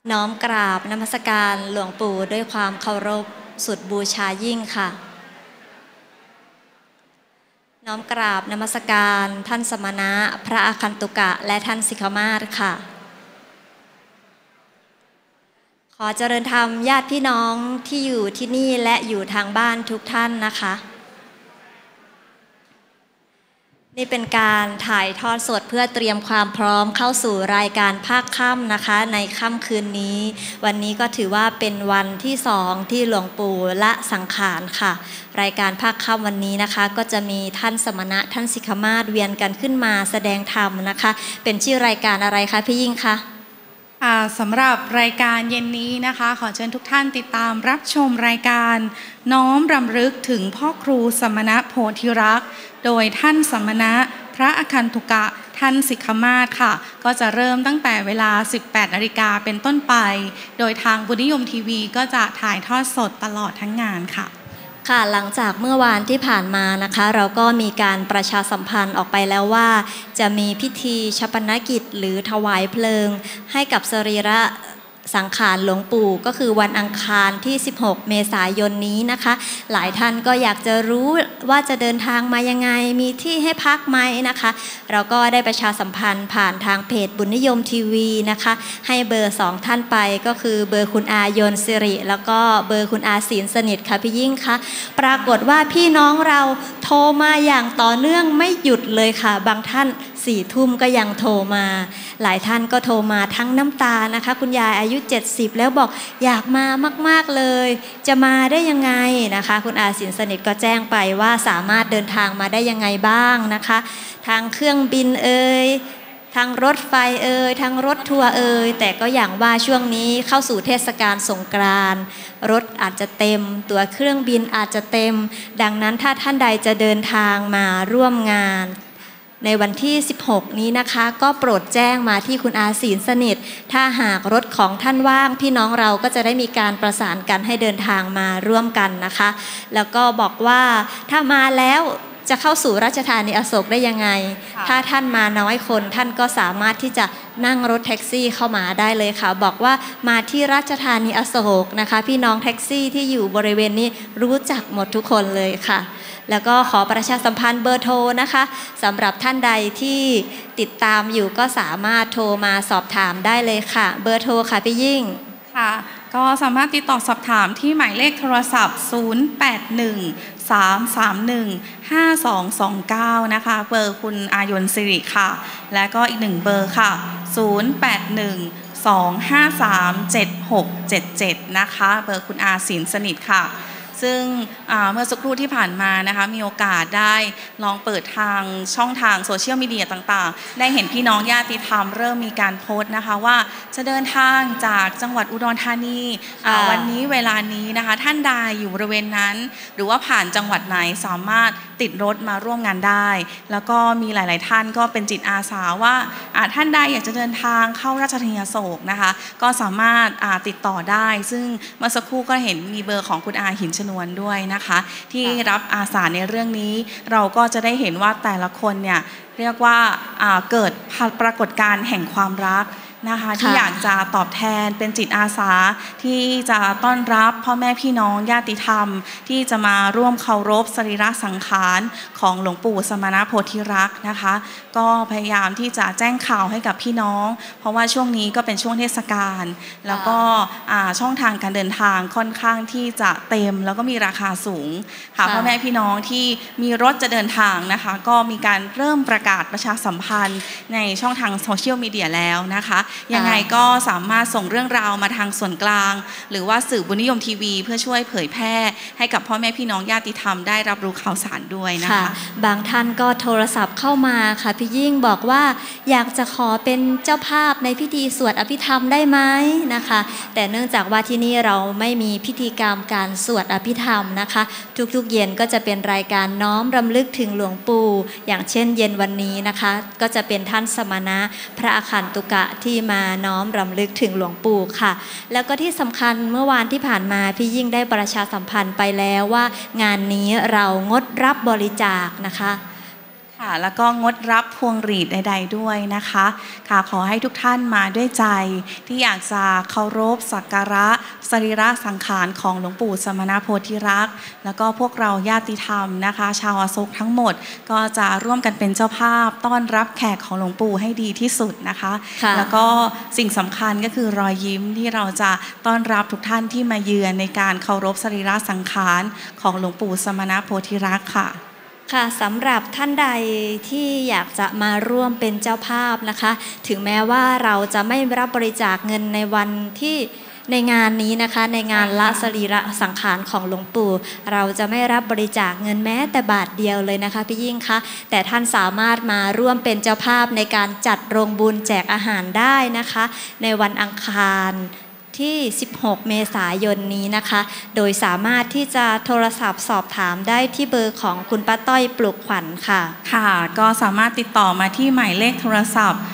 น้อมกราบนมัสการหลวงปู่ด้วยความเคารพสุดบูชายิ่งค่ะน้อมกราบนมัสการท่านสมณะพระอาคันตุกะและท่านสิกขมาศค่ะขอเจริญธรรมญาติพี่น้องที่อยู่ที่นี่และอยู่ทางบ้านทุกท่านนะคะนี่เป็นการถ่ายทอดสดเพื่อเตรียมความพร้อมเข้าสู่รายการภาคค่ำนะคะในค่ำคืนนี้วันนี้ก็ถือว่าเป็นวันที่2ที่หลวงปู่ละสังขารค่ะรายการภาคค่ำวันนี้นะคะก็จะมีท่านสมณะท่านสิกขมาศเวียนกันขึ้นมาแสดงธรรมนะคะเป็นชื่อรายการอะไรคะพี่ยิ่งคะสำหรับรายการเย็นนี้นะคะขอเชิญทุกท่านติดตามรับชมรายการน้อมรำลึกถึงพ่อครูสมณะโพธิรักษ์โดยท่านสมณะพระอคันตุกะท่านสิกขมาศค่ะก็จะเริ่มตั้งแต่เวลา 18 นาฬิกาเป็นต้นไปโดยทางบุญนิยมทีวีก็จะถ่ายทอดสดตลอดทั้งงานค่ะค่ะหลังจากเมื่อวานที่ผ่านมานะคะเราก็มีการประชาสัมพันธ์ออกไปแล้วว่าจะมีพิธีฌัปนกิจหรือถวายเพลิงให้กับสรีระสังขารหลวงปู่ก็คือวันอังคารที่16เมษายนนี้นะคะหลายท่านก็อยากจะรู้ว่าจะเดินทางมายังไงมีที่ให้พักไหมนะคะเราก็ได้ประชาสัมพันธ์ผ่านทางเพจบุญนิยมทีวีนะคะให้เบอร์2ท่านไปก็คือเบอร์คุณอายนสิริแล้วก็เบอร์คุณอาศีลสนิทค่ะพี่ยิ่งคะปรากฏว่าพี่น้องเราโทรมาอย่างต่อเนื่องไม่หยุดเลยค่ะบางท่าน4 ทุ่มก็ยังโทรมาหลายท่านก็โทรมาทั้งน้ำตานะคะคุณยายอายุ70แล้วบอกอยากมามากๆเลยจะมาได้ยังไงนะคะคุณอาสินสนิทก็แจ้งไปว่าสามารถเดินทางมาได้ยังไงบ้างนะคะทางเครื่องบินทางรถไฟทางรถทัวร์แต่ก็อย่างว่าช่วงนี้เข้าสู่เทศกาลสงกรานต์รถอาจจะเต็มตั๋วเครื่องบินอาจจะเต็มดังนั้นถ้าท่านใดจะเดินทางมาร่วมงานในวันที่16นี้นะคะก็โปรดแจ้งมาที่คุณอาศีลสนิทถ้าหากรถของท่านว่างพี่น้องเราก็จะได้มีการประสานกันให้เดินทางมาร่วมกันนะคะแล้วก็บอกว่าถ้ามาแล้วจะเข้าสู่ราชธานีอโศกได้ยังไงถ้าท่านมาน้อยคนท่านก็สามารถที่จะนั่งรถแท็กซี่เข้ามาได้เลยค่ะบอกว่ามาที่ราชธานีอโศกนะคะพี่น้องแท็กซี่ที่อยู่บริเวณนี้รู้จักหมดทุกคนเลยค่ะแล้วก็ขอประชาสัมพันธ์เบอร์โทรนะคะสำหรับท่านใดที่ติดตามอยู่ก็สามารถโทรมาสอบถามได้เลยค่ะเบอร์โทรค่ะพี่ยิ่งค่ะก็สามารถติดต่อสอบถามที่หมายเลขโทรศัพท์0813315229นะคะเบอร์คุณอายนสิริค่ะและก็อีก1เบอร์ค่ะ0812537677นะคะเบอร์คุณอาศีลสนิทค่ะซึ่งเมื่อสักครู่ที่ผ่านมานะคะมีโอกาสได้ลองเปิดทางช่องทางโซเชียลมีเดียต่างๆได้เห็นพี่น้องญาติธรรมเริ่มมีการโพสต์นะคะว่าจะเดินทางจากจังหวัดอุดรธานีวันนี้เวลานี้นะคะท่านใดอยู่บริเวณนั้นหรือว่าผ่านจังหวัดไหนสามารถติดรถมาร่วมงานได้แล้วก็มีหลายๆท่านก็เป็นจิตอาสาว่าท่านใดอยากจะเดินทางเข้าราชธานีอโศกนะคะก็สามารถติดต่อได้ซึ่งเมื่อสักครู่ก็เห็นมีเบอร์ของคุณอาหินชนวนด้วยนะคะที่รับอาสาในเรื่องนี้เราก็จะได้เห็นว่าแต่ละคนเนี่ยเรียกว่าเกิดปรากฏการณ์แห่งความรักนะคะที่อยากจะตอบแทนเป็นจิตอาสาที่จะต้อนรับพ่อแม่พี่น้องญาติธรรมที่จะมาร่วมเคารพสรีระสังขารของหลวงปู่สมณะโพธิรักษ์นะคะก็พยายามที่จะแจ้งข่าวให้กับพี่น้องเพราะว่าช่วงนี้ก็เป็นช่วงเทศกาลแล้วก็ช่องทางการเดินทางค่อนข้างที่จะเต็มแล้วก็มีราคาสูงค่ะพ่อแม่พี่น้องที่มีรถจะเดินทางนะคะก็มีการเริ่มประกาศประชาสัมพันธ์ในช่องทางโซเชียลมีเดียแล้วนะคะยังไงก็สามารถส่งเรื่องราวมาทางส่วนกลางหรือว่าสื่อบุญนิยมทีวีเพื่อช่วยเผยแพร่ให้กับพ่อแม่พี่น้องญาติธรรมได้รับรู้ข่าวสารด้วยนะคะบางท่านก็โทรศัพท์เข้ามาค่ะพี่ยิ่งบอกว่าอยากจะขอเป็นเจ้าภาพในพิธีสวดอภิธรรมได้ไหมนะคะแต่เนื่องจากว่าที่นี่เราไม่มีพิธีกรรมการสวดอภิธรรมนะคะทุกๆเย็นก็จะเป็นรายการน้อมรำลึกถึงหลวงปู่อย่างเช่นเย็นวันนี้นะคะก็จะเป็นท่านสมณะพระอาคันตุกะที่มาน้อมรำลึกถึงหลวงปู่ค่ะแล้วก็ที่สำคัญเมื่อวานที่ผ่านมาพี่ยิ่งได้ประชาสัมพันธ์ไปแล้วว่างานนี้เรางดรับบริจาคนะคะค่ะแล้วก็งดรับพวงหรีดใดๆด้วยนะคะค่ะขอให้ทุกท่านมาด้วยใจที่อยากจะเคารพสักการะสรีระสังขารของหลวงปู่สมณโพธิรักษ์แล้วก็พวกเราญาติธรรมนะคะชาวอโศกทั้งหมดก็จะร่วมกันเป็นเจ้าภาพต้อนรับแขกของหลวงปู่ให้ดีที่สุดนะคะแล้วก็สิ่งสำคัญก็คือรอยยิ้มที่เราจะต้อนรับทุกท่านที่มาเยือนในการเคารพสรีระสังขารของหลวงปู่สมณโพธิรักษ์ค่ะค่ะสำหรับท่านใดที่อยากจะมาร่วมเป็นเจ้าภาพนะคะถึงแม้ว่าเราจะไม่รับบริจาคเงินในวันที่ในงานนี้นะคะในงานละสรีระสังขารของหลวงปู่เราจะไม่รับบริจาคเงินแม้แต่บาทเดียวเลยนะคะพี่ยิ่งคะแต่ท่านสามารถมาร่วมเป็นเจ้าภาพในการจัดโรงบุญแจกอาหารได้นะคะในวันอังคารที่16 เมษายนนี้นะคะโดยสามารถที่จะโทรศัพท์สอบถามได้ที่เบอร์ของคุณป้าต้อยปลุกขวัญค่ะค่ะก็สามารถติดต่อมาที่หมายเลขโทรศัพท์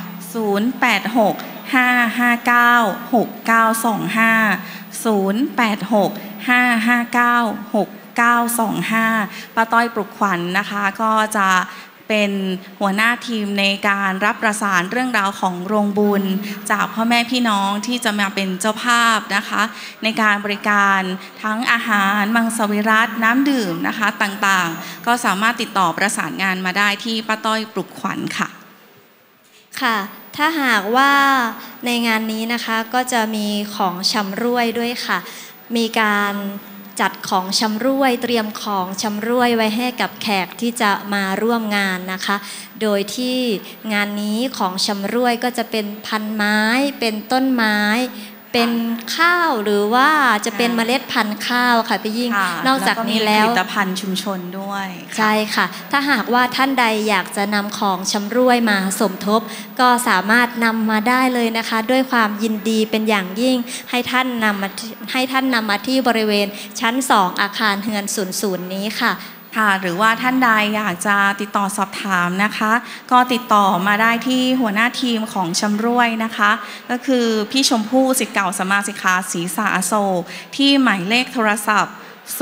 086-559-6925 ป้าต้อยปลุกขวัญนะคะก็จะเป็นหัวหน้าทีมในการรับประสานเรื่องราวของโรงบุญจากพ่อแม่พี่น้องที่จะมาเป็นเจ้าภาพนะคะในการบริการทั้งอาหารมังสวิรัติน้ำดื่มนะคะต่างๆก็สามารถติดต่อประสานงานมาได้ที่ป้าต้อยปลุกขวัญค่ะค่ะถ้าหากว่าในงานนี้นะคะก็จะมีของชำร่วยด้วยค่ะมีการจัดของชำร่วยเตรียมของชำร่วยไว้ให้กับแขกที่จะมาร่วมงานนะคะโดยที่งานนี้ของชำร่วยก็จะเป็นพันไม้เป็นต้นไม้เป็นข้าวหรือว่าจะเป็นเมล็ดพันธุ์ข้าวค่ะพี่ยิ่งนอกจากนี้แล้วผลิตภัณฑ์ชุมชนด้วยใช่ค่ะถ้าหากว่าท่านใดอยากจะนำของชำร่วยมาสมทบก็สามารถนำมาได้เลยนะคะด้วยความยินดีเป็นอย่างยิ่งให้ท่านนำมาที่บริเวณชั้น2อาคารเฮือน00นี้ค่ะค่ะหรือว่าท่านใดอยากจะติดต่อสอบถามนะคะก็ติดต่อมาได้ที่หัวหน้าทีมของชำร่วยนะคะก็คือพี่ชมพู่ศิษย์เก่าสมาสิกขาศรีสาอโศกที่หมายเลขโทรศัพท์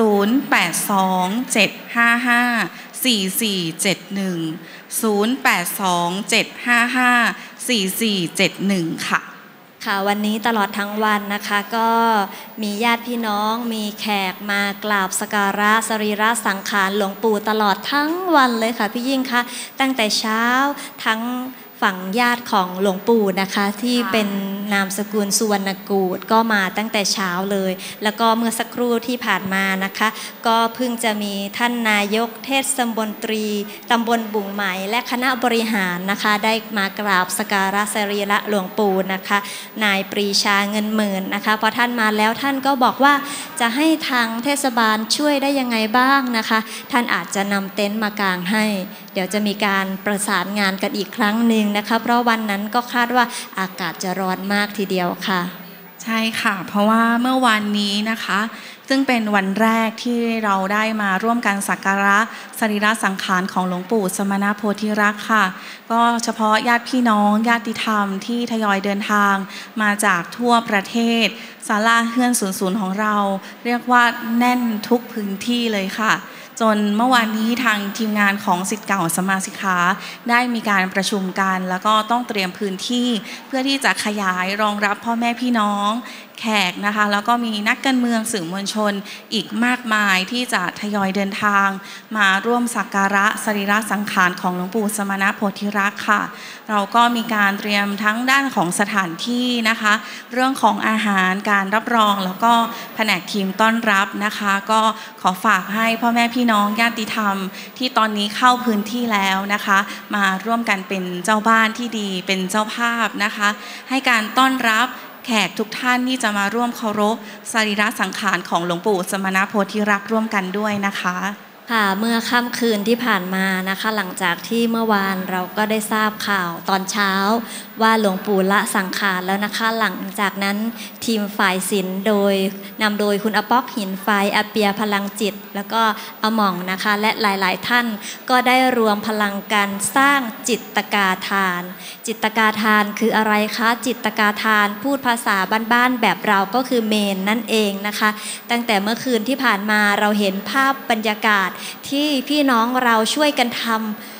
0827554471 ค่ะค่ะวันนี้ตลอดทั้งวันนะคะก็มีญาติพี่น้องมีแขกมากราบสักการะสรีระสังขารหลวงปู่ตลอดทั้งวันเลยค่ะพี่ยิ่งคะตั้งแต่เช้าทั้งฝั่งญาติของหลวงปู่นะคะที่เป็นนามสกุลสุวรรณกูฏก็มาตั้งแต่เช้าเลยแล้วก็เมื่อสักครู่ที่ผ่านมานะคะก็เพิ่งจะมีท่านนายกเทศมนตรีตำบลบุ่งไหมและคณะบริหารนะคะได้มากราบสักการะสรีระหลวงปู่นะคะนายปรีชาเงินหมื่นนะคะพอท่านมาแล้วท่านก็บอกว่าจะให้ทางเทศบาลช่วยได้ยังไงบ้างนะคะท่านอาจจะนำเต็นท์มากางให้เดี๋ยวจะมีการประสานงานกันอีกครั้งหนึ่งนะคะเพราะวันนั้นก็คาดว่าอากาศจะร้อนมากทีเดียวค่ะใช่ค่ะเพราะว่าเมื่อวันนี้นะคะซึ่งเป็นวันแรกที่เราได้มาร่วมกันสักการะสรีระสังขารของหลวงปู่สมณโพธิรักษ์ค่ะก็เฉพาะญาติพี่น้องญาติธรรมที่ทยอยเดินทางมาจากทั่วประเทศศาลาเฮือน00ของเราเรียกว่าแน่นทุกพื้นที่เลยค่ะจนเมื่อวานนี้ทางทีมงานของศิษย์เก่าสมาสิกขาได้มีการประชุมกันแล้วก็ต้องเตรียมพื้นที่เพื่อที่จะขยายรองรับพ่อแม่พี่น้องแขกนะคะแล้วก็มีนักการเมืองสื่อมวลชนอีกมากมายที่จะทยอยเดินทางมาร่วมสักการะสรีระสังขารของหลวงปู่สมณโพธิรักษ์ค่ะเราก็มีการเตรียมทั้งด้านของสถานที่นะคะเรื่องของอาหารการรับรองแล้วก็แผนกทีมต้อนรับนะคะก็ขอฝากให้พ่อแม่พี่น้องญาติธรรมที่ตอนนี้เข้าพื้นที่แล้วนะคะมาร่วมกันเป็นเจ้าบ้านที่ดีเป็นเจ้าภาพนะคะให้การต้อนรับแขกทุกท่านที่จะมาร่วมเคารพสรีระสังขารของหลวงปู่สมณโพธิรักษ์ร่วมกันด้วยนะคะค่ะเมื่อค่ำคืนที่ผ่านมานะคะหลังจากที่เมื่อวานเราก็ได้ทราบข่าวตอนเช้าว่าหลวงปู่ละสังขารแล้วนะคะหลังจากนั้นทีมฝ่ายศิลป์นำโดยคุณอป๊อกหินไฟอาเปียพลังจิตแล้วก็อหม่องนะคะและหลายๆท่านก็ได้รวมพลังกันสร้างจิตกาทานจิตกาทานคืออะไรคะจิตกาทานพูดภาษาบ้านๆแบบเราก็คือเมนนั่นเองนะคะตั้งแต่เมื่อคืนที่ผ่านมาเราเห็นภาพบรรยากาศที่พี่น้องเราช่วยกันท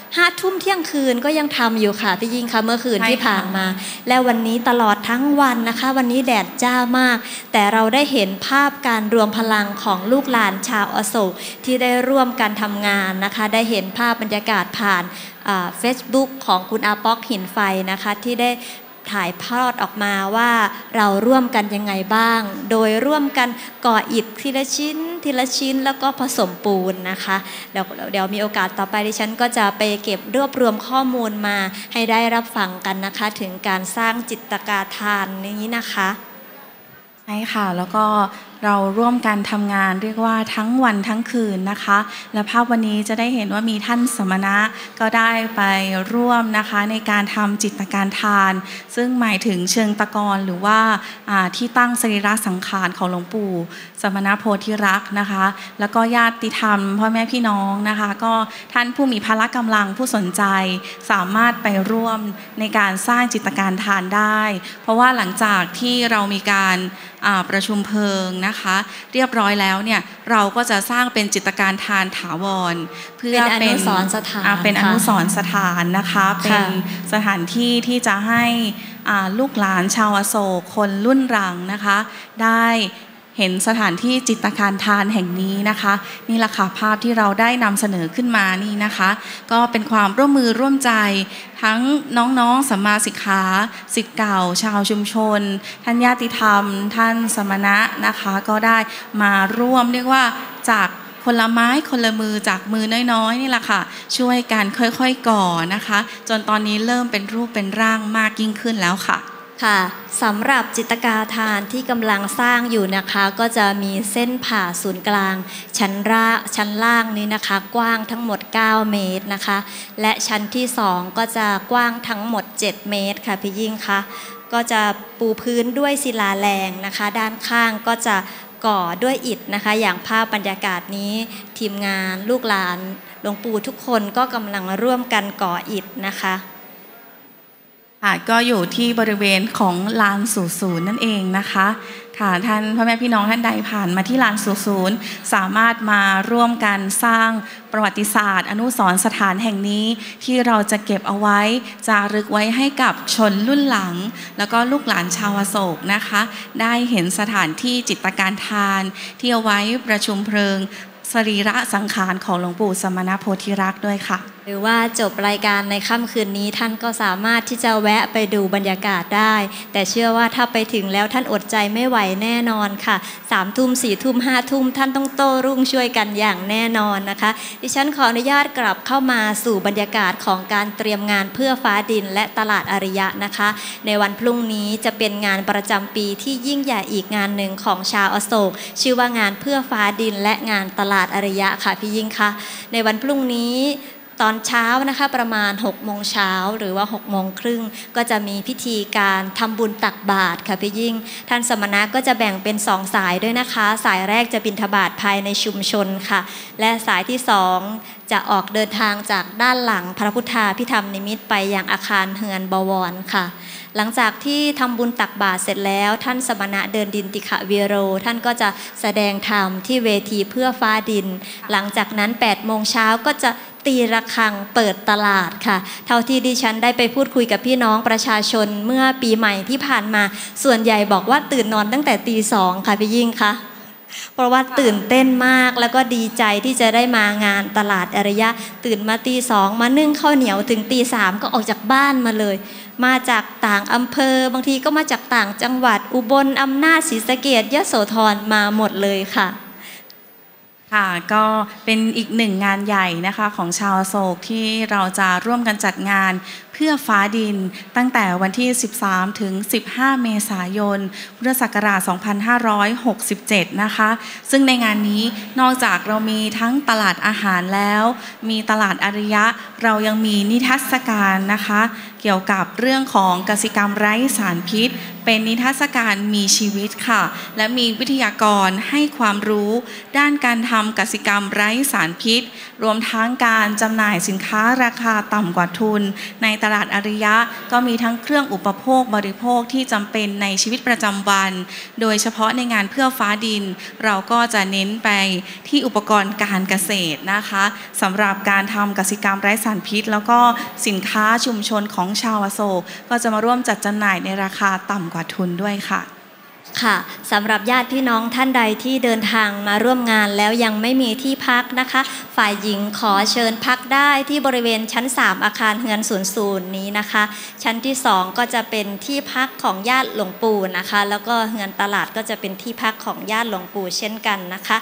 5 ทุ่มเที่ยงคืนก็ยังทำอยู่ค่ะพี่ยิ่งคะเมื่อคืนที่ผ่านมาและวันนี้ตลอดทั้งวันนะคะวันนี้แดดจ้ามากแต่เราได้เห็นภาพการรวมพลังของลูกหลานชาวอโศกที่ได้ร่วมกันทำงานนะคะได้เห็นภาพบรรยากาศผ่านFacebook ของคุณอาป๊อกหินไฟนะคะที่ได้ถ่ายทอดออกมาว่าเราร่วมกันยังไงบ้างโดยร่วมกันก่ออิฐทีละชิ้นทีละชิ้นแล้วก็ผสมปูนนะคะเดี๋ยวมีโอกาสต่อไปดิฉันก็จะไปเก็บรวบรวมข้อมูลมาให้ได้รับฟังกันนะคะถึงการสร้างจิตรกาทานนี้นะคะใช่ค่ะแล้วก็เราร่วมกันทำงานเรียกว่าทั้งวันทั้งคืนนะคะและภาพวันนี้จะได้เห็นว่ามีท่านสมณะก็ได้ไปร่วมนะคะในการทำจิตรการทานซึ่งหมายถึงเชิงตะกอนหรือว่าที่ตั้งสรีระสังขารของหลวงปู่สมณโพธิรักษ์นะคะแล้วก็ญาติธรรมพ่อแม่พี่น้องนะคะก็ท่านผู้มีพละกำลังผู้สนใจสามารถไปร่วมในการสร้างจิตรการทานได้เพราะว่าหลังจากที่เรามีการประชุมเพลิงนะคะเรียบร้อยแล้วเนี่ยเราก็จะสร้างเป็นจิตรการทานถาวรเพื่อเป็นอนุสรณ์สถานเป็นอนุสรณ์สถานนะคะเป็นสถานที่ที่จะให้ลูกหลานชาวอโศกคนรุ่นหลังนะคะได้เห็นสถานที่จิตรการทานแห่งนี้นะคะนี่แหละค่ะภาพที่เราได้นำเสนอขึ้นมานี่นะคะก็เป็นความร่วมมือร่วมใจทั้งน้องๆสัมมาสิกขาศิษย์เก่าชาวชุมชนท่านญาติธรรมท่านสมณะนะคะก็ได้มาร่วมเรียกว่าจากคนละไม้คนละมือจากมือน้อยๆนี่แหละค่ะช่วยกันค่อยๆก่อนะคะจนตอนนี้เริ่มเป็นรูปเป็นร่างมากยิ่งขึ้นแล้วค่ะค่ะสำหรับจิตรกาทานที่กำลังสร้างอยู่นะคะก็จะมีเส้นผ่าศูนย์กลางชั้นล่างนี้นะคะกว้างทั้งหมด9 เมตรนะคะและชั้นที่2ก็จะกว้างทั้งหมด7 เมตรค่ะพี่ยิ่งคะก็จะปูพื้นด้วยศิลาแรงนะคะด้านข้างก็จะก่อด้วยอิฐนะคะอย่างภาพบรรยากาศนี้ทีมงานลูกหลานหลวงปู่ทุกคนก็กำลังร่วมกันก่ออิฐนะคะก็อยู่ที่บริเวณของลานสู่ศูนย์นั่นเองนะคะค่ะท่านพ่อแม่พี่น้องท่านใดผ่านมาที่ลานสู่ศูนย์สามารถมาร่วมกันสร้างประวัติศาสตร์อนุสรณ์สถานแห่งนี้ที่เราจะเก็บเอาไว้จารึกไว้ให้กับชนรุ่นหลังแล้วก็ลูกหลานชาวอโศกนะคะได้เห็นสถานที่จิตรการทานที่เอาไว้ประชุมเพลิงสรีระสังขารของหลวงปู่สมณโพธิรักษ์ด้วยค่ะหรือว่าจบรายการในค่ำคืนนี้ท่านก็สามารถที่จะแวะไปดูบรรยากาศได้แต่เชื่อว่าถ้าไปถึงแล้วท่านอดใจไม่ไหวแน่นอนค่ะ3 ทุ่ม4 ทุ่ม5 ทุ่มท่านต้องโต้รุ่งช่วยกันอย่างแน่นอนนะคะดิฉันขออนุญาตกลับเข้ามาสู่บรรยากาศของการเตรียมงานเพื่อฟ้าดินและตลาดอริยะนะคะในวันพรุ่งนี้จะเป็นงานประจำปีที่ยิ่งใหญ่อีกงานหนึ่งของชาวอโศกชื่อว่างานเพื่อฟ้าดินและงานตลาดอริยะค่ะพี่ยิ่งคะในวันพรุ่งนี้ตอนเช้านะคะประมาณ6 โมงเช้าหรือว่า6 โมงครึ่งก็จะมีพิธีการทำบุญตักบาตรค่ะพี่ยิ่งท่านสมณะก็จะแบ่งเป็น2 สายด้วยนะคะสายแรกจะบิณฑบาตภายในชุมชนค่ะและสายที่2จะออกเดินทางจากด้านหลังพระพุทธาภิธรรมนิมิตไปยังอาคารเฮือนบวรค่ะหลังจากที่ทำบุญตักบาตรเสร็จแล้วท่านสมณะเดินดินติขะวีโรท่านก็จะแสดงธรรมที่เวทีเพื่อฟ้าดินหลังจากนั้น8 โมงเช้าก็จะตีระฆังเปิดตลาดค่ะเท่าที่ดิฉันได้ไปพูดคุยกับพี่น้องประชาชนเมื่อปีใหม่ที่ผ่านมาส่วนใหญ่บอกว่าตื่นนอนตั้งแต่ตี 2ค่ะพี่ยิ่งคะเพราะว่าตื่นเต้นมากแล้วก็ดีใจที่จะได้มางานตลาดอริยะตื่นมาตี 2มานึ่งข้าวเหนียวถึงตี 3ก็ออกจากบ้านมาเลยมาจากต่างอำเภอบางทีก็มาจากต่างจังหวัดอุบลอำนาจศรีสะเกษยโสธรมาหมดเลยค่ะค่ะก็เป็นอีก1 งานใหญ่นะคะของชาวอโศกที่เราจะร่วมกันจัดงานเพื่อฟ้าดินตั้งแต่วันที่13 ถึง 15 เมษายนพุทธศักราช 2567 นะคะซึ่งในงานนี้นอกจากเรามีทั้งตลาดอาหารแล้วมีตลาดอริยะเรายังมีนิทรรศการนะคะเกี่ยวกับเรื่องของกสิกรรมไร้สารพิษเป็นนิทรรศการมีชีวิตค่ะและมีวิทยากรให้ความรู้ด้านการทำกสิกรรมไร้สารพิษรวมทั้งการจำหน่ายสินค้าราคาต่ำกว่าทุนในตลาดอาริยะก็มีทั้งเครื่องอุปโภคบริโภคที่จำเป็นในชีวิตประจำวันโดยเฉพาะในงานเพื่อฟ้าดินเราก็จะเน้นไปที่อุปกรณ์การเกษตรนะคะสำหรับการทำกสิกรรมไร้สารพิษแล้วก็สินค้าชุมชนของชาวอโศกก็จะมาร่วมจัดจำหน่ายในราคาต่ำกว่าทุนด้วยค่ะค่ะสำหรับญาติพี่น้องท่านใดที่เดินทางมาร่วมงานแล้วยังไม่มีที่พักนะคะฝ่ายหญิงขอเชิญพักได้ที่บริเวณชั้น3อาคารเฮือน00นี้นะคะชั้นที่2ก็จะเป็นที่พักของญาติหลวงปู่นะคะแล้วก็เฮือนตลาดก็จะเป็นที่พักของญาติหลวงปู่เช่นกันนะคะ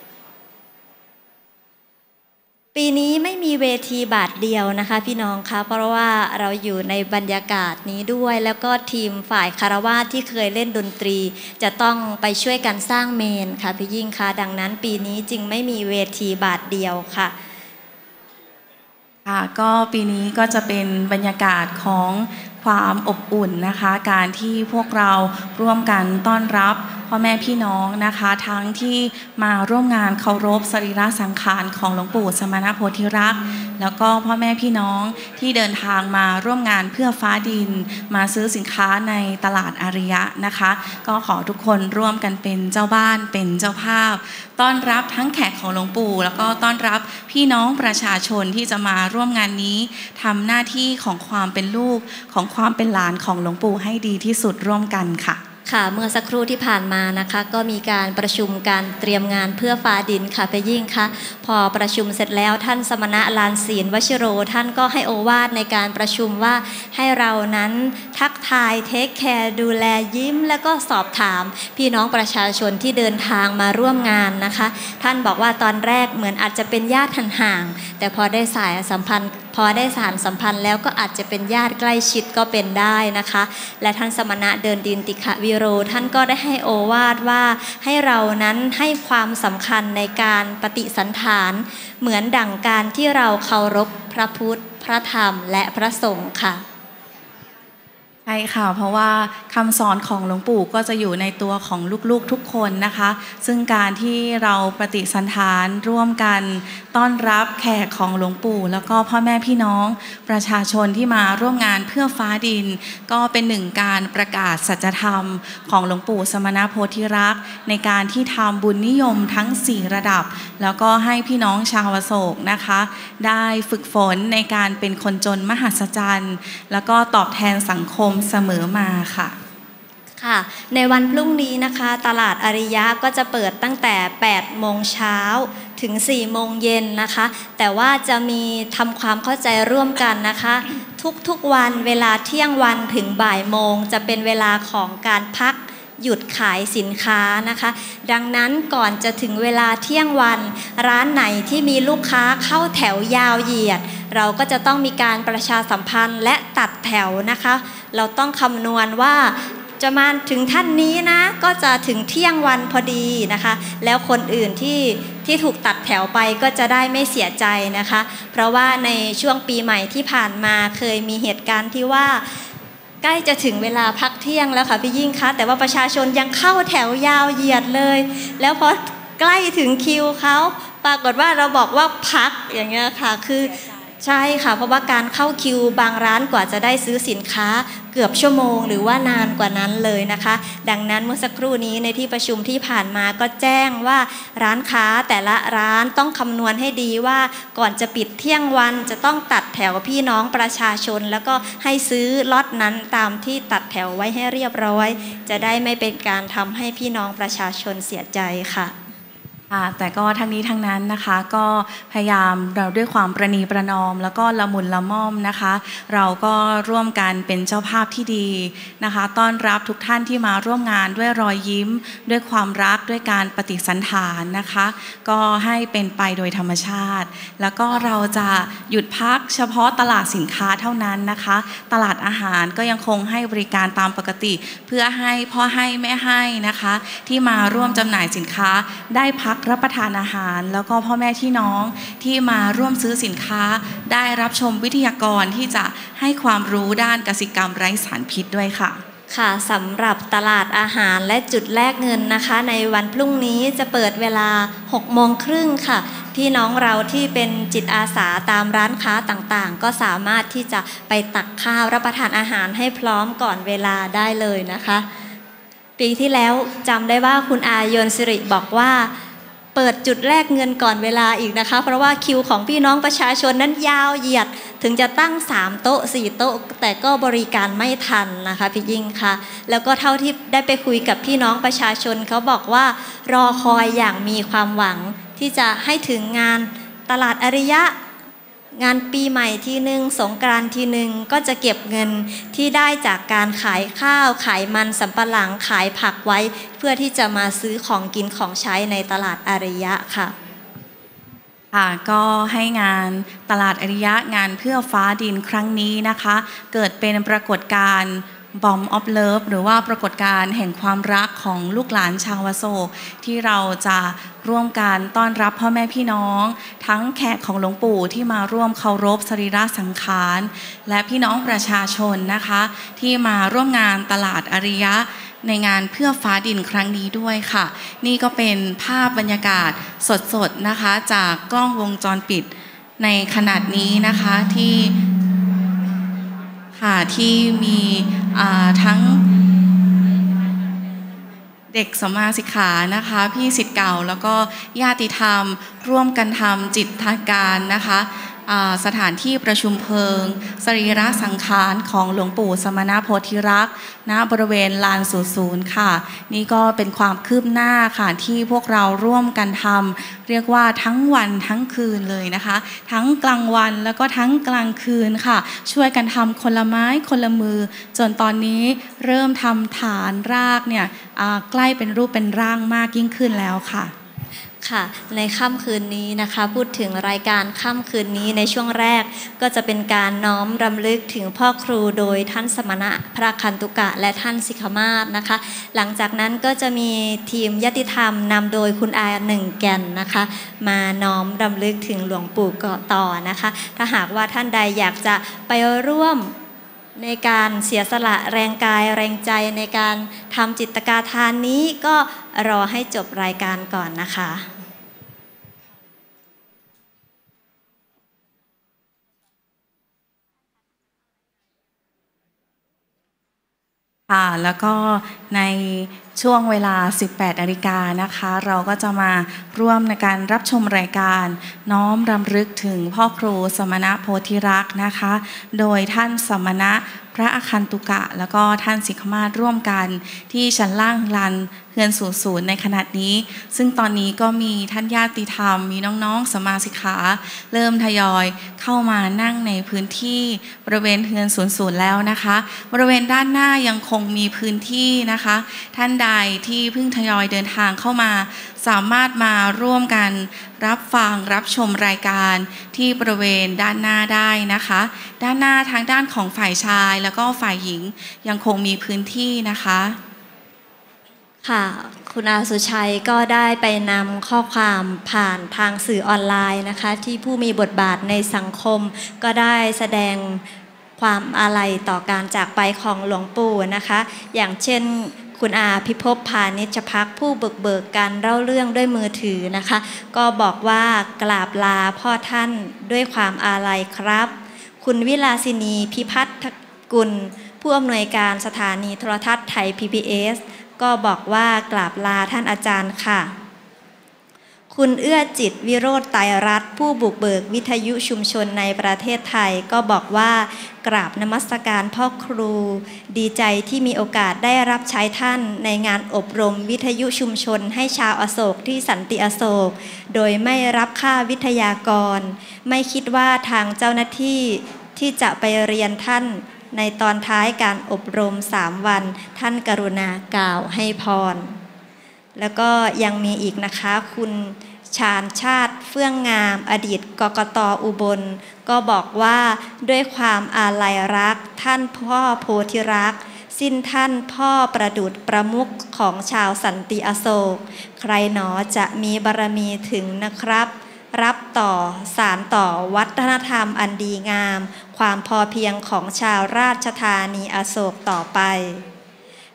ปีนี้ไม่มีเวทีบาทเดียวนะคะพี่น้องคะเพราะว่าเราอยู่ในบรรยากาศนี้ด้วยแล้วก็ทีมฝ่ายคารวาสที่เคยเล่นดนตรีจะต้องไปช่วยกันสร้างเมนค่ะพี่ยิ่งคะดังนั้นปีนี้จึงไม่มีเวทีบาทเดียวค่ะก็ปีนี้ก็จะเป็นบรรยากาศของความอบอุ่นนะคะการที่พวกเราร่วมกันต้อนรับพ่อแม่พี่น้องนะคะทั้งที่มาร่วมงานเคารพสรีระสังขารของหลวงปู่สมณโพธิรักษ์แล้วก็พ่อแม่พี่น้องที่เดินทางมาร่วมงานเพื่อฟ้าดินมาซื้อสินค้าในตลาดอาริยะนะคะก็ขอทุกคนร่วมกันเป็นเจ้าบ้านเป็นเจ้าภาพต้อนรับทั้งแขกของหลวงปู่แล้วก็ต้อนรับพี่น้องประชาชนที่จะมาร่วมงานนี้ทำหน้าที่ของความเป็นลูกของความเป็นหลานของหลวงปู่ให้ดีที่สุดร่วมกันค่ะค่ะเมื่อสักครู่ที่ผ่านมานะคะก็มีการประชุมการเตรียมงานเพื่อฟ้าดินค่ะไปยิ่งค่ะพอประชุมเสร็จแล้วท่านสมณะลานศีลวชิโรท่านก็ให้โอวาทในการประชุมว่าให้เรานั้นทักทายเทคแคร์ดูแลยิ้มแล้วก็สอบถามพี่น้องประชาชนที่เดินทางมาร่วมงานนะคะท่านบอกว่าตอนแรกเหมือนอาจจะเป็นญาติห่างๆแต่พอได้สารสัมพันธ์แล้วก็อาจจะเป็นญาติใกล้ชิดก็เป็นได้นะคะและท่านสมณะเดินดินติขวิโรท่านก็ได้ให้โอวาทว่าให้เรานั้นให้ความสำคัญในการปฏิสันถานเหมือนดั่งการที่เราเคารพพระพุทธพระธรรมและพระสงฆ์ค่ะใช่ค่ะเพราะว่าคำสอนของหลวงปู่ก็จะอยู่ในตัวของลูกๆทุกคนนะคะซึ่งการที่เราปฏิสันถานร่วมกันต้อนรับแขกของหลวงปู่แล้วก็พ่อแม่พี่น้องประชาชนที่มาร่วมงานเพื่อฟ้าดินก็เป็นหนึ่งการประกาศสัจธรรมของหลวงปู่สมณโพธิรักษ์ในการที่ทำบุญนิยมทั้ง4ระดับแล้วก็ให้พี่น้องชาวอโศกนะคะได้ฝึกฝนในการเป็นคนจนมหัศจรรย์แล้วก็ตอบแทนสังคมเสมอมาค่ะค่ะในวันพรุ่งนี้นะคะตลาดอาริยะก็จะเปิดตั้งแต่8 โมงเช้าถึง4 โมงเย็นนะคะแต่ว่าจะมีทำความเข้าใจร่วมกันนะคะทุกวันเวลาเที่ยงวันถึงบ่ายโมงจะเป็นเวลาของการพักหยุดขายสินค้านะคะดังนั้นก่อนจะถึงเวลาเที่ยงวันร้านไหนที่มีลูกค้าเข้าแถวยาวเหยียดเราก็จะต้องมีการประชาสัมพันธ์และตัดแถวนะคะเราต้องคำนวณว่าจะมาถึงท่านนี้นะก็จะถึงเที่ยงวันพอดีนะคะแล้วคนอื่นที่ถูกตัดแถวไปก็จะได้ไม่เสียใจนะคะเพราะว่าในช่วงปีใหม่ที่ผ่านมาเคยมีเหตุการณ์ที่ว่าใกล้จะถึงเวลาพักเที่ยงแล้วค่ะพี่ยิ่งคะแต่ว่าประชาชนยังเข้าแถวยาวเหยียดเลยแล้วพอใกล้ถึงคิวเขาปรากฏว่าเราบอกว่าพักอย่างเงี้ยค่ะคือใช่ค่ะเพราะว่าการเข้าคิวบางร้านกว่าจะได้ซื้อสินค้าเกือบชั่วโมงหรือว่านานกว่านั้นเลยนะคะดังนั้นเมื่อสักครู่นี้ในที่ประชุมที่ผ่านมาก็แจ้งว่าร้านค้าแต่ละร้านต้องคำนวณให้ดีว่าก่อนจะปิดเที่ยงวันจะต้องตัดแถวพี่น้องประชาชนแล้วก็ให้ซื้อล็อตนั้นตามที่ตัดแถวไว้ให้เรียบร้อยจะได้ไม่เป็นการทำให้พี่น้องประชาชนเสียใจค่ะแต่ก็ทั้งนี้ทั้งนั้นนะคะก็พยายามเราด้วยความประนีประนอมแล้วก็ละมุนละม่อมนะคะเราก็ร่วมกันเป็นเจ้าภาพที่ดีนะคะต้อนรับทุกท่านที่มาร่วมงานด้วยรอยยิ้มด้วยความรักด้วยการปฏิสันถานนะคะก็ให้เป็นไปโดยธรรมชาติแล้วก็เราจะหยุดพักเฉพาะตลาดสินค้าเท่านั้นนะคะตลาดอาหารก็ยังคงให้บริการตามปกติเพื่อให้พ่อให้แม่ให้นะคะที่มาร่วมจำหน่ายสินค้าได้พักรับประทานอาหารแล้วก็พ่อแม่พี่น้องที่มาร่วมซื้อสินค้าได้รับชมวิทยากรที่จะให้ความรู้ด้านกสิกรรมไร้สารพิษด้วยค่ะค่ะสำหรับตลาดอาหารและจุดแลกเงินนะคะในวันพรุ่งนี้จะเปิดเวลา 18:30 น.ค่ะพี่น้องเราที่เป็นจิตอาสาตามร้านค้าต่างๆก็สามารถที่จะไปตักข้าวรับประทานอาหารให้พร้อมก่อนเวลาได้เลยนะคะปีที่แล้วจำได้ว่าคุณอายนสิริบอกว่าเปิดจุดแรกเงินก่อนเวลาอีกนะคะเพราะว่าคิวของพี่น้องประชาชนนั้นยาวเหยียดถึงจะตั้ง3โต๊ะ4โต๊ะแต่ก็บริการไม่ทันนะคะพี่ยิ่งค่ะแล้วก็เท่าที่ได้ไปคุยกับพี่น้องประชาชนเขาบอกว่ารอคอยอย่างมีความหวังที่จะให้ถึงงานตลาดอริยะงานปีใหม่ทีนึงสงกรานต์ทีนึงก็จะเก็บเงินที่ได้จากการขายข้าวขายมันสำปะหลังขายผักไว้เพื่อที่จะมาซื้อของกินของใช้ในตลาดอริยะค่ะก็ให้งานตลาดอริยะงานเพื่อฟ้าดินครั้งนี้นะคะเกิดเป็นปรากฏการณ์Bomb of Love หรือว่าปรากฏการณ์แห่งความรักของลูกหลานชาวอโศกที่เราจะร่วมกันต้อนรับพ่อแม่พี่น้องทั้งแขกของหลวงปู่ที่มาร่วมเคารพสรีระสังขารและพี่น้องประชาชนนะคะที่มาร่วมงานตลาดอริยะในงานเพื่อฟ้าดินครั้งนี้ด้วยค่ะนี่ก็เป็นภาพบรรยากาศสดๆนะคะจากกล้องวงจรปิดในขนาดนี้นะคะที่มีทั้งเด็กสัมมาสิกขานะคะพี่ศิษย์เก่าแล้วก็ญาติธรรมร่วมกันทำจิตทการนะคะสถานที่ประชุมเพลิงสรีระสังขารของหลวงปู่สมณโพธิรักษ์ณบริเวณลานศูนย์ค่ะนี่ก็เป็นความคืบหน้าค่ะที่พวกเราร่วมกันทำเรียกว่าทั้งวันทั้งคืนเลยนะคะทั้งกลางวันแล้วก็ทั้งกลางคืนค่ะช่วยกันทำคนละไม้คนละมือจนตอนนี้เริ่มทำฐานรากเนี่ยใกล้เป็นรูปเป็นร่างมากยิ่งขึ้นแล้วค่ะค่ะในค่ำคืนนี้นะคะพูดถึงรายการค่ำคืนนี้ในช่วงแรกก็จะเป็นการน้อมรำลึกถึงพ่อครูโดยท่านสมณะพระคันตุกะและท่านสิกขมาศนะคะหลังจากนั้นก็จะมีทีมยติธรรมนำโดยคุณอาหนึ่งแก่นนะคะมาน้อมรำลึกถึงหลวงปู่เกาะต่อนะคะถ้าหากว่าท่านใดอยากจะไปร่วมในการเสียสละแรงกายแรงใจในการทำจิตกาทานนี้ก็รอให้จบรายการก่อนนะคะแล้วก็ในช่วงเวลา 18 นาฬิกานะคะเราก็จะมาร่วมในการรับชมรายการน้อมรำลึกถึงพ่อครูสมณโพธิรักษ์นะคะโดยท่านสมณะพระอคันตุกะแล้วก็ท่านสิกขมาศร่วมกันที่ชั้นล่างลานเฮือนศูนย์ในขณะนี้ซึ่งตอนนี้ก็มีท่านญาติธรรมมีน้องๆสมาสิกขาเริ่มทยอยเข้ามานั่งในพื้นที่บริเวณเฮือนศูนย์แล้วนะคะบริเวณด้านหน้ายังคงมีพื้นที่นะคะท่านใดที่เพิ่งทยอยเดินทางเข้ามาสามารถมาร่วมกันรับฟังรับชมรายการที่บริเวณด้านหน้าได้นะคะด้านหน้าทางด้านของฝ่ายชายแล้วก็ฝ่ายหญิงยังคงมีพื้นที่นะคะค่ะคุณอาสุชัยก็ได้ไปนำข้อความผ่านทางสื่อออนไลน์นะคะที่ผู้มีบทบาทในสังคมก็ได้แสดงความอาลัยต่อการจากไปของหลวงปู่นะคะอย่างเช่นคุณอาพิภพพานิชภักผู้เบิกการเล่าเรื่องด้วยมือถือนะคะก็บอกว่ากราบลาพ่อท่านด้วยความอาลัยครับคุณวิลาสินีพิพัฒน์กุลผู้อำนวยการสถานีโทรทัศน์ไทย PBS ก็บอกว่ากราบลาท่านอาจารย์ค่ะคุณเอื้อจิตวิโรจน์ไตรรัตน์ผู้บุกเบิกวิทยุชุมชนในประเทศไทยก็บอกว่ากราบนมัสการพ่อครูดีใจที่มีโอกาสได้รับใช้ท่านในงานอบรมวิทยุชุมชนให้ชาวอโศกที่สันติอโศกโดยไม่รับค่าวิทยากรไม่คิดว่าทางเจ้าหน้าที่ที่จะไปเรียนท่านในตอนท้ายการอบรม3 วันท่านกรุณากล่าวให้พรแล้วก็ยังมีอีกนะคะคุณชาญชาติเฟื่องงามอดีตกกต.อุบลก็บอกว่าด้วยความอาลัยรักท่านพ่อโพธิรักษ์สิ้นท่านพ่อประดุจประมุขของชาวสันติอโศกใครหนอจะมีบารมีถึงนะครับรับต่อสานต่อวัฒนธรรมอันดีงามความพอเพียงของชาวราชธานีอโศกต่อไป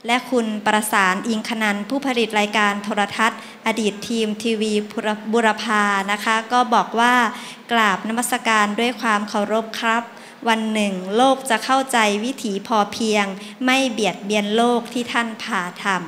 และคุณประสานอิงคนันท์ผู้ผลิตรายการโทรทัศน์อดีตทีมทีวีบุรพานะคะก็บอกว่ากราบนมัสการด้วยความเคารพครับวันหนึ่งโลกจะเข้าใจวิถีพอเพียงไม่เบียดเบียนโลกที่ท่านพาทำ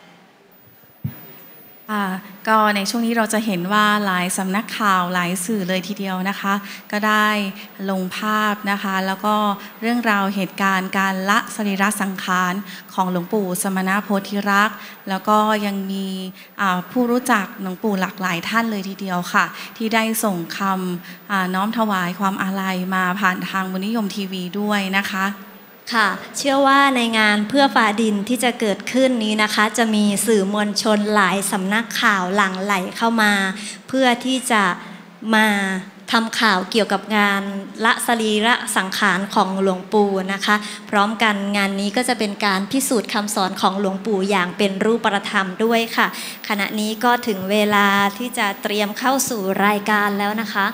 ก็ในช่วงนี้เราจะเห็นว่าหลายสำนักข่าวหลายสื่อเลยทีเดียวนะคะก็ได้ลงภาพนะคะแล้วก็เรื่องราวเหตุการณ์การละสรีระสังขารของหลวงปู่สมณโพธิรักษ์แล้วก็ยังมีผู้รู้จักหลวงปู่หลากหลายท่านเลยทีเดียวค่ะที่ได้ส่งคำน้อมถวายความอาลัยมาผ่านทางบุญนิยมทีวีด้วยนะคะค่ะเชื่อว่าในงานเพื่อฟ้าดินที่จะเกิดขึ้นนี้นะคะจะมีสื่อมวลชนหลายสำนักข่าวหลั่งไหลเข้ามาเพื่อที่จะมาทำข่าวเกี่ยวกับงานละสรีระสังขารของหลวงปู่นะคะพร้อมกันงานนี้ก็จะเป็นการพิสูจน์คำสอนของหลวงปู่อย่างเป็นรูปธรรมด้วยค่ะขณะนี้ก็ถึงเวลาที่จะเตรียมเข้าสู่รายการแล้วนะคะ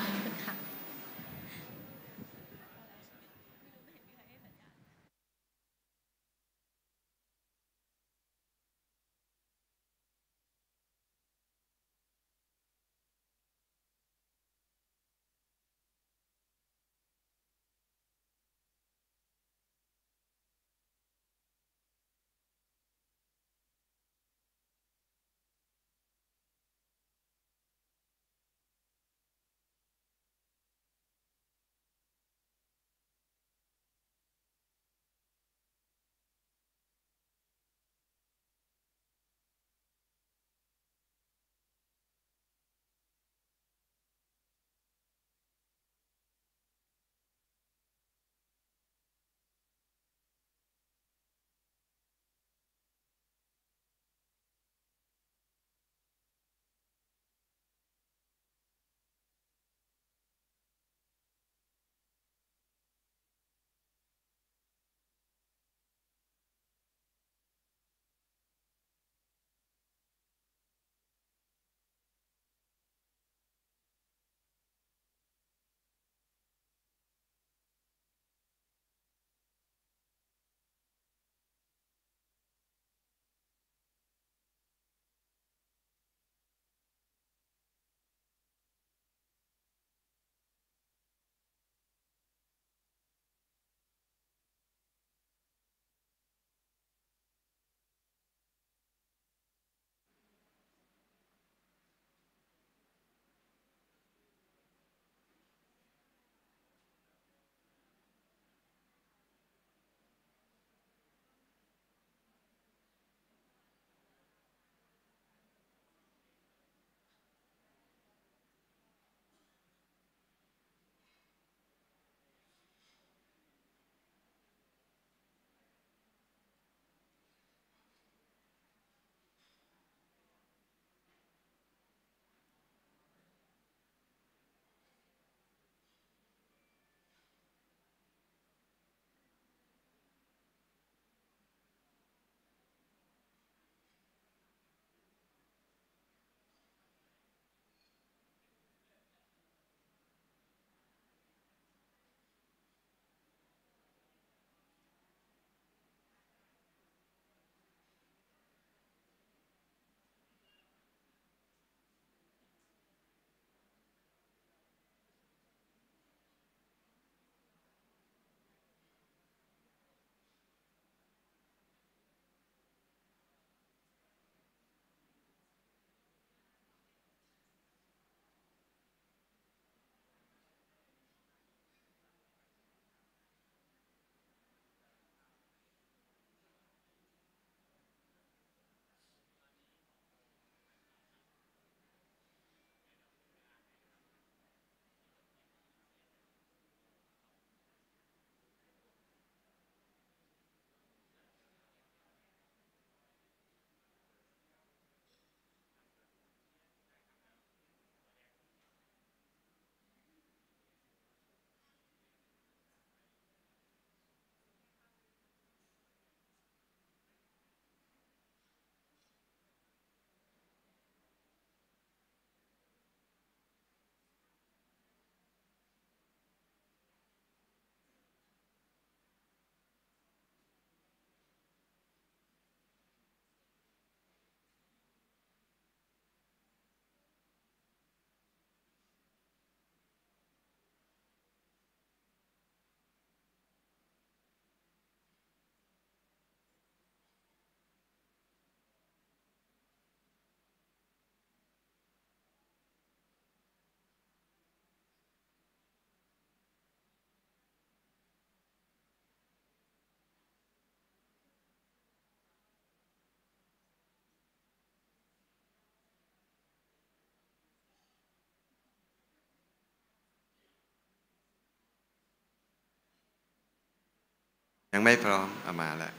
ยังไม่พร้อมเอามาแล้ว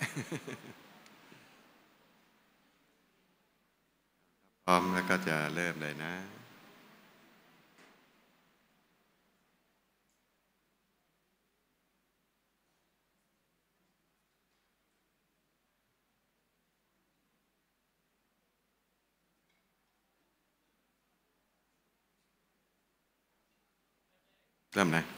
พร้อมแล้วก็จะเริ่มเลยนะเริ่มนะ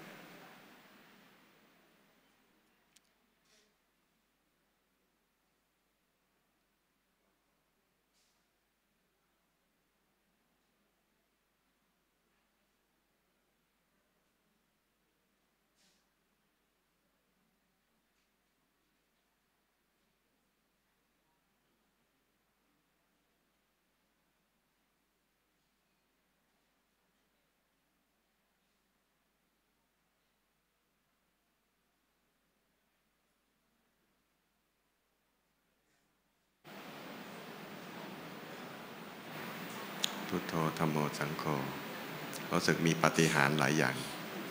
พุทโธธัมโมสังโฆรู้สึกมีปาฏิหาริย์หลายอย่าง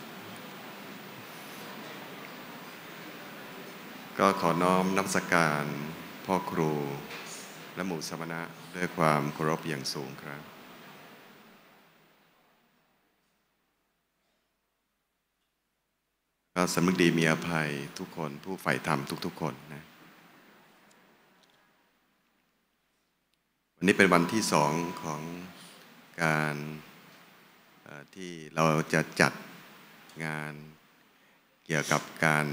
ก็ขอน้อมนมัสการพ่อครูและหมู่สมณะด้วยความเคารพอย่างสูงครับก็สำนึกดีมีอภัยทุกคนผู้ใฝ่ธรรมทุกๆคนนะวันนี้เป็นวันที่สองของการที่เราจะจัดงานเกี่ยวกับการ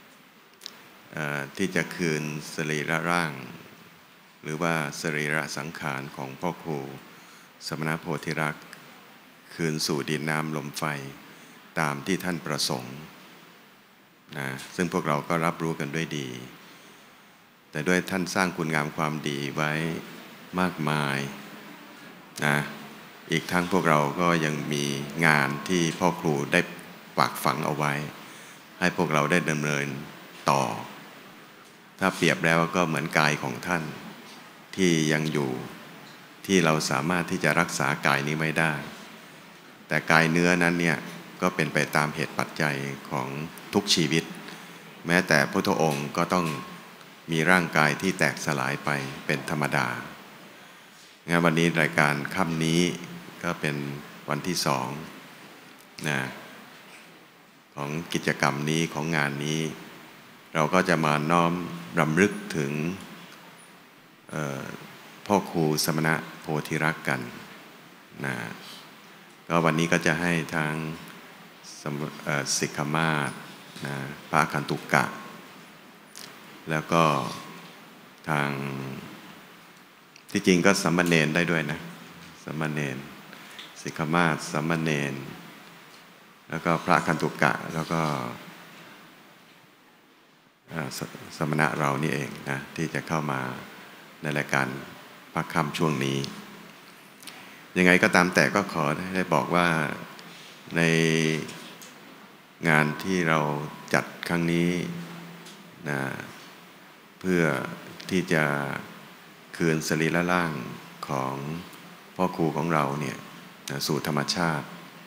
ที่จะคืนสรีระร่างหรือว่าสรีระสังขารของพ่อครูสมณโพธิรักษ์คืนสู่ดินน้ำลมไฟตามที่ท่านประสงค์นะซึ่งพวกเราก็รับรู้กันด้วยดีแต่ด้วยท่านสร้างคุณงามความดีไว้มากมายนะอีกทั้งพวกเราก็ยังมีงานที่พ่อครูได้ฝากฝังเอาไว้ให้พวกเราได้ดำเนินต่อถ้าเปรียบแล้วก็เหมือนกายของท่านที่ยังอยู่ที่เราสามารถที่จะรักษากายนี้ไว้ได้แต่กายเนื้อนั้นเนี่ยก็เป็นไปตามเหตุปัจจัยของทุกชีวิตแม้แต่พระพุทธองค์ก็ต้องมีร่างกายที่แตกสลายไปเป็นธรรมดางานวันนี้รายการค่ำนี้ก็เป็นวันที่สองนะของกิจกรรมนี้ของงานนี้เราก็จะมาน้อมรำลึกถึงพ่อครูสมณโพธิรักษ์กันนะก็วันนี้ก็จะให้ทางสิกขมาศนะพระอาคันตุกะแล้วก็ทางที่จริงก็สัมมาเนรได้ด้วยนะสัมมาเนรสิกขมาศสัมมาเนรแล้วก็พระอาคันตุกะแล้วก็สมณะเรานี่เองนะที่จะเข้ามาในรายการพระค่ำช่วงนี้ยังไงก็ตามแต่ก็ขอได้บอกว่าในงานที่เราจัดครั้งนี้นะเพื่อที่จะคืนสรีระร่างของพ่อครูของเราเนี่ยสู่ธรรมชาติ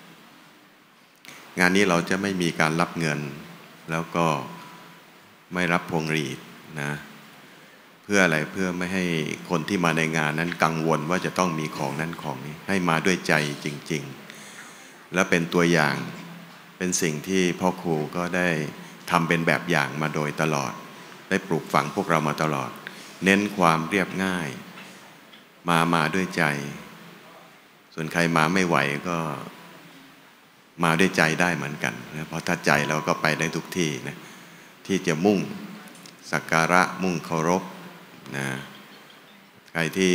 งานนี้เราจะไม่มีการรับเงินแล้วก็ไม่รับพวงหรีดนะเพื่ออะไรเพื่อไม่ให้คนที่มาในงานนั้นกังวลว่าจะต้องมีของนั้นของนี้ให้มาด้วยใจจริงๆและเป็นตัวอย่างเป็นสิ่งที่พ่อครูก็ได้ทำเป็นแบบอย่างมาโดยตลอดได้ปลูกฝังพวกเรามาตลอดเน้นความเรียบง่ายมาด้วยใจส่วนใครมาไม่ไหวก็มาด้วยใจได้เหมือนกันนะเพราะถ้าใจเราก็ไปได้ทุกที่นะที่จะมุ่งสักการะมุ่งเคารพนะใครที่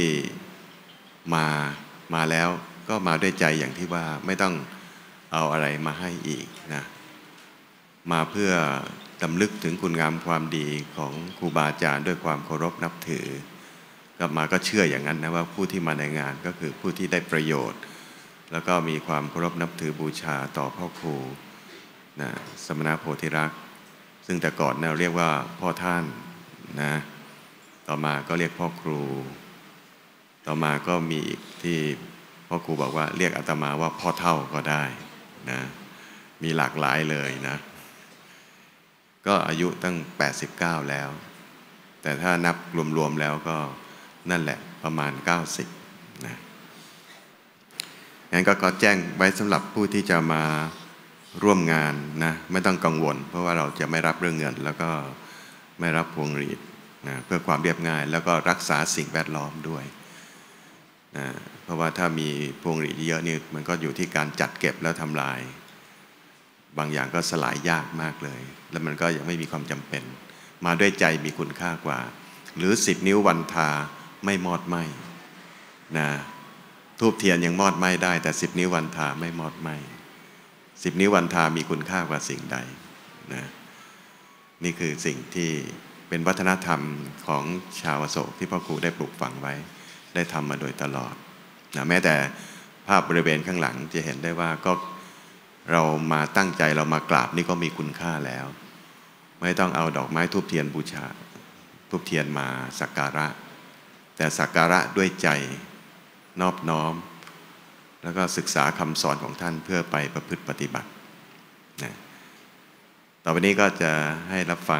มาแล้วก็มาด้วยใจอย่างที่ว่าไม่ต้องเอาอะไรมาให้อีกนะมาเพื่อรำลึกถึงคุณงามความดีของครูบาอาจารย์ด้วยความเคารพนับถือกลับมาก็เชื่ออย่างนั้นนะว่าผู้ที่มาในงานก็คือผู้ที่ได้ประโยชน์แล้วก็มีความเคารพนับถือบูชาต่อพ่อครูนะสมณโพธิรักษ์ซึ่งแต่ก่อนเราเรียกว่าพ่อท่านนะต่อมาก็เรียกพ่อครูต่อมาก็มีอีกที่พ่อครูบอกว่าเรียกอาตมาว่าพ่อเฒ่าก็ได้นะมีหลากหลายเลยนะก็อายุตั้ง89แล้วแต่ถ้านับรวมๆแล้วก็นั่นแหละประมาณ90นะงั้นก็แจ้งไว้สำหรับผู้ที่จะมาร่วมงานนะไม่ต้องกังวลเพราะว่าเราจะไม่รับเรื่องเงินแล้วก็ไม่รับพวงหรีดนะเพื่อความเรียบง่ายแล้วก็รักษาสิ่งแวดล้อมด้วยนะเพราะว่าถ้ามีพวงหรีดเยอะนี่มันก็อยู่ที่การจัดเก็บแล้วทำลายบางอย่างก็สลายยากมากเลยแล้วมันก็ยังไม่มีความจำเป็นมาด้วยใจมีคุณค่ากว่าหรือ10 นิ้ววันทาไม่มอดไหม้นะทูบเทียนยังมอดไหม้ได้แต่10 นิ้ววันทาไม่มอดไหม้10 นิ้ววันทามีคุณค่ากว่าสิ่งใดนะนี่คือสิ่งที่เป็นวัฒนธรรมของชาวอโศกที่พ่อครูได้ปลูกฝังไว้ได้ทำมาโดยตลอดนะแม้แต่ภาพบริเวณข้างหลังจะเห็นได้ว่าก็เรามาตั้งใจเรามากราบนี่ก็มีคุณค่าแล้วไม่ต้องเอาดอกไม้ทูบเทียนบูชาทูบเทียนมาสักการะแต่สักการะด้วยใจนอบน้อมแล้วก็ศึกษาคำสอนของท่านเพื่อไปประพฤติปฏิบัตินะต่อไปนี้ก็จะให้รับฟัง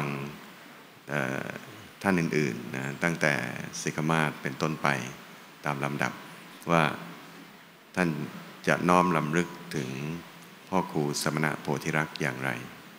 ท่านอื่นๆนะตั้งแต่สิกขมาศเป็นต้นไปตามลำดับว่าท่านจะน้อมรำลึกถึงพ่อครูสมณะโพธิรักษ์อย่างไร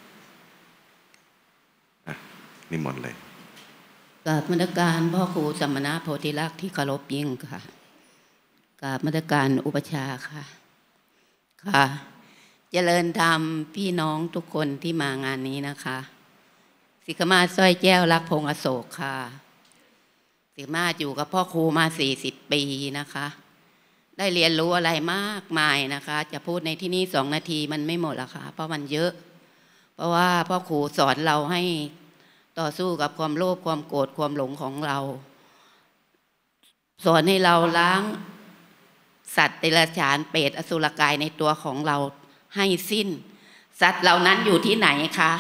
นิมนต์เลยกราบนมัสการพ่อครูสมณะโพธิรักษ์ที่เคารพยิ่งค่ะกราบนมัสการอุปชาค่ะค่ะเจริญธรรมพี่น้องทุกคนที่มางานนี้นะคะสิกขมาศสร้อยแก้วรักพงษ์อโศกค่ะสิกขมาศอยู่กับพ่อครูมา40 ปีนะคะได้เรียนรู้อะไรมากมายนะคะจะพูดในที่นี้2 นาทีมันไม่หมดละค่ะเพราะมันเยอะเพราะว่าพ่อครูสอนเราให้ต่อสู้กับความโลภความโกรธความหลงของเราสอนให้เราล้างสัตว์เดรัจฉานเปรตอสุรกายในตัวของเราให้สิ้นสัตว์เหล่านั้นอยู่ที่ไหนคะ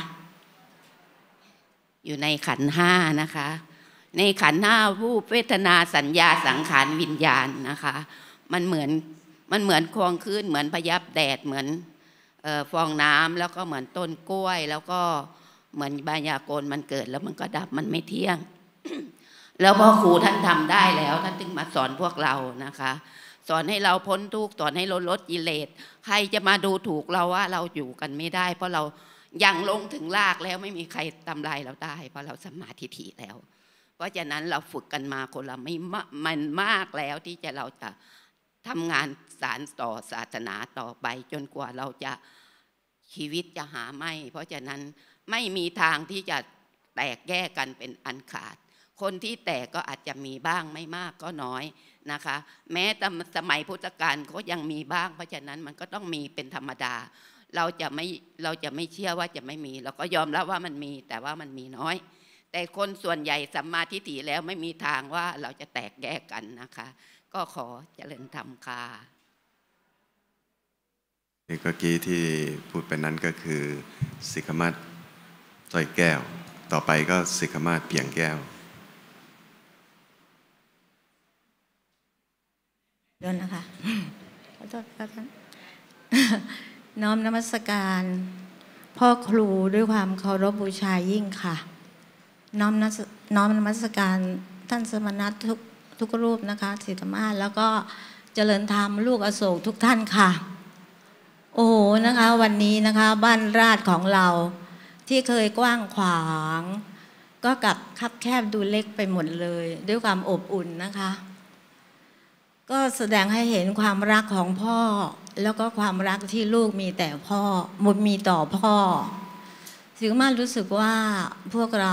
อยู่ในขันธ์5นะคะในขันธ์5รูปเวทนาสัญญาสังขารวิญญาณนะคะมันเหมือนควงคลื่นเหมือนพยับแดดเหมือนฟองน้ำแล้วก็เหมือนต้นกล้วยแล้วก็เหมือนบายากลมันเกิดแล้วมันก็ดับมันไม่เที่ยง แล้วพ่อครูท่านทำได้แล้วท่านถึงมาสอนพวกเรานะคะสอนให้เราพ้นทุกข์สอนให้ลดกิเลสใครจะมาดูถูกเราว่าเราอยู่กันไม่ได้เพราะเรายังลงถึงรากแล้วไม่มีใครทำลายเราได้เพราะเราสัมมาทิฏฐิแล้วเพราะฉะนั้นเราฝึกกันมาคนละไม่มันมากแล้วที่เราจะทำงานสานต่อศาสนาต่อไปจนกว่าเราจะชีวิตจะหาไม่เพราะฉะนั้นไม่มีทางที่จะแตกแยกกันเป็นอันขาดคนที่แตกก็อาจจะมีบ้างไม่มากก็น้อยนะคะแม้แต่สมัยพุทธกาลก็ยังมีบ้างเพราะฉะนั้นมันก็ต้องมีเป็นธรรมดาเราจะไม่เชื่อว่าจะไม่มีเราก็ยอมรับว่ามันมีแต่ว่ามันมีน้อยแต่คนส่วนใหญ่สัมมาทิฏฐิแล้วไม่มีทางว่าเราจะแตกแยกกันนะคะก็ขอเจริญธรรมค่ะเมื่อกี้ที่พูดไปนั้นก็คือสิกขมาศสร้อยแก้วต่อไปก็สิกขมาศเพียงแก้วเดี๋ยวนะคะขอโทษครับท่านน้อมนมัสการพ่อครูด้วยความเคารพบูชายิ่งค่ะน้อมนมัสการท่านสมณะทุกรูปนะคะสิกขมาศแล้วก็เจริญธรรมลูกอโศกทุกท่านค่ะโอ้โหนะคะวันนี้นะคะบ้านราชของเราที่เคยกว้างขวางก็กลับคับแคบดูเล็กไปหมดเลยด้วยความอบอุ่นนะคะก็แสดงให้เห็นความรักของพ่อแล้วก็ความรักที่ลูกมีแต่พ่อมีต่อพ่อสิกขมาศรู้สึกว่าพวกเรา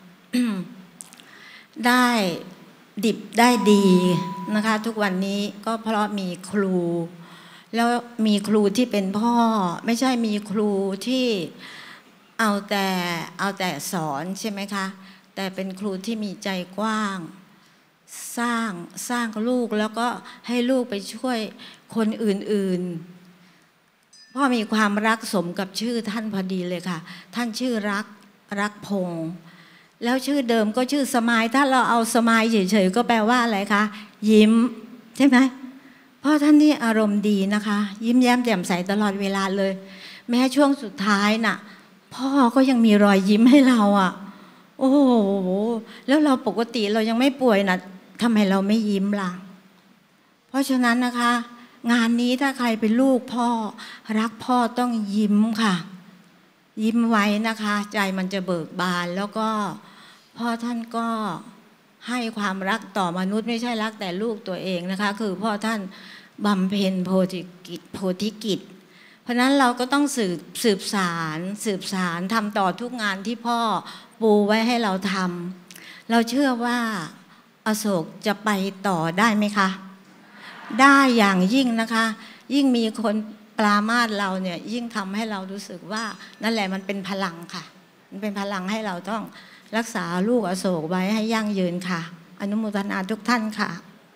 ได้ดิบได้ดีนะคะทุกวันนี้ก็เพราะมีครูแล้วมีครูที่เป็นพ่อไม่ใช่มีครูที่เอาแต่สอนใช่ไหมคะแต่เป็นครูที่มีใจกว้างสร้างลูกแล้วก็ให้ลูกไปช่วยคนอื่นๆพ่อมีความรักสมกับชื่อท่านพอดีเลยค่ะท่านชื่อรักพงษ์แล้วชื่อเดิมก็ชื่อสมายถ้าเราเอาสมายเฉยๆก็แปลว่าอะไรคะยิ้มใช่ไหมเพราะท่านนี่อารมณ์ดีนะคะยิ้มแย้มแจ่มใสตลอดเวลาเลยแม้ช่วงสุดท้ายน่ะพ่อก็ยังมีรอยยิ้มให้เราอ่ะโอ้โหแล้วเราปกติเรายังไม่ป่วยนะทำไมเราไม่ยิ้มล่ะเพราะฉะนั้นนะคะ งานนี้ถ้าใครเป็นลูกพ่อรักพ่อต้องยิ้มค่ะยิ้มไว้นะคะใจมันจะเบิกบานแล้วก็พ่อท่านก็ให้ความรักต่อมนุษย์ไม่ใช่รักแต่ลูกตัวเองนะคะคือพ่อท่านบำเพ็ญโพธิกิจเพราะนั้นเราก็ต้องสืบสารทำต่อทุกงานที่พ่อปูไว้ให้เราทำเราเชื่อว่าอโศกจะไปต่อได้ไหมคะได้อย่างยิ่งนะคะยิ่งมีคนปรามาสเราเนี่ยยิ่งทำให้เรารู้สึกว่านั่นแหละมันเป็นพลังค่ะมันเป็นพลังให้เราต้องรักษาลูกอโศกไว้ให้ยั่งยืนค่ะอนุโมทนาทุกท่านค่ะ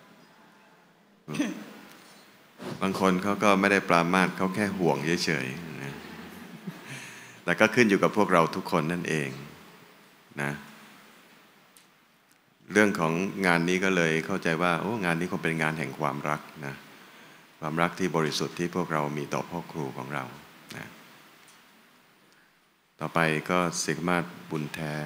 บางคนเขาก็ไม่ได้ปรามาสเขาแค่ห่วงเฉยๆนะแต่ก็ขึ้นอยู่กับพวกเราทุกคนนั่นเองนะเรื่องของงานนี้ก็เลยเข้าใจว่าโอ้งานนี้คงเป็นงานแห่งความรักนะความรักที่บริสุทธิ์ที่พวกเรามีต่อพ่อครูของเรานะต่อไปก็สิกมาศบุญแท้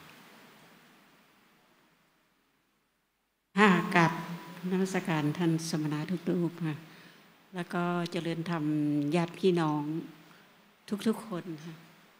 กับนมัสการท่านสมณะทุกรูปค่ะแล้วก็เจริญธรรมญาติพี่น้องทุกๆคนค่ะ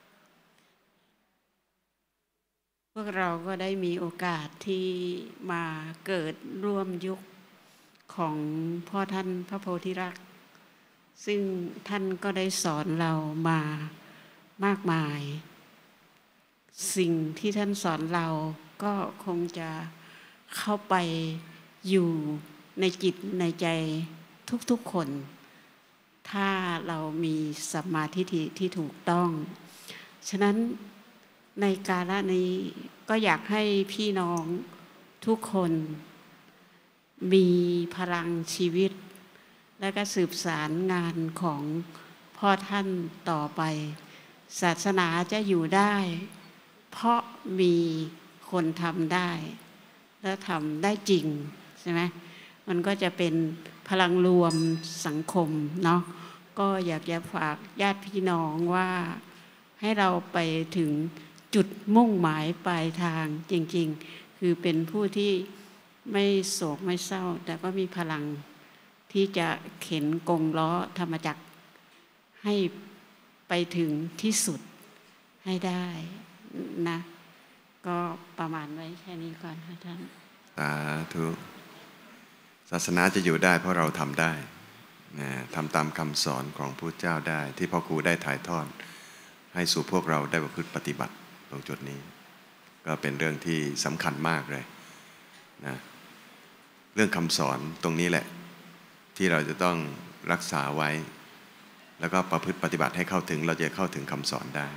พวกเราก็ได้มีโอกาสที่มาเกิดร่วมยุคของพ่อท่านพระโพธิรักษ์ซึ่งท่านก็ได้สอนเรามามากมายสิ่งที่ท่านสอนเราก็คงจะเข้าไปอยู่ในจิตในใจทุกๆคนถ้าเรามีสัมมาทิฏฐิที่ถูกต้องฉะนั้นในกาลนี้ก็อยากให้พี่น้องทุกคนมีพลังชีวิตและก็สืบสารงานของพ่อท่านต่อไปศาสนาจะอยู่ได้เพราะมีคนทำได้และทำได้จริงใช่ไหมมันก็จะเป็นพลังรวมสังคมเนาะก็อยากจะฝากญาติพี่น้องว่าให้เราไปถึงจุดมุ่งหมายปลายทางจริงๆคือเป็นผู้ที่ไม่โศกไม่เศร้าแต่ก็มีพลังที่จะเข็นกงล้อธรรมจักรให้ไปถึงที่สุดให้ได้นะก็ประมาณไว้แค่นี้ก่อนค่ะท่านสาธุศาสนาจะอยู่ได้เพราะเราทำได้นะทำตามคำสอนของพระเจ้าได้ที่พ่อครูได้ถ่ายทอดให้สู่พวกเราได้ประพฤติปฏิบัติตรงจุดนี้ก็เป็นเรื่องที่สำคัญมากเลยนะเรื่องคำสอนตรงนี้แหละที่เราจะต้องรักษาไว้แล้วก็ประพฤติปฏิบัติให้เข้าถึงเราจะเข้าถึงคำสอนได้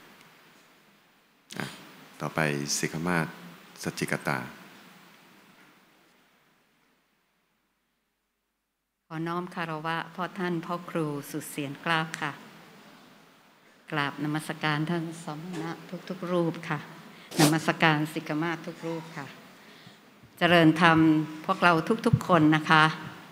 ต่อไปสิกมาศสัจจิกตาขอน้อมคารวะพ่อท่านพ่อครูสุดเสียงกล้าวค่ะกราบนมัสการท่านสมณะทุกรูปค่ะนมัสการสิกมาศทุกรูปค่ะเจริญธรรมพวกเราทุกๆคนนะคะ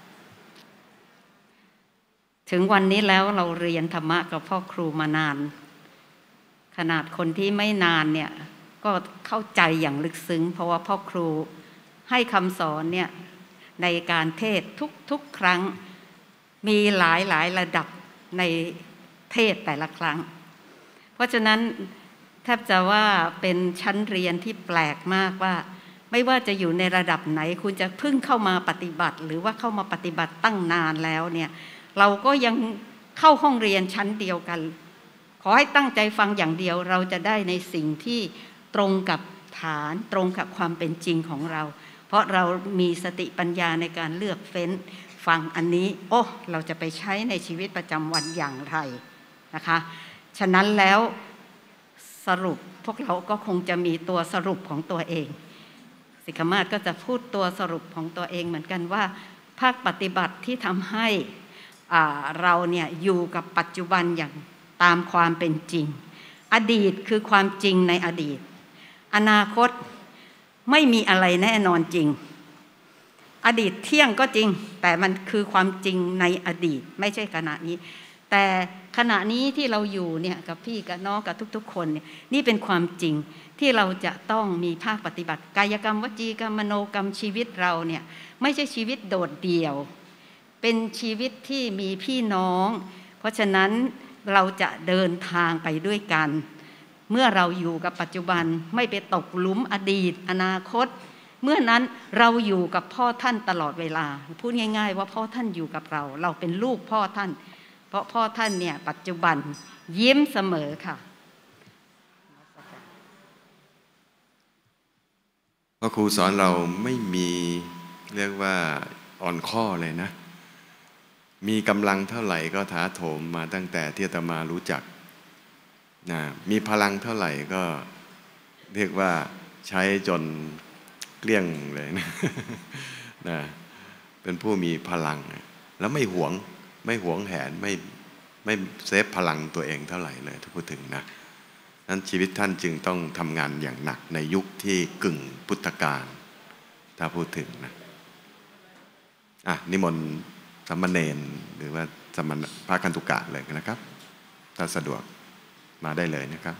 ถึงวันนี้แล้วเราเรียนธรรมะกับพ่อครูมานานขนาดคนที่ไม่นานเนี่ยก็เข้าใจอย่างลึกซึ้งเพราะว่าพ่อครูให้คำสอนเนี่ยในการเทศทุกครั้งมีหลายระดับในเทศแต่ละครั้งเพราะฉะนั้นแทบจะว่าเป็นชั้นเรียนที่แปลกมากว่าไม่ว่าจะอยู่ในระดับไหนคุณจะเพิ่งเข้ามาปฏิบัติหรือว่าเข้ามาปฏิบัติตั้งนานแล้วเนี่ยเราก็ยังเข้าห้องเรียนชั้นเดียวกันขอให้ตั้งใจฟังอย่างเดียวเราจะได้ในสิ่งที่ตรงกับฐานตรงกับความเป็นจริงของเราเพราะเรามีสติปัญญาในการเลือกเฟ้นฟังอันนี้โอ้เราจะไปใช้ในชีวิตประจำวันอย่างไรนะคะฉะนั้นแล้วสรุปพวกเราก็คงจะมีตัวสรุปของตัวเองสิกมาศก็จะพูดตัวสรุปของตัวเองเหมือนกันว่าภาคปฏิบัติที่ทำให้เราเนี่ยอยู่กับปัจจุบันอย่างตามความเป็นจริงอดีตคือความจริงในอดีตอนาคตไม่มีอะไรแน่นอนจริงอดีตเที่ยงก็จริงแต่มันคือความจริงในอดีตไม่ใช่ขณะนี้แต่ขณะนี้ที่เราอยู่เนี่ยกับพี่กับน้องกับทุกๆคนเนี่ยนี่เป็นความจริงที่เราจะต้องมีภาคปฏิบัติกายกรรมวจีกรรมมโนกรรมชีวิตเราเนี่ยไม่ใช่ชีวิตโดดเดี่ยวเป็นชีวิตที่มีพี่น้องเพราะฉะนั้นเราจะเดินทางไปด้วยกันเมื่อเราอยู่กับปัจจุบันไม่ไปตกหลุมอดีตอนาคตเมื่อนั้นเราอยู่กับพ่อท่านตลอดเวลาพูดง่ายๆว่าพ่อท่านอยู่กับเราเราเป็นลูกพ่อท่านเพราะพ่อท่านเนี่ยปัจจุบันยิ้มเสมอค่ะพ่อครูสอนเราไม่มีเรียกว่าอ่อนข้อเลยนะมีกำลังเท่าไหร่ก็ถาโถมมาตั้งแต่ที่อาตมารู้จักนะมีพลังเท่าไหร่ก็เรียกว่าใช้จนเกลี้ยงเลยนะนะเป็นผู้มีพลังแล้วไม่หวงแหนไม่เซฟพลังตัวเองเท่าไหร่เลยถ้าพูดถึงนะนั้นชีวิตท่านจึงต้องทำงานอย่างหนักในยุคที่กึ่งพุทธกาลถ้าพูดถึงนะนิมนต์สามเณรหรือว่าพระคันตุกะเลยนะครับถ้าสะดวกมาได้เลยนะครับ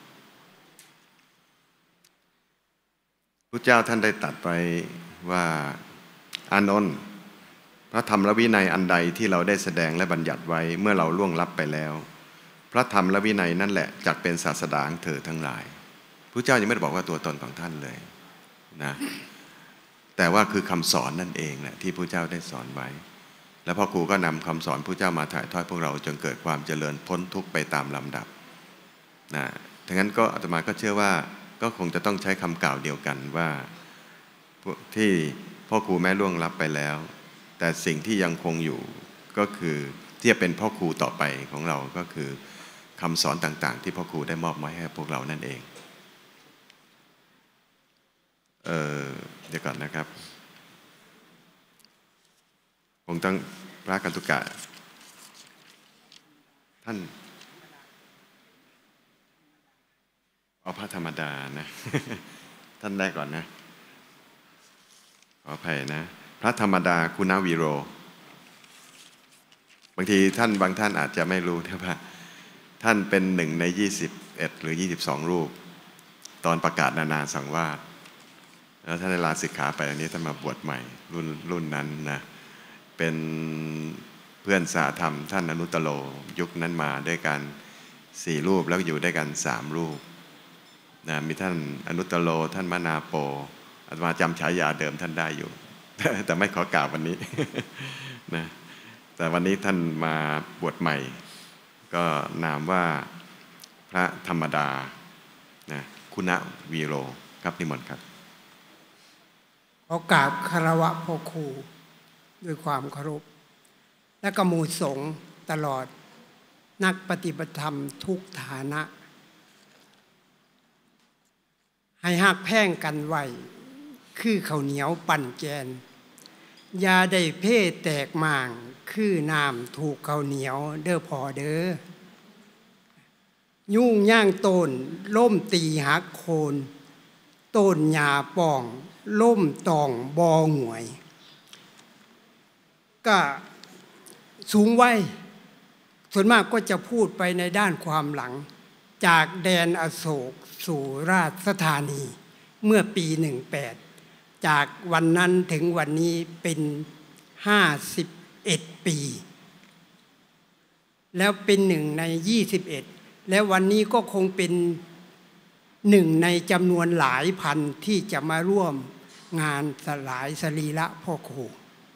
พระเจ้าท่านได้ตรัสไปว่าอานนท์พระธรรมและวินัยอันใดที่เราได้แสดงและบัญญัติไว้เมื่อเราล่วงลับไปแล้วพระธรรมและวินัยนั่นแหละจักเป็นศาสดาของเธอทั้งหลายพระเจ้ายังไม่ได้บอกว่าตัวตนของท่านเลยนะแต่ว่าคือคำสอนนั่นเองแหละที่พระเจ้าได้สอนไว้แล้วพ่อครูก็นำคำสอนพระเจ้ามาถ่ายทอดพวกเราจนเกิดความเจริญพ้นทุกข์ไปตามลำดับนะดังนั้นก็อาตมาก็เชื่อว่าก็คงจะต้องใช้คำกล่าวเดียวกันว่าที่พ่อครูแม้ล่วงลับไปแล้วแต่สิ่งที่ยังคงอยู่ก็คือที่จะเป็นพ่อครูต่อไปของเราก็คือคำสอนต่างๆที่พ่อครูได้มอบหมายให้พวกเรานั่นเองเดี๋ยวก่อนนะครับคงต้องพระคันตุกะท่านเอาพระธรรมดานะ ท่านได้ก่อนนะขออภัยนะพระธรรมดาคุณวีโรบางทีบางท่านอาจจะไม่รู้นะว่าท่านเป็น1 ใน 21 หรือ 22 รูปตอนประกาศนานาสังวาสแล้วท่านได้ลาสิกขาไปอันนี้ท่านมาบวชใหม่รุ่นนั้นนะเป็นเพื่อนสาธรรมท่านอนุตโลยุคนั้นมาด้วยกัน4 รูปแล้วอยู่ด้วยกัน3 รูปนะมีท่านอนุตโลท่านมนาโปอาตมาจำฉายาเดิมท่านได้อยู่ แต่ไม่ขอกล่าววันนี้ นะแต่วันนี้ท่านมาบวชใหม่ก็นามว่าพระธรรมดานะคุณวีโรครับนิมนต์ครับขอกราบคารวะพ่อครูด้วยความเคารพและก็หมู่สงฆ์ตลอดนักปฏิบัติธรรมทุกฐานะให้หักแพ่งกันไว้คือข้าวเหนียวปั่นแกนยาได้เพ่แตกหม่างคือน้ำถูกข้าวเหนียวเด้อพอเด้อยุ่งย่างต้นล่มตีหักโคนต้นหญ้าป่องล่มตองบอหวยก็สูงไว้ส่วนมากก็จะพูดไปในด้านความหลังจากแดนอโศกสู่ราชธานีเมื่อปี 18จากวันนั้นถึงวันนี้เป็น51 ปีแล้วเป็น1 ใน 21แล้ววันนี้ก็คงเป็น1 ในจำนวนหลายพันที่จะมาร่วมงานสลายสรีระพ่อครู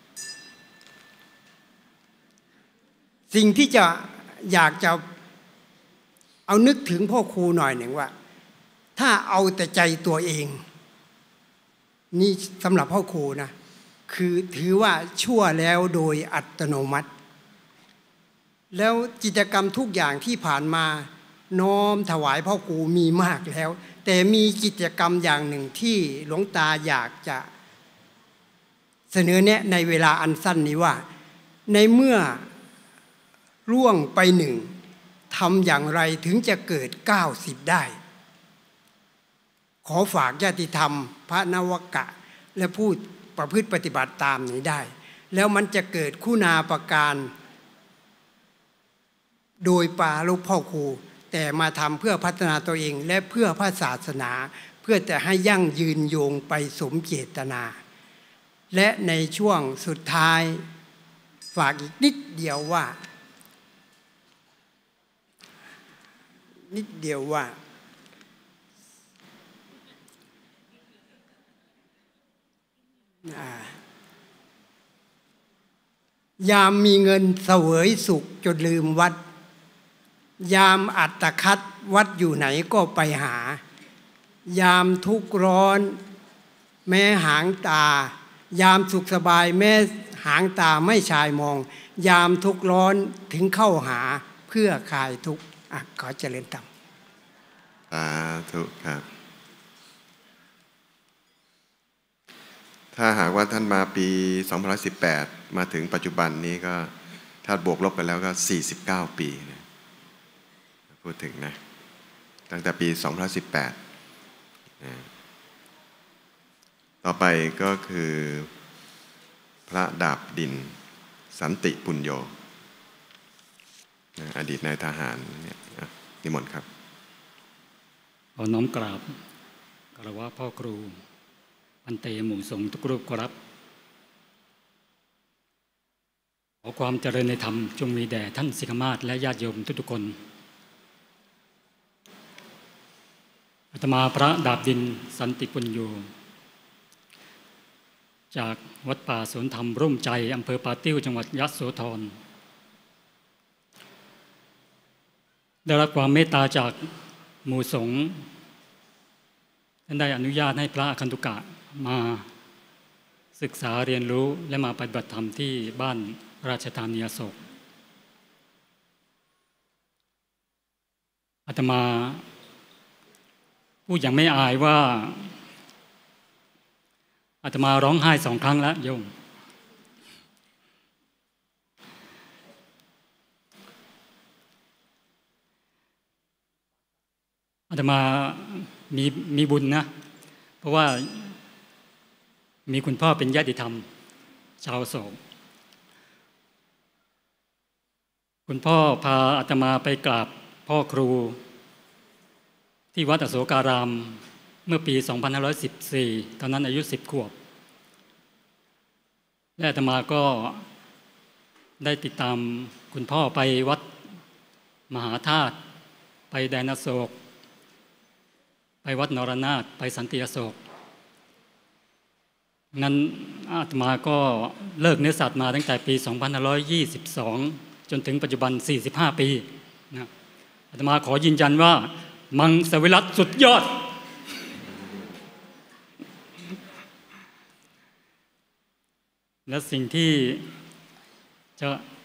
สิ่งที่จะอยากจะเอานึกถึงพ่อครูหน่อยหนึ่งว่าถ้าเอาแต่ใจตัวเองนี่สำหรับพ่อครูนะคือถือว่าชั่วแล้วโดยอัตโนมัติแล้วกิจกรรมทุกอย่างที่ผ่านมาน้อมถวายพ่อครูมีมากแล้วแต่มีกิจกรรมอย่างหนึ่งที่หลวงตาอยากจะเสนอแนะในเวลาอันสั้นนี้ว่าในเมื่อล่วงไป1ทำอย่างไรถึงจะเกิด90ได้ขอฝากญาติธรรมพระนวกะและผู้ประพฤติปฏิบัติตามนี้ได้แล้วมันจะเกิดคุณาประการโดยปรารภพ่อครูแต่มาทำเพื่อพัฒนาตัวเองและเพื่อพระศาสนาเพื่อจะให้ยั่งยืนโยงไปสมเจตนาและในช่วงสุดท้ายฝากอีกนิดเดียวว่ายามมีเงินเสวยสุขจนลืมวัดยามอัตคัดวัดอยู่ไหนก็ไปหายามทุกข์ร้อนแม้หางตายามสุขสบายแม้หางตาไม่ชายมองยามทุกข์ร้อนถึงเข้าหาเพื่อคลายทุกข์ขอเจริญธรรมสาธุครับถ้าหากว่าท่านมาปี2018มาถึงปัจจุบันนี้ก็ถ้าบวกลบไปแล้วก็49ปีนะพูดถึงนะตั้งแต่ปี2018นะต่อไปก็คือพระดาบดินสันติปุญโญอดีตนายทหารเนี่ยนิมนต์ครับขอน้อมกราบคารวะพ่อครูพันเตหมู่สงฆ์ทุกรูปครับขอความเจริญในธรรมจงมีแด่ท่านศิกมาศและญาติโยมทุกๆคนอาตมาพระดาบดินสันติปุญโญจากวัดป่าสวนธรรมร่มใจอำเภอป่าติ้วจังหวัดยโสธรได้รับความเมตตาจากหมู่สงฆ์ท่านได้อนุญาตให้พระอคันตุกะมาศึกษาเรียนรู้และมาปฏิบัติธรรมที่บ้านราชธานีอโศกอาตมาพูดอย่างไม่อายว่าอาตมาร้องไห้2 ครั้งแล้วโยมอาตมามีบุญนะเพราะว่ามีคุณพ่อเป็นญาติธรรมชาวโศกคุณพ่อพาอาตมาไปกราบพ่อครูที่วัดอโศการามเมื่อปี2514ตอนนั้นอายุ10 ขวบและอาตมาก็ได้ติดตามคุณพ่อไปวัดมหาธาตุไปแดนอโศกไปวัดนรนาถไปสันติอโศกงั้นอาตมาก็เลิกเนื้อสัตว์มาตั้งแต่ปี2522จนถึงปัจจุบัน45 ปีนะอาตมาขอยืนยันว่ามังสวิรัติสุดยอดและสิ่งที่จะ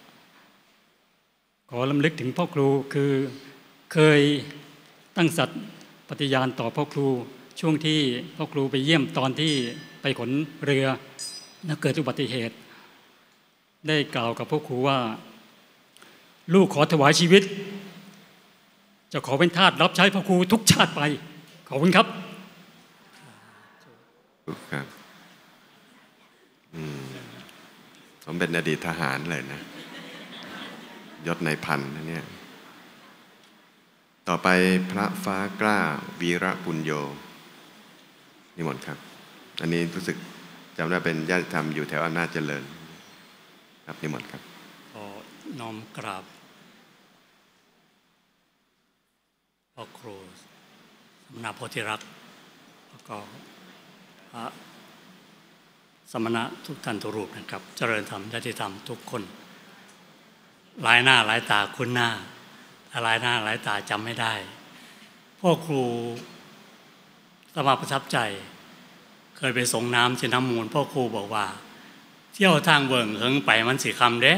ขอรำลึกถึงพ่อครูคือเคยตั้งสัตย์ปฏิญาณต่อพ่อครูช่วงที่พ่อครูไปเยี่ยมตอนที่ไปขนเรือแล้วเกิดอุบัติเหตุได้กล่าวกับพ่อครูว่าลูกขอถวายชีวิตจะขอเป็นทาสรับใช้พ่อครูทุกชาติไปขอบคุณครับครับผมเป็นอดีตทหารเลยนะยศนายพันนะเนี่ยต่อไปพระฟ้ากล้าวีระปุญโญนิมนต์ครับอันนี้รู้สึกจำได้เป็นญาติธรรมอยู่แถวอำนาจเจริญครับนิมนต์ครับขอน้อมกราบพ่อครูสมณโพธิรักษ์แล้วก็พระสมณะทุกท่านทุกรูปนะครับเจริญธรรมญาติธรรมทุกคนหลายหน้าหลายตาคุ้นหน้าหลายหน้าหลายตาจำไม่ได้พ่อครูสมาประทับใจเคยไปส่งน้ำที่น้ำมูลพ่อครูบอกว่าเที่ยวทางเบิ่งเฮิงไปมันสิคำเด้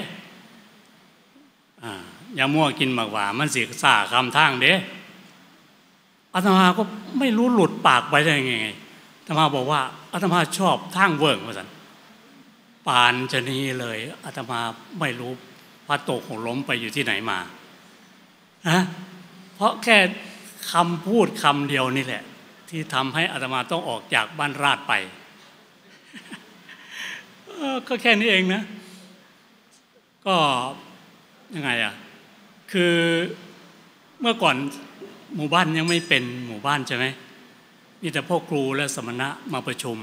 อย่ามั่วกินหมากหวานมันสิซ่าคำทางเด้อาตมาก็ไม่รู้หลุดปากไปได้ยังไงอาตมาบอกว่าอาตมาชอบทางเบิ่งว่าสันปานจะนี้เลยอาตมาไม่รู้พระตกหกล้มไปอยู่ที่ไหนมาเพราะแค่คำพูดคำเดียวนี่แหละที่ทำให้อาตมาต้องออกจากบ้านราชไป ก็แค่นี้เองนะก็ยังไงคือเมื่อก่อนหมู่บ้านยังไม่เป็นหมู่บ้านใช่ไหมมีแต่พ่อครูและสมณะมาประชุม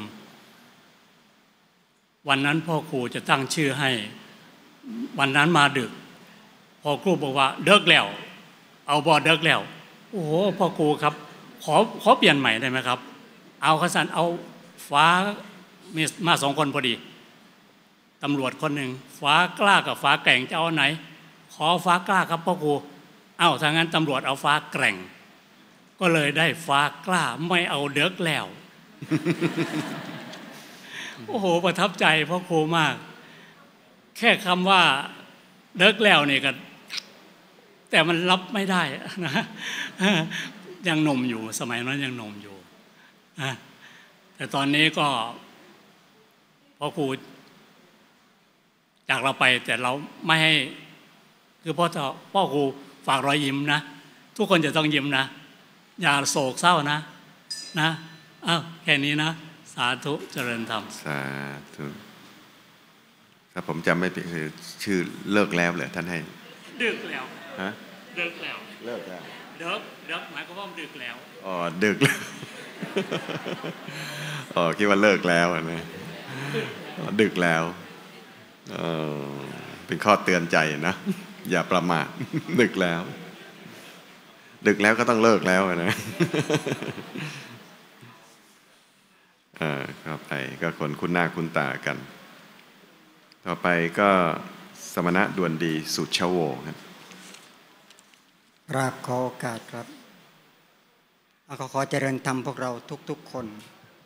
วันนั้นพ่อครูจะตั้งชื่อให้วันนั้นมาดึกพ่อครูบอกว่าเดิกแล้วเอาบอเดิกแล้วโอ้โหพ่อครูครับขอเปลี่ยนใหม่ได้ไหมครับเอาขสันเอาฟ้ามีมา2 คนพอดีตำรวจคนหนึ่งฟ้ากล้ากับฟ้าแกร่งจะเอาไหนขอฟ้ากล้าครับพ่อครูถ้างั้นตำรวจเอาฟ้าแกร่งก็เลยได้ฟ้ากล้าไม่เอาเดิกแล้ว โอ้โหประทับใจพ่อครูมากแค่คำว่าเดิกแล้วนี่ก็แต่มันรับไม่ได้นะยังหนุ่มอยู่สมัยนั้นยังหนุ่มอยู่แต่ตอนนี้ก็พ่อครูจากเราไปแต่เราไม่ให้คือพ่อครูฝากรอยยิ้มนะทุกคนจะต้องยิ้มนะอย่าโศกเศร้านะแค่นี้นะสาธุเจริญธรรมสาธุถ้าผมจำไม่ผิดคือชื่อเลิกแล้วเหรอท่านให้ดึกแล้วฮะดึกแล้วเลิกแล้วดึกหมายความว่าดึกแล้วดึกแล้วคิดว่าเลิกแล้วนะดึกแล้วเป็นข้อเตือนใจนะอย่าประมาทดึกแล้วก็ต้องเลิกแล้วนะต่อไปก็คนคุ้นหน้าคุ้นตากันต่อไปก็สมณะดวนดีสุชโวครับราบขอโอกาสครับขอเจริญธรรมพวกเราทุกๆคน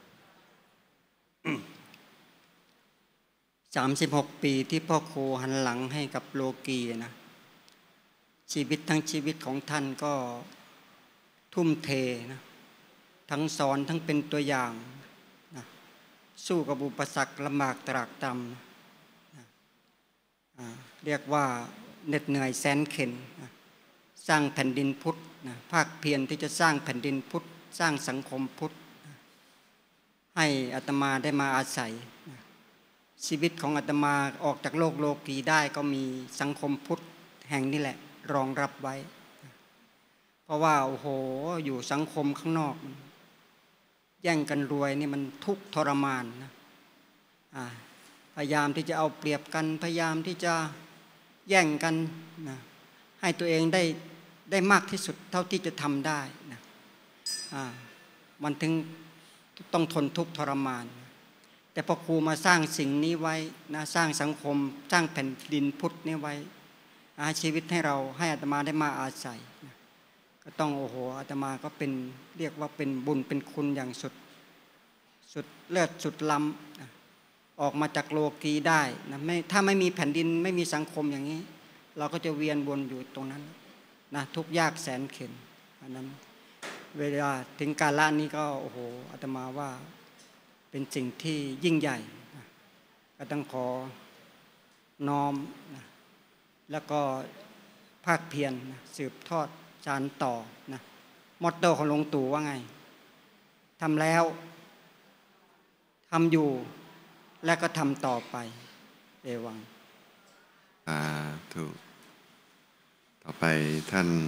36 ปีที่พ่อครูหันหลังให้กับโลกีนะชีวิตทั้งชีวิตของท่านก็ทุ่มเทนะทั้งสอนทั้งเป็นตัวอย่างนะสู้กับอุปสรรคลำบากตรากตรำนะเรียกว่าเหน็ดเหนื่อยแสนเข็ญนะสร้างแผ่นดินพุทธนะภาคเพียรที่จะสร้างแผ่นดินพุทธสร้างสังคมพุทธนะให้อาตมาได้มาอาศัยนะชีวิตของอาตมาออกจากโลกีได้ก็มีสังคมพุทธแห่งนี้แหละรองรับไว้เพราะว่าโอ้โหอยู่สังคมข้างนอกแย่งกันรวยนี่มันทุกข์ทรมานนะพยายามที่จะเอาเปรียบกันพยายามที่จะแย่งกันนะให้ตัวเองได้มากที่สุดเท่าที่จะทำได้นะมันถึงต้องทนทุกข์ทรมานแต่พอครูมาสร้างสิ่งนี้ไว้นะสร้างสังคมสร้างแผ่นดินพุทธนี้ไว้ชีวิตให้เราให้อาตมาได้มาอาศัยนะก็ต้องโอ้โหอาตมาก็เป็นเรียกว่าเป็นบุญเป็นคุณอย่างสุดเลิศสุดล้ำนะออกมาจากโลกีได้นะถ้าไม่มีแผ่นดินไม่มีสังคมอย่างนี้เราก็จะเวียนวนอยู่ตรงนั้นนะทุกข์ยากแสนเข็ญอันนั้นเวลาถึงกาลนี้ก็โอ้โหอาตมาว่าเป็นสิ่งที่ยิ่งใหญ่นะก็ต้องขอน้อมนะแล้วก็ภาคเพียรนะสืบทอดสานต่อนะมอตโต้ของหลวงตู่ว่าไงทำแล้วทำอยู่และก็ทำต่อไปเอวังถูกต่อไปท่าน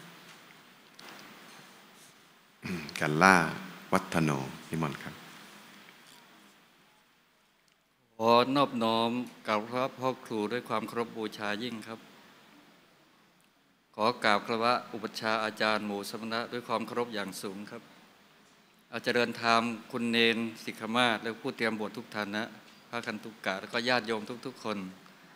กันล่าวัฒโนนิมนต์ครับขอนอบน้อมกราบพระพ่อครูด้วยความเคารพบูชายิ่งครับขอกราบคารวะอุปัชฌาย์อาจารย์หมู่สมณะด้วยความเคารพอย่างสูงครับอาจารย์เดินธรรมคุณเนรสิกขมาศและผู้เตรียมบวชทุกท่านนะพระคันตุกะและก็ญาติโยมทุกๆคน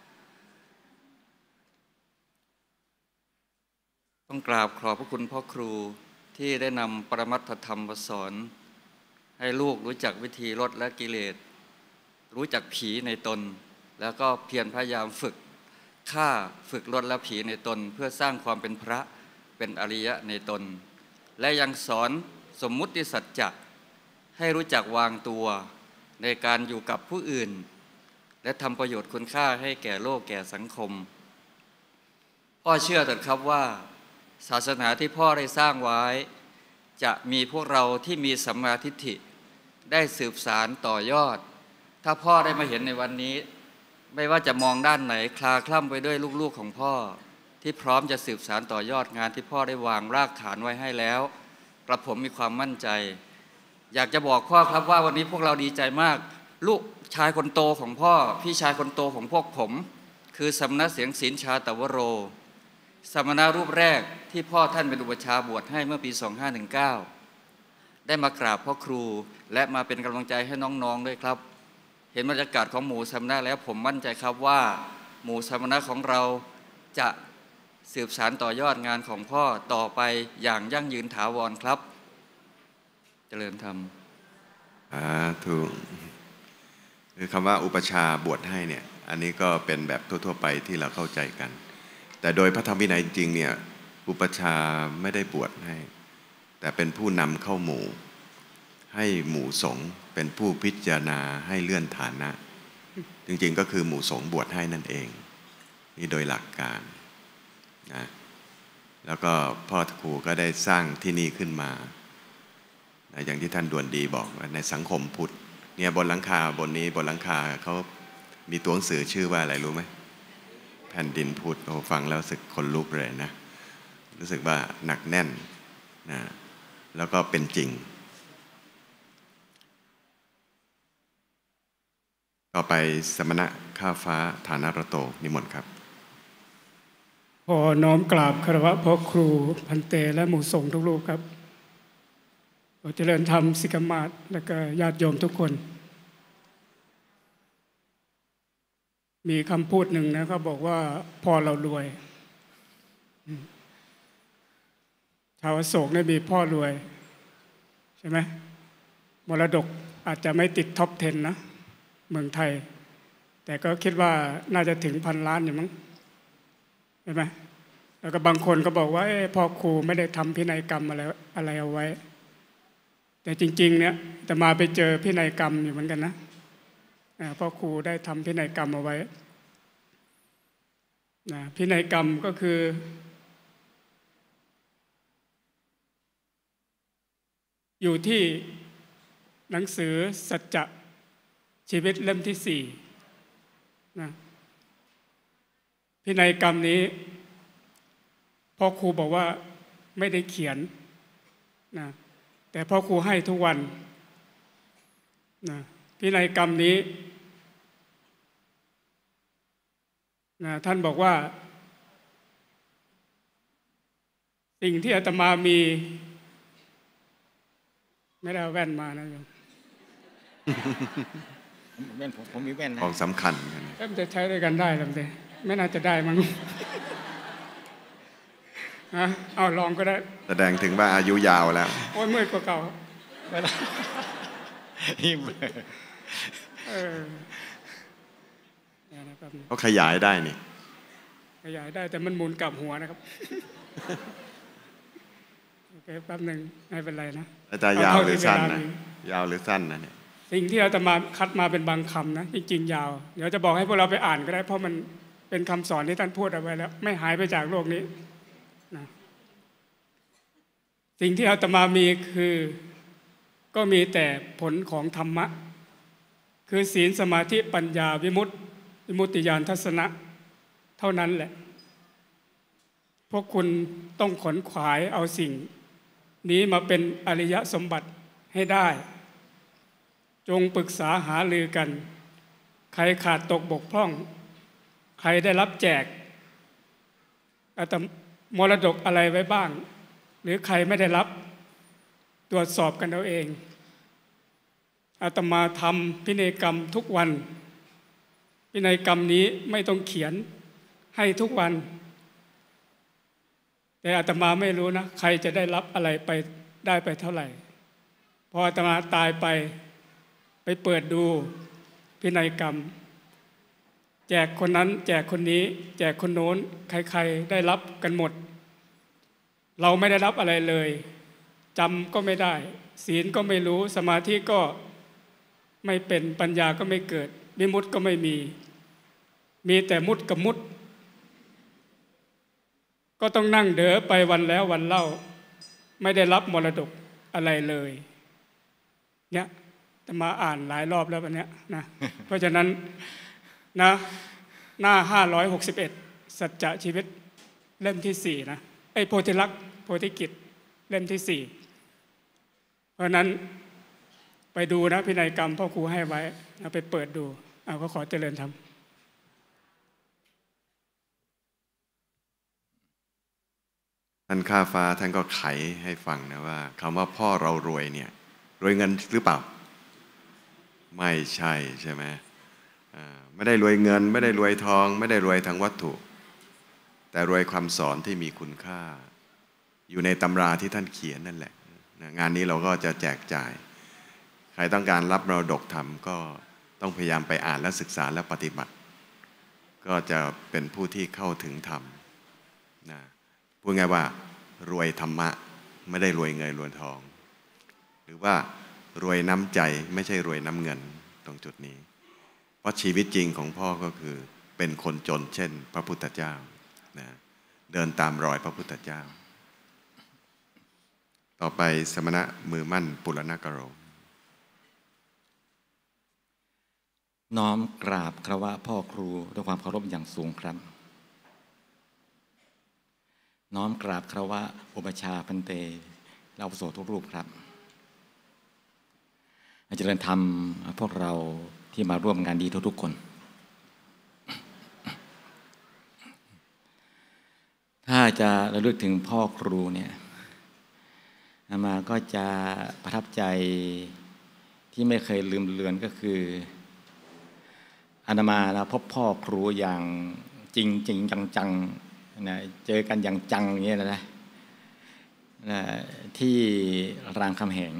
ต้องกราบขอบพระคุณพ่อครูที่ได้นำปรมัตถธรรมมาสอนให้ลูกรู้จักวิธีลดและกิเลสรู้จักผีในตนแล้วก็เพียรพยายามฝึกลดละผีในตนเพื่อสร้างความเป็นพระเป็นอริยะในตนและยังสอนสมมุติสัจจะให้รู้จักวางตัวในการอยู่กับผู้อื่นและทำประโยชน์คุณค่าให้แก่โลกแก่สังคมพ่อเชื่อเถิดครับว่าศาสนาที่พ่อได้สร้างไว้จะมีพวกเราที่มีสัมมาทิฏฐิได้สืบสานต่อยอดถ้าพ่อได้มาเห็นในวันนี้ไม่ว่าจะมองด้านไหนคลาคล่ำไปด้วยลูกๆของพ่อที่พร้อมจะสืบสานต่อยอดงานที่พ่อได้วางรากฐานไว้ให้แล้วกระผมมีความมั่นใจอยากจะบอกพ่อครับว่าวันนี้พวกเราดีใจมากลูกชายคนโตของพ่อพี่ชายคนโตของพวกผมคือสมณะเสียงศิลป์ชาตวโรสมณะรูปแรกที่พ่อท่านเป็นอุปชาบวชให้เมื่อปี 2519 ได้มากราบพ่อครูและมาเป็นกำลังใจให้น้องๆด้วยครับเห็นบรรยากาศของหมู่สมณะแล้วผมมั่นใจครับว่าหมู่สมณะของเราจะสืบสานต่อยอดงานของพ่อต่อไปอย่างยั่งยืนถาวรครับเจริญธรรมถูกคือคำว่าอุปชาบวชให้เนี่ยอันนี้ก็เป็นแบบทั่วๆไปที่เราเข้าใจกันแต่โดยพระธรรมวินัยจริงๆเนี่ยอุปชาไม่ได้บวชให้แต่เป็นผู้นำเข้าหมู่ให้หมู่สงฆ์เป็นผู้พิจารณาให้เลื่อนฐานะจริงๆก็คือหมู่สงฆ์บวชให้นั่นเองนี่โดยหลักการนะแล้วก็พ่อครูก็ได้สร้างที่นี่ขึ้นมาอย่างที่ท่านดวนดีบอกในสังคมพุทธเนี่ยบนหลังคาบนนี้บนหลังคาเขามีตัวหนังสือชื่อว่าอะไรรู้ไหมแผ่นดินพุทธโอ้ฟังแล้วรู้สึกขนลุกเลยนะรู้สึกว่าหนักแน่นนะแล้วก็เป็นจริงต่อไปสมณะข้าฟ้าฐานะประโตนิมนต์ครับขอน้อมกราบคารวะพ่อครูพันเตและหมู่สงฆ์ทุกรูปครับขอเจริญธรรมสิกมาศและก็ญาติโยมทุกคนมีคำพูดหนึ่งนะเขาบอกว่าพอเรารวยชาวอโศกเนี่ยมีพ่อรวยใช่ไหมมรดกอาจจะไม่ติดท็อป 10 นะเมืองไทยแต่ก็คิดว่าน่าจะถึง1,000 ล้านอยู่มั้งใช่ไหมแล้วก็บางคนก็บอกว่าพ่อครูไม่ได้ทำพินัยกรรมอะไรเอาไว้แต่จริงๆเนี่ยจะมาไปเจอพินัยกรรมอยู่เหมือนกันนะพ่อครูได้ทำพินัยกรรมเอาไว้พินัยกรรมก็คืออยู่ที่หนังสือสัจจะชีวิตเล่มที่4นะพินัยกรรมนี้พ่อครูบอกว่าไม่ได้เขียนนะแต่พ่อครูให้ทุกวันนะพินัยกรรมนี้นะท่านบอกว่าสิ่งที่อาตมามีไม่ได้เอาแว่นมานะโยมแว่นผมมีแว่นนะของสำคัญมันจะใช้ด้วยกันได้หรือไม่ไม่น่าจะได้มั้งเอาลองก็ได้แสดงถึงว่าอายุยาวแล้วโอ้ยมืดกว่าเก่าเขาขยายได้นี่ขยายได้แต่มันหมุนกลับหัวนะครับโอเคแป๊บหนึ่งไม่เป็นไรนะอาจารย์ยาวหรือสั้นนะยาวหรือสั้นนะเนี่ยสิ่งที่อาตมาคัดมาเป็นบางคำนะจริงๆยาวเดี๋ยวจะบอกให้พวกเราไปอ่านก็ได้เพราะมันเป็นคำสอนที่ท่านพูดเอาไว้แล้วไม่หายไปจากโลกนี้นะสิ่งที่อาตมามีคือก็มีแต่ผลของธรรมะคือศีลสมาธิปัญญาวิมุตติญาณทัศนะเท่านั้นแหละพวกคุณต้องขนขวายเอาสิ่งนี้มาเป็นอริยสมบัติให้ได้จงปรึกษาหารือกันใครขาดตกบกพร่องใครได้รับแจกมรดกอะไรไว้บ้างหรือใครไม่ได้รับตรวจสอบกันเอาเองอาตมาทำพินัยกรรมทุกวันพินัยกรรมนี้ไม่ต้องเขียนให้ทุกวันแต่อาตมาไม่รู้นะใครจะได้รับอะไรไปได้ไปเท่าไหร่พออาตมาตายไปเปิดดูพินัยกรรมแจกคนนั้นแจกคนนี้แจกคนโน้นใครๆได้รับกันหมดเราไม่ได้รับอะไรเลยจำก็ไม่ได้ศีลก็ไม่รู้สมาธิก็ไม่เป็นปัญญาก็ไม่เกิดวิมุตติก็ไม่มีแต่มุตติกับมุตติก็ต้องนั่งเด๋อไปวันแล้ววันเล่าไม่ได้รับมรดกอะไรเลยเนี่ยจะมาอ่านหลายรอบแล้ววันนี้นะเพราะฉะนั้นนะหน้า561สัจจะชีวิตเล่มที่4นะโพธิลักษณ์โพธิกิจเล่มที่4เพราะนั้นไปดูนะพินัยกรรมพ่อครูให้ไว้นะไปเปิดดูก็ขอเจริญธรรมท่านข้าฟ้าท่านก็ไขให้ฟังนะว่าคำว่าพ่อเรารวยเนี่ยรวยเงินหรือเปล่าไม่ใช่ใช่ไหมไม่ได้รวยเงินไม่ได้รวยทองไม่ได้รวยทางวัตถุแต่รวยความสอนที่มีคุณค่าอยู่ในตำราที่ท่านเขียนนั่นแหละงานนี้เราก็จะแจกจ่ายใครต้องการรับมรดกธรรมก็ต้องพยายามไปอ่านและศึกษาและปฏิบัติก็จะเป็นผู้ที่เข้าถึงธรรมนะพูดง่ายว่ารวยธรรมะไม่ได้รวยเงินรวยทองหรือว่ารวยน้ำใจไม่ใช่รวยน้ำเงินตรงจุดนี้เพราะชีวิตจริงของพ่อก็คือเป็นคนจนเช่นพระพุทธเจ้านะเดินตามรอยพระพุทธเจ้าต่อไปสมณะมือมั่นปุรณกโรน้อมกราบคารวะพ่อครูด้วยความเคารพอย่างสูงครับน้อมกราบคารวะอุปชาพันเตเราอาวุโสทุกรูปครับอาจารย์ธรรมพวกเราที่มาร่วมงานดีทุกๆคนถ้าจะระลึกถึงพ่อครูเนี่ยอามาก็จะประทับใจที่ไม่เคยลืมเลือนก็คืออาตมาพบพ่อครูอย่างจริงจริงจังๆนะเจอกันอย่างจังอย่างเงี้ยนะที่รามคำแหง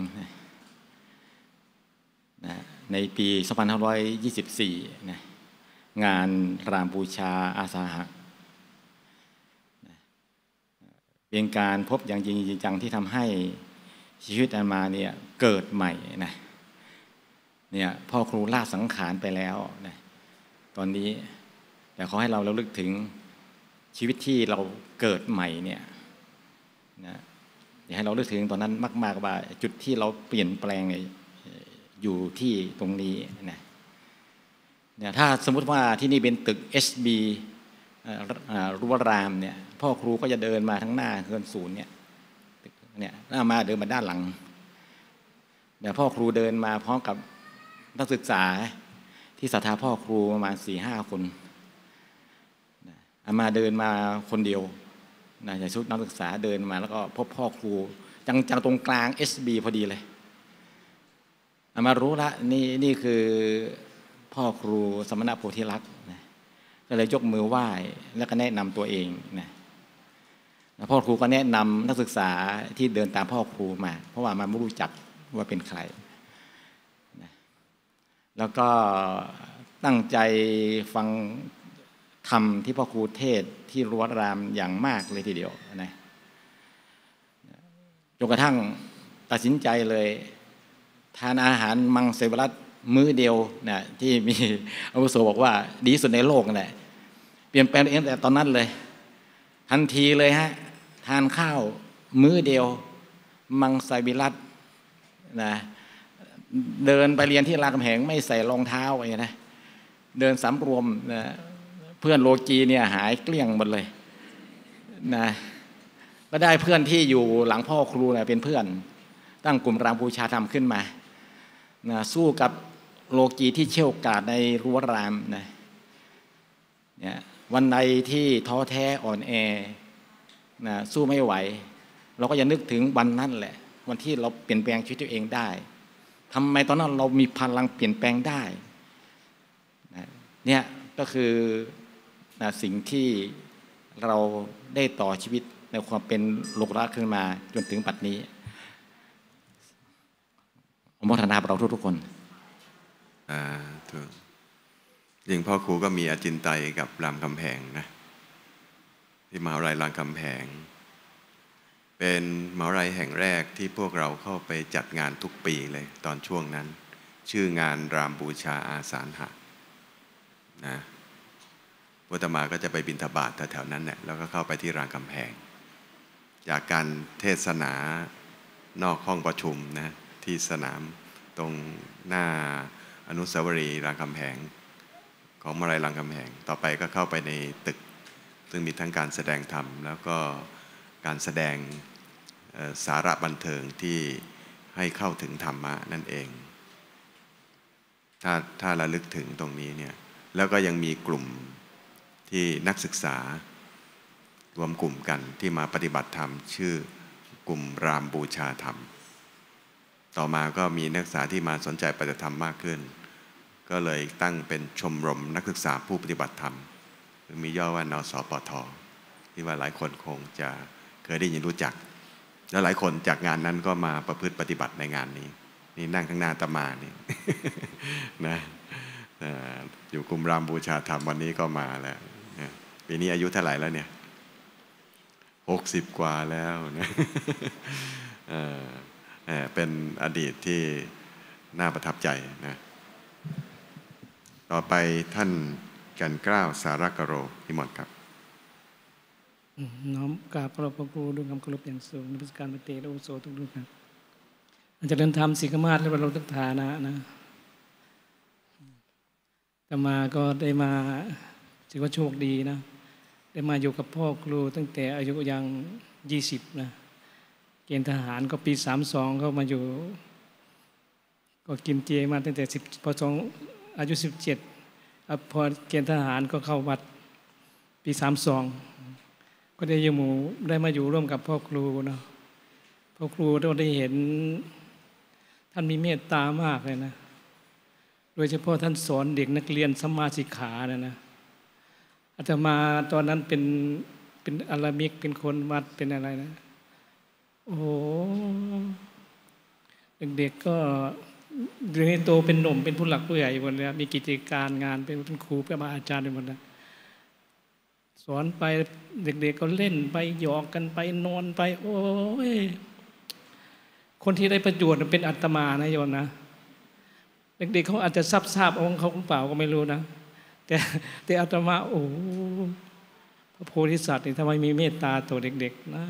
นะในปี2524นะงานรามบูชาอาสาหะเป็นการพบอย่างจริงจังที่ทำให้ชีวิตอาตมาเนี่ยเกิดใหม่นะเนี่ยพ่อครูลาสังขารไปแล้วนะตอนนี้แต่ขอให้เราระลึกถึงชีวิตที่เราเกิดใหม่เนี่ยนะอยากให้เราระลึกถึงตอนนั้นมากๆว่าจุดที่เราเปลี่ยนแปลงอยู่ที่ตรงนี้นะเนี่ยถ้าสมมุติว่าที่นี่เป็นตึก SB รั้วรามเนี่ยพ่อครูก็จะเดินมาทั้งหน้าเฮือนศูนย์เนี่ยมาเดินมาด้านหลังเดี๋ยวพ่อครูเดินมาพร้อมกับนักศึกษาที่ศรัทธาพ่อครูประมาณ 4-5 คนมาเดินมาคนเดียวนะจากชุดนักศึกษาเดินมาแล้วก็พบพ่อครูจังตรงกลาง SB พอดีเลยมารู้ละนี่คือพ่อครูสมณโพธิลักษณ์นะก็เลยยกมือไหว้แล้วก็แนะนำตัวเองนะพ่อครูก็แนะนำนักศึกษาที่เดินตามพ่อครูมาเพราะว่ามันไม่รู้จักว่าเป็นใครนะแล้วก็ตั้งใจฟังธรรมที่พ่อครูเทศที่รั้วรามอย่างมากเลยทีเดียวนะจนกระทั่งตัดสินใจเลยทานอาหารมังสวิรัติมื้อเดียวนะที่มีอาวุโสบอกว่าดีสุดในโลกนั่นแหละเปลี่ยนแปลงเองแต่ตอนนั้นเลยทันทีเลยฮะทานข้าวมื้อเดียวมังสวิรัตินะเดินไปเรียนที่รามคำแหงไม่ใส่รองเท้าอะไรนะเดินสำรวมนะเพื่อนโลกีเนี่ยหายเกลี้ยงหมดเลยนะก็ได้เพื่อนที่อยู่หลังพ่อครูเนี่ยเป็นเพื่อนตั้งกลุ่มรามบูชาธรรมขึ้นมานะสู้กับโลกีที่เชี่ยวกาจในรั้วรามนะเนี่ยวันใดที่ท้อแท้อ่อนแอนะสู้ไม่ไหวเราก็จะนึกถึงวันนั้นแหละวันที่เราเปลี่ยนแปลงชีวิตตัวเองได้ทำไมตอนนั้นเรามีพลังเปลี่ยนแปลงได้นะเนี่ยก็คือนะสิ่งที่เราได้ต่อชีวิตในความเป็นโลกุตระขึ้นมาจนถึงปัจจุบันนี้อนุโมทนาเราทุกคนถูกยิ่งพ่อครูก็มีอาจินไตยกับรามคำแหงนะที่มหาวิทยาลัยรามคำแหงเป็นมหาวิทยาลัยแห่งแรกที่พวกเราเข้าไปจัดงานทุกปีเลยตอนช่วงนั้นชื่องานรามบูชาอาสาหะนะพุทธมาก็จะไปบิณฑบาตแถวๆนั้นแหละแล้วก็เข้าไปที่รามคำแหงจากการเทศนานอกห้องประชุมนะที่สนามตรงหน้าอนุสาวรีย์รามคำแหงของมหาวิทยาลัยรามคำแหงต่อไปก็เข้าไปในตึกซึ่งมีทั้งการแสดงธรรมแล้วก็การแสดงสาระบันเทิงที่ให้เข้าถึงธรรมะนั่นเองถ้าระลึกถึงตรงนี้เนี่ยแล้วก็ยังมีกลุ่มที่นักศึกษารวมกลุ่มกันที่มาปฏิบัติธรรมชื่อกลุ่มรามบูชาธรรมต่อมาก็มีนักศึกษาที่มาสนใจปฏิบัติธรรมมากขึ้นก็เลยตั้งเป็นชมรมนักศึกษาผู้ปฏิบัติธรรมหรือมีย่อว่านสปท.ที่ว่าหลายคนคงจะเคยได้ยินรู้จักแล้วหลายคนจากงานนั้นก็มาประพฤติปฏิบัติในงานนี้นี่นั่งข้างหน้าอาตมานี่นะอยู่กลุ่มรามบูชาธรรมวันนี้ก็มาแล้วปีนี้อายุเท่าไหร่แล้วเนี่ย60 กว่าแล้วนะเป็นอดีตที่น่าประทับใจนะต่อไปท่านกันเกล้าสารกโรนิมนต์ครับน้อมกราบพระครูด้วยคำเคารพอย่างสูงในพุทธการปฏิโลโสทุกท่านอาจารย์ธรรมศิกมาศและบรรลุทุกฐานะนะแต่มาก็ได้มาถือว่าโชคดีนะได้มาอยู่กับพ่อครูตั้งแต่อายุยัง20นะเกณฑ์ทหารก็ปี32ก็มาอยู่ก็กินเจมาตั้งแต่พออายุ17พอเกณฑ์ทหารก็เข้าวัดปี32ก็ได้มาอยู่ร่วมกับพ่อครูนะพ่อครูเราได้เห็นท่านมีเมตตามากเลยนะโดยเฉพาะท่านสอนเด็กนักเรียนสัมมาสิกขานะอาตมาตอนนั้นเป็นอารามิกเป็นคนวัดเป็นอะไรนะโอ้โหเด็กๆก็เดี๋ยวนี้โตเป็นหนุ่มเป็นผู้หลักผู้ใหญ่หมดแล้วมีกิจการงานเป็นครูเป็นอาจารย์ไปหมดแล้วสอนไปเด็กๆก็เล่นไปหยอกกันไปนอนไปโอ้ยคนที่ได้ประโยชน์เป็นอาตมานะโยมนะเด็กๆเขาอาจจะทราบองค์เขาเปล่าก็ไม่รู้นะแต่อาตมาโอ้พระโพธิสัตว์นี่ทำไมมีเมตตาต่อเด็กๆนะ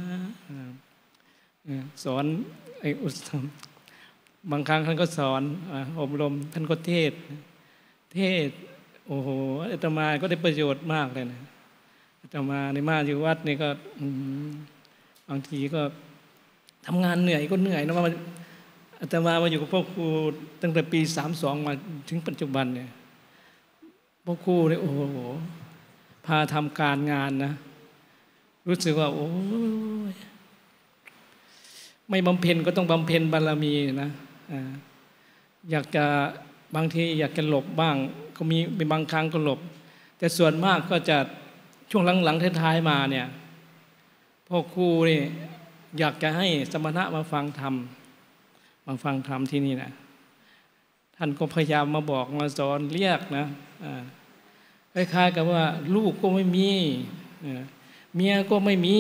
สอนไอ้อุตสาหบางครั้งท่านก็สอนอบรมท่านก็เทศโอ้โหอาตมาก็ได้ประโยชน์มากเลยนะอาตมาในมาอยู่วัดนี่ก็บางทีก็ทำงานเหนื่อยก็เหนื่อยนะว่าอาตมามาอยู่กับพ่อครูตั้งแต่ปี32มาถึงปัจจุบันเนี่ยพ่อครูเนี่ยโอ้โหพาทำการงานนะรู้สึกว่าโอ้ยไม่บำเพ็ญก็ต้องบำเพ็ญบารมีนะอยากจะบางทีอยากจะหลบบ้างก็มีบางครั้งก็หลบแต่ส่วนมากก็จะช่วงหลังๆท้ายๆมาเนี่ยพ่อครูนี่อยากจะให้สมณะมาฟังธรรมที่นี่นะท่านก็พยายามมาบอกมาสอนเรียกนะคล้ายๆกับว่าลูกก็ไม่มีเมียก็ไม่มี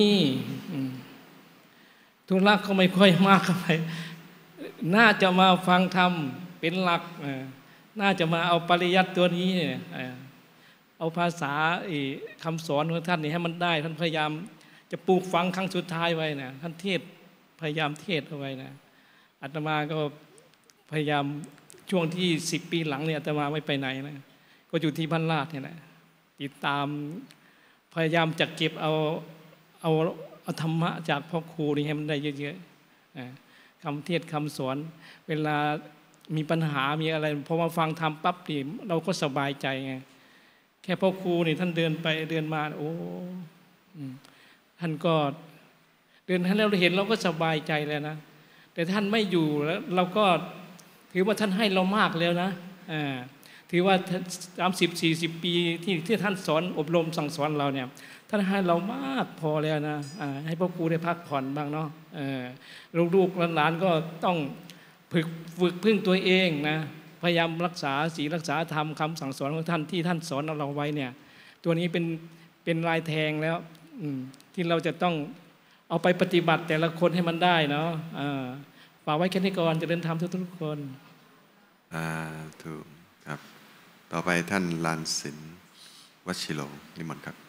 ธุระก็ไม่ค่อยมากเท่าไหร่น่าจะมาฟังธรรมเป็นหลักน่าจะมาเอาปริยัติตัวนี้เอาภาษาคำสอนของท่านนี่ให้มันได้ท่านพยายามจะปลูกฝังครั้งสุดท้ายไว้นะท่านเทศพยายามเทศเอาไว้นะอาตมาก็พยายามช่วงที่10 ปีหลังเนี่ยอาตมาไม่ไปไหนนะก็อยู่ที่บ้านลาดเนี่ยนะติดตามพยายามจะเก็บเอาธรรมะจากพ่อครูนี่ให้มันได้เยอะๆคำเทศคำสอนเวลามีปัญหามีอะไรพอมาฟังธรรมปั๊บนี่เราก็สบายใจไงแค่พ่อครูนี่ท่านเดินไปเดินมาโอ้ท่านก็เดินให้เราเห็นเราก็สบายใจแล้วนะแต่ท่านไม่อยู่แล้วเราก็ถือว่าท่านให้เรามากแล้วนะถือว่า30-40 ปีที่ท่านสอนอบรมสั่งสอนเราเนี่ยท่านให้เรามากพอแล้วนะให้พ่อครูได้พักผ่อนบ้างเนาะลูกๆหลานๆก็ต้องฝึกพึ่งตัวเองนะพยายามรักษาศีลรักษาธรรมคำสั่งสอนของท่านที่ท่านสอนเราไว้เนี่ยตัวนี้เป็นลายแทงแล้วที่เราจะต้องเอาไปปฏิบัติแต่ละคนให้มันได้เนาะฝากไว้แค่นี้ก่อนจะเดินทำทุกคนถูกครับต่อไปท่านลานสินวชิโรนิมนต์ครับ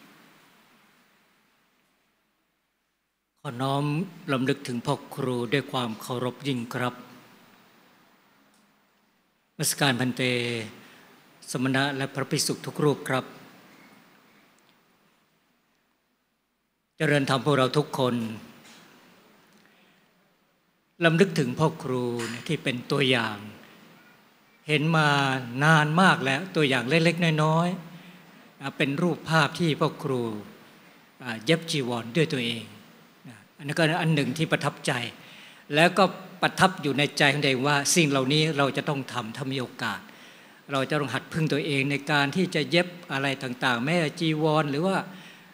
ขอน้อมรำลึกถึงพ่อครูด้วยความเคารพยิ่งครับนมัสการพันเตสมณะและพระภิกษุทุกรูปครับริญธรรมพวกเราทุกคนรำลึกถึงพ่อครูที่เป็นตัวอย่างเห็นมานานมากแล้วตัวอย่างเล็กๆน้อยๆเป็นรูปภาพที่พ่อครูเย็บจีวรด้วยตัวเองอันนี้ก็อันหนึ่งที่ประทับใจแล้วก็ประทับอยู่ในใจของตัวเองว่าสิ่งเหล่านี้เราจะต้องทำถ้ามีโอกาสเราจะต้องหัดพึ่งตัวเองในการที่จะเย็บอะไรต่างๆแม้จีวรหรือว่า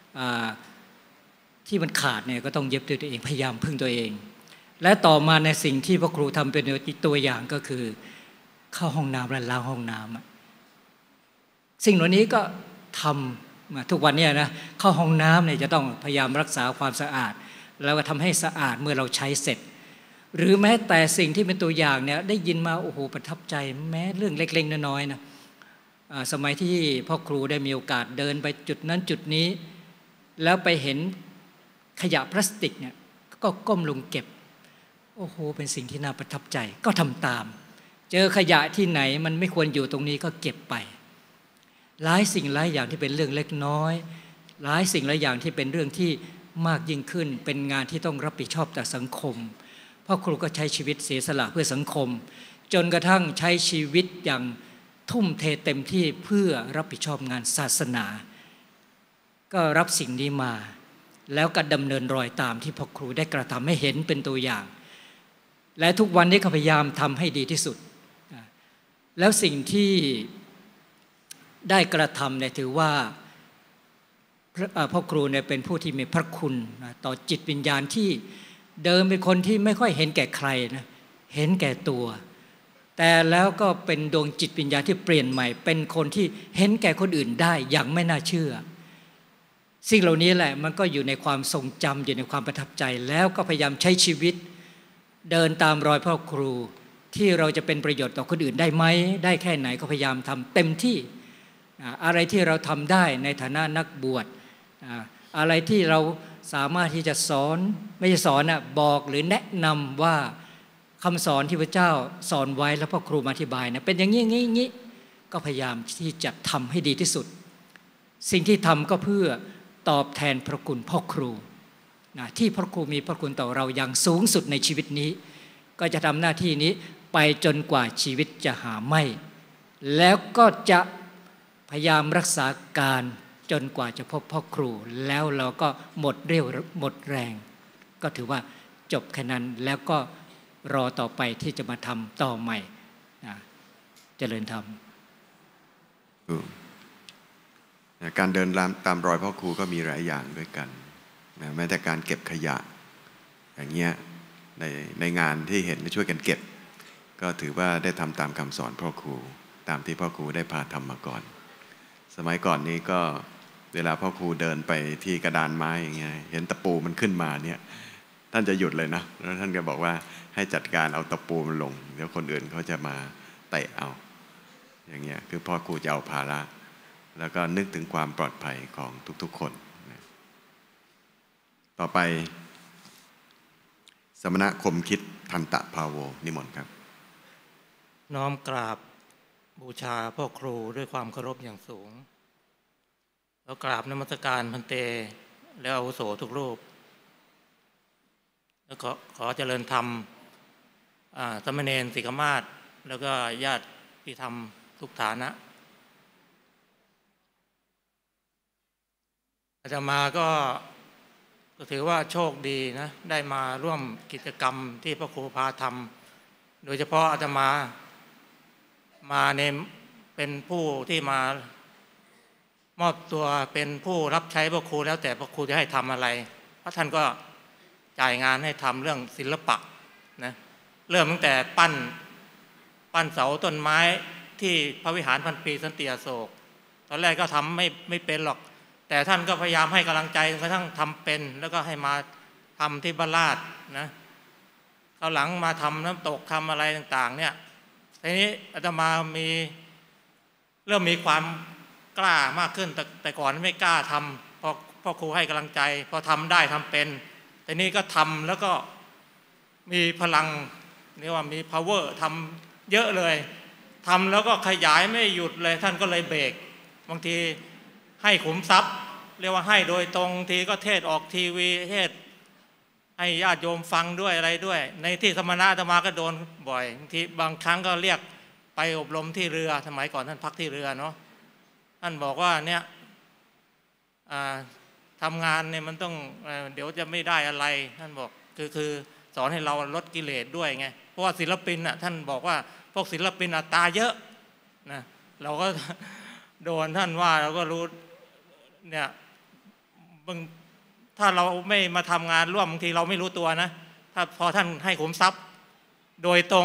ที่มันขาดเนี่ยก็ต้องเย็บด้วยตัวเองพยายามพึ่งตัวเองและต่อมาในสิ่งที่พ่อครูทำเป็นตัวอย่างก็คือเข้าห้องน้ำและล้างห้องน้ำสิ่งเหล่านี้ก็ทำทุกวันนี้นะเข้าห้องน้ำเนี่ยจะต้องพยายามรักษาความสะอาดแล้วก็ทำให้สะอาดเมื่อเราใช้เสร็จหรือแม้แต่สิ่งที่เป็นตัวอย่างเนี่ยได้ยินมาโอ้โหประทับใจแม้เรื่องเล็กๆน้อยๆนะสมัยที่พ่อครูได้มีโอกาสเดินไปจุดนั้นจุดนี้แล้วไปเห็นขยะพลาสติกเนี่ยก็ก้มลงเก็บโอ้โหเป็นสิ่งที่น่าประทับใจก็ทำตามเจอขยะที่ไหนมันไม่ควรอยู่ตรงนี้ก็เก็บไปหลายสิ่งหลายอย่างที่เป็นเรื่องเล็กน้อยหลายสิ่งหลายอย่างที่เป็นเรื่องที่มากยิ่งขึ้นเป็นงานที่ต้องรับผิดชอบต่อสังคมพ่อครูก็ใช้ชีวิตเสียสละเพื่อสังคมจนกระทั่งใช้ชีวิตอย่างทุ่มเทเต็มที่เพื่อรับผิดชอบงานศาสนาก็รับสิ่งนี้มาแล้วก็ดำเนินรอยตามที่พ่อครูได้กระทำให้เห็นเป็นตัวอย่างและทุกวันนี้ก็พยายามทำให้ดีที่สุดแล้วสิ่งที่ได้กระทำเนี่ยถือว่าพ่อครูเนี่ยเป็นผู้ที่มีพระคุณต่อจิตวิญญาณที่เดิมเป็นคนที่ไม่ค่อยเห็นแก่ใครนะเห็นแก่ตัวแต่แล้วก็เป็นดวงจิตวิญญาณที่เปลี่ยนใหม่เป็นคนที่เห็นแก่คนอื่นได้อย่างไม่น่าเชื่อสิ่งเหล่านี้แหละมันก็อยู่ในความทรงจำอยู่ในความประทับใจแล้วก็พยายามใช้ชีวิตเดินตามรอยพ่อครูที่เราจะเป็นประโยชน์ต่อคนอื่นได้ไหมได้แค่ไหนก็พยายามทำเต็มที่อะไรที่เราทำได้ในฐานะนักบวชอะไรที่เราสามารถที่จะสอนไม่ใช่สอนบอกหรือแนะนำว่าคำสอนที่พระเจ้าสอนไว้แล้วพ่อครูมาอธิบายนะเป็นอย่างนี้อย่างนี้ก็พยายามที่จะทำให้ดีที่สุดสิ่งที่ทำก็เพื่อตอบแทนพระคุณพ่อครูที่พระครูมีพระคุณต่อเราอย่างสูงสุดในชีวิตนี้ก็จะทำหน้าที่นี้ไปจนกว่าชีวิตจะหาไม่แล้วก็จะพยายามรักษาการจนกว่าจะพบพ่อครูแล้วเราก็หมดเรี่ยวหมดแรงก็ถือว่าจบแค่นั้นแล้วก็รอต่อไปที่จะมาทำต่อใหม่เจริญธรรมการเดินตามรอยพ่อครูก็มีหลายอย่างด้วยกันแม้แต่การเก็บขยะอย่างเงี้ยในงานที่เห็นช่วยกันเก็บก็ถือว่าได้ทำตามคำสอนพ่อครูตามที่พ่อครูได้พาทำมาก่อนสมัยก่อนนี้ก็เวลาพ่อครูเดินไปที่กระดานไม้อย่างเงี้ยเห็นตะปูมันขึ้นมาเนี่ยท่านจะหยุดเลยนะแล้วท่านก็บอกว่าให้จัดการเอาตะปูมันลงเดี๋ยวคนอื่นเขาจะมาเตะเอาอย่างเงี้ยคือพ่อครูจะเอาภาระแล้วก็นึกถึงความปลอดภัยของทุกๆคนต่อไปสมณะคมคิดทันตะภาโวนิมนต์ครับน้อมกราบบูชาพ่อครูด้วยความเคารพอย่างสูงแล้วกราบนมัสการพันเตแล้วอาวุโสทุกรูปแล้วก็ขอเจริญธรรมสมณเณรศิกมาศแล้วก็ญาติธรรมทุกฐานะอาตมาก็ถือว่าโชคดีนะได้มาร่วมกิจกรรมที่พระครูพาทำโดยเฉพาะอาตมาในเป็นผู้ที่มามอบตัวเป็นผู้รับใช้พระครูแล้วแต่พระครูจะให้ทำอะไรเพราะท่านก็จ่ายงานให้ทำเรื่องศิลปะนะเริ่มตั้งแต่ปั้นเสาต้นไม้ที่พระวิหารพันปีสันติอโศกตอนแรกก็ทำไม่เป็นหรอกแต่ท่านก็พยายามให้กำลังใจจนกระทั่งทำเป็นแล้วก็ให้มาทำที่บ้านลาดนะคราวหลังมาทำน้ำตกทำอะไรต่างๆเนี่ยทีนี้อาตมาเริ่มมีความกล้ามากขึ้นแต่ก่อนไม่กล้าทำพอครูให้กำลังใจพอทำได้ทำเป็นแต่นี้ก็ทำแล้วก็มีพลังเรียกว่ามี power ทำเยอะเลยทำแล้วก็ขยายไม่หยุดเลยท่านก็เลยเบรกบางทีให้ขุมทรัพย์เรียกว่าให้โดยตรงทีก็เทศออกทีวีเทศให้ญาติโยมฟังด้วยอะไรด้วย ในที่สมณะอาตมาก็โดนบ่อยทีบางครั้งก็เรียกไปอบรมที่เรือสมัยก่อนท่านพักที่เรือเนาะท่านบอกว่าเนี่ยทำงานเนี่ยมันต้องเดี๋ยวจะไม่ได้อะไรท่านบอกคือสอนให้เราลดกิเลสด้วยไงเพราะว่าศิลปินน่ะท่านบอกว่าพวกศิลปินอัตตาเยอะนะเราก็โดนท่านว่าเราก็รู้เนี่ยถ้าเราไม่มาทำงานร่วมบางทีเราไม่รู้ตัวนะถ้าพอท่านให้ขุมทรัพย์โดยตรง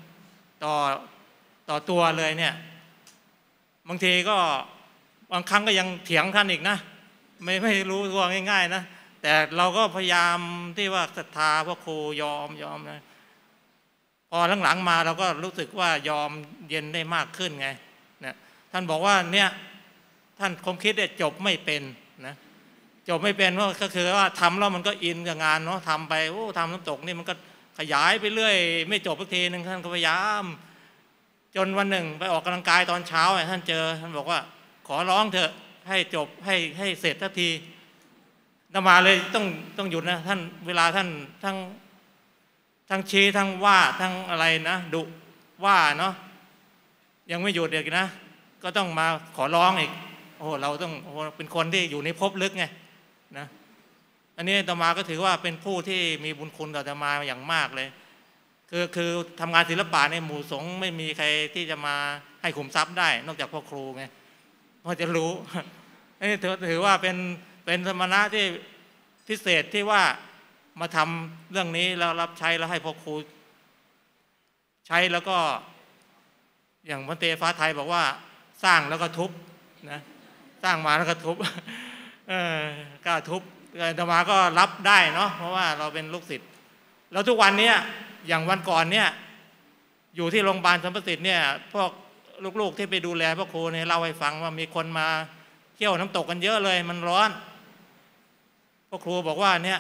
ต่อตัวเลยเนี่ยบางทีก็บางครั้งก็ยังเถียงท่านอีกนะไม่รู้ตัวง่ายๆนะแต่เราก็พยายามที่ว่าศรัทธาพระครูยอมนะพอหลังๆมาเราก็รู้สึกว่ายอมเย็นได้มากขึ้นไงเนี่ยท่านบอกว่าเนี่ยท่านคงคิดได้จบไม่เป็นนะจบไม่เป็นเพราะก็คือว่าทำแล้วมันก็อินกับงานเนาะทำไปโอ้ทำน้ำตกนี่มันก็ขยายไปเรื่อยไม่จบสักทีนึงท่านก็พยายามจนวันหนึ่งไปออกกำลังกายตอนเช้าท่านเจอท่านบอกว่าขอร้องเถอะให้จบให้เสร็จสักทีอาตมาเลยต้องหยุดนะท่านเวลาท่านทั้งชี้ทั้งว่าทั้งอะไรนะดุว่าเนาะยังไม่หยุดอีกนะก็ต้องมาขอร้องอีกโอ้เราต้องเป็นคนที่อยู่ในภพลึกไงนะอันนี้อาตมาก็ถือว่าเป็นผู้ที่มีบุญคุณต่ออาตมาอย่างมากเลยคือทำงานศิลปะในหมู่สงฆ์ไม่มีใครที่จะมาให้ขุมทรัพย์ได้นอกจากพ่อครูไงพอจะรู้นี่ถือว่าเป็นสมณะที่พิเศษที่ว่ามาทำเรื่องนี้แล้วรับใช้แล้วให้พ่อครูใช้แล้วก็อย่างพระเตฟ้าไทยบอกว่าสร้างแล้วก็ทุบนะสร้างมาแล้วก็ทุบก็ทุบอาตมาก็รับได้เนาะเพราะว่าเราเป็นลูกศิษย์แล้วทุกวันนี้อย่างวันก่อนเนี่ยอยู่ที่โรงพยาบาลสัมประสิทธิ์เนี่ยพวกลูกๆที่ไปดูแลพ่อครูเนี่ยเล่าให้ฟังว่ามีคนมาเที่ยวน้ำตกกันเยอะเลยมันร้อนพ่อครูบอกว่าเนี่ย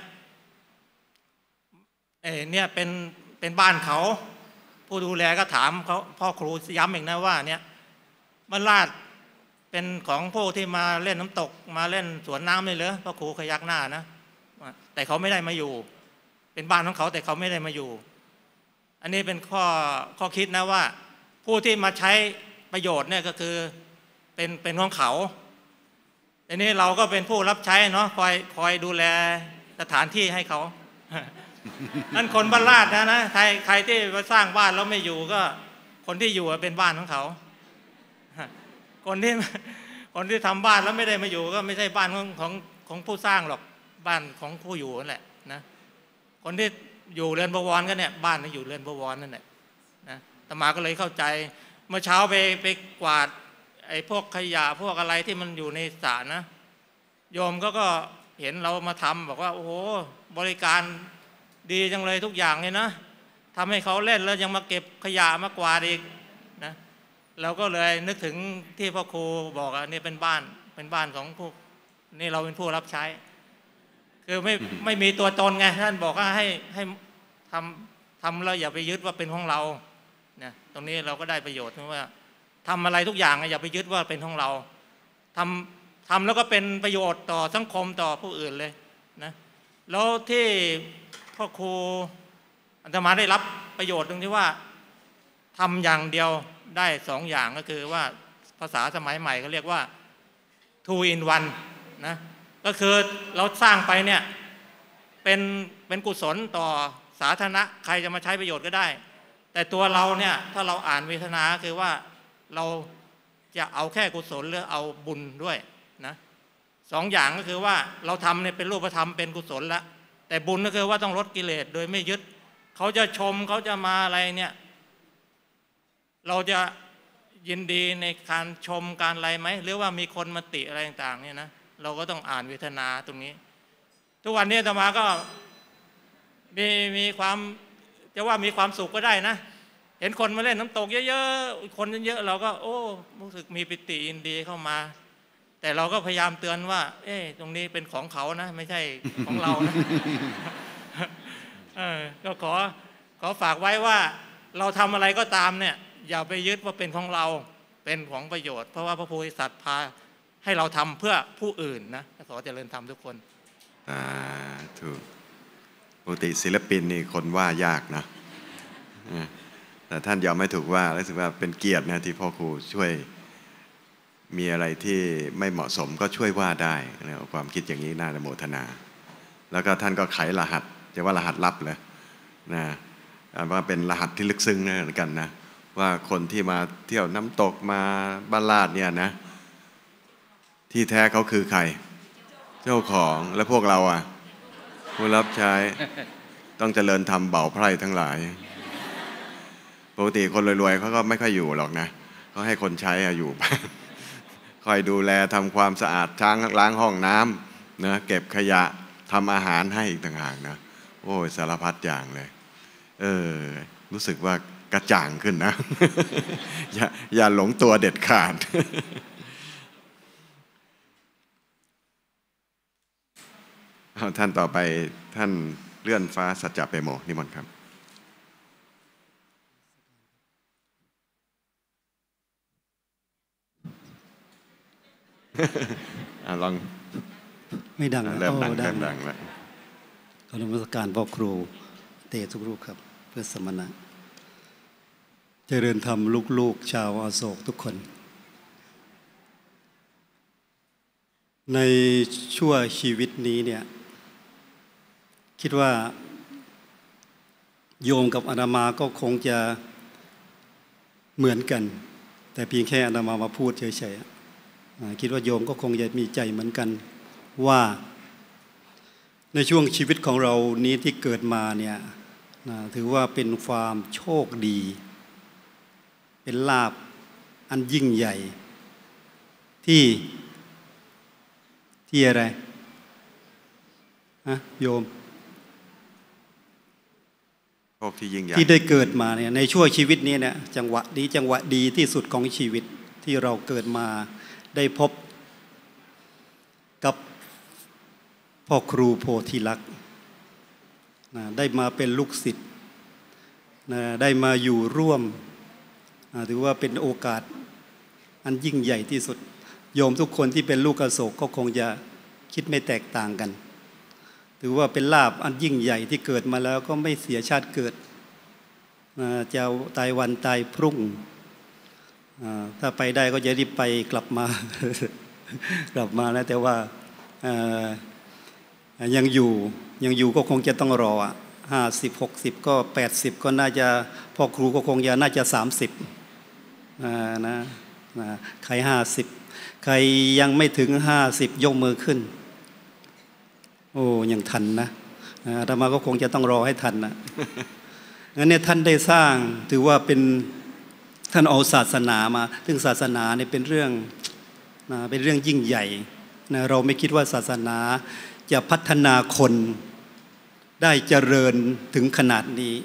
เป็นบ้านเขาผู้ดูแลก็ถามเขาพ่อครูย้ำอีกนะว่าเนี่ยบ้านลาดเป็นของพวกที่มาเล่นน้ำตกมาเล่นสวนน้ำเลยเหรอพ่อครูขยักหน้านะแต่เขาไม่ได้มาอยู่เป็นบ้านของเขาแต่เขาไม่ได้มาอยู่อันนี้เป็นข้อคิดนะว่าผู้ที่มาใช้ประโยชน์เนี่ยก็คือเป็นของเขาอันนี้เราก็เป็นผู้รับใช้เนาะคอยดูแลสถานที่ให้เขานั่นคนบ้านลาดนะใครที่มาสร้างบ้านแล้วไม่อยู่ก็คนที่อยู่เป็นบ้านของเขาคนที่ทำบ้านแล้วไม่ได้มาอยู่ก็ไม่ใช่บ้านของผู้สร้างหรอกบ้านของผู้อยู่นั่นแหละนะคนที่อยู่เรือนบวรก็เนี่ยบ้านที่อยู่เรือนบวรนั่นแหละนะอาตมาก็เลยเข้าใจเมื่อเช้าไปกวาดไอ้พวกขยะพวกอะไรที่มันอยู่ในสระนะโยมก็เห็นเรามาทำบอกว่าโอ้โหบริการดีจังเลยทุกอย่างเลยนะทำให้เขาเล่นแล้วยังมาเก็บขยะมากวาดอีกนะเราก็เลยนึกถึงที่พ่อครูบอกอันนี้เป็นบ้านของพวกนี่เราเป็นผู้รับใช้คือไม่มีตัวตนไงท่านบอกว่าให้ทำแล้วอย่าไปยึดว่าเป็นของเราเนี่ยตรงนี้เราก็ได้ประโยชน์เพราะว่าทำอะไรทุกอย่างอย่าไปยึดว่าเป็นของเราทำแล้วก็เป็นประโยชน์ต่อสังคมต่อผู้อื่นเลยนะแล้วที่พ่อครูอาตมาได้รับประโยชน์ตรงที่ว่าทำอย่างเดียวได้2อย่างก็คือว่าภาษาสมัยใหม่เขาเรียกว่า two in one นะก็คือเราสร้างไปเนี่ยเป็นกุศลต่อสาธารณะใครจะมาใช้ประโยชน์ก็ได้แต่ตัวเราเนี่ยถ้าเราอ่านเวทนาคือว่าเราจะเอาแค่กุศลหรือเอาบุญด้วยนะ2อย่างก็คือว่าเราทำเนี่ยเป็นรูปธรรมเป็นกุศลละแต่บุญก็คือว่าต้องลดกิเลสโดยไม่ยึดเขาจะชมเขาจะมาอะไรเนี่ยเราจะยินดีในการชมการอะไรไหมหรือว่ามีคนมาติอะไรต่างๆเนี่ยนะเราก็ต้องอ่านเวทนาตรงนี้ทุกวันนี้อาตมาก็มีความจะว่ามีความสุขก็ได้นะเห็นคนมาเล่นน้ำตกเยอะๆคนเยอะๆเราก็โอ้รู้สึกมีปิติยินดีเข้ามาแต่เราก็พยายามเตือนว่าตรงนี้เป็นของเขานะไม่ใช่ของเรานะก็ขอฝากไว้ว่าเราทำอะไรก็ตามเนี่ยอย่าไปยึดว่าเป็นของเราเป็นของประโยชน์เพราะว่าพระโพธิสัตว์พาให้เราทำเพื่อผู้อื่นนะสเจริญธรรมทุกคนถูกปกติศิลปินนี่คนว่ายากนะแต่ท่านยอมไม่ถูกว่ารู้สึกว่าเป็นเกียรตินะที่พ่อครูช่วยมีอะไรที่ไม่เหมาะสมก็ช่วยว่าได้นะความคิดอย่างนี้น่าอนุโมทนาแล้วก็ท่านก็ไขรหัสจะว่ารหัสลับเลยนะว่าเป็นรหัสที่ลึกซึ้งนะเหมือนกันนะว่าคนที่มาเที่ยวน้ำตกมาบ้านลาดเนี่ยนะที่แท้เขาคือใครเจ้าของและพวกเราผู้รับใช้ต้องเจริญธรรมเบาไพร่ทั้งหลายปกติคนรวยๆเขาก็ไม่ค่อยอยู่หรอกนะเขาให้คนใช้อยู่คอยดูแลทำความสะอาดล้างห้องน้ำนะเก็บขยะทำอาหารให้อีกต่างหากนะโอ้ยสารพัดอย่างเลยรู้สึกว่ากระจ่างขึ้นนะ อย่าหลงตัวเด็ดขาด ท่านต่อไปท่านเลื่อนฟ้าสัจจะเปโมนิมนต์ครับ ลองไม่ดังเริ่มดังแล้วขอรมการพ่อครูเตทุกรูปครับเพื่อสมณะเจริญธรรมลูกๆชาวอโศกทุกคนในชั่วชีวิตนี้เนี่ยคิดว่าโยมกับอาตมาก็คงจะเหมือนกันแต่เพียงแค่อาตมามาพูดเฉยๆคิดว่าโยมก็คงจะมีใจเหมือนกันว่าในช่วงชีวิตของเรานี้ที่เกิดมาเนี่ยถือว่าเป็นความโชคดีเป็นลาภอันยิ่งใหญ่ที่อะไรโยมที่ได้เกิดมาเนี่ยในช่วงชีวิตนี้เนี่ยจังหวะดีที่สุดของชีวิตที่เราเกิดมาได้พบกับพ่อครูโพธิลักษณ์ได้มาเป็นลูกศิษย์ได้มาอยู่ร่วมถือว่าเป็นโอกาสอันยิ่งใหญ่ที่สุดโยมทุกคนที่เป็นลูกอโศกก็คงจะคิดไม่แตกต่างกันถือว่าเป็นลาภอันยิ่งใหญ่ที่เกิดมาแล้วก็ไม่เสียชาติเกิดจะตายวันตายพรุ่งถ้าไปได้ก็จะรีบไปกลับมานะแต่ว่ายังอยู่ก็คงจะต้องรอ50-60ก็80ก็น่าจะพ่อครูก็คงจะน่าจะ30นะใคร50ใครยังไม่ถึง50ยกมือขึ้นโอ้ยังทันนะอาตมาก็คงจะต้องรอให้ทันนะงั้นเนี่ยท่านได้สร้างถือว่าเป็นท่านเอาศาสนามาซึ่งศาสนาเนี่ยเป็นเรื่องยิ่งใหญ่นะเราไม่คิดว่าศาสนาจะพัฒนาคนได้เจริญถึงขนาดนี้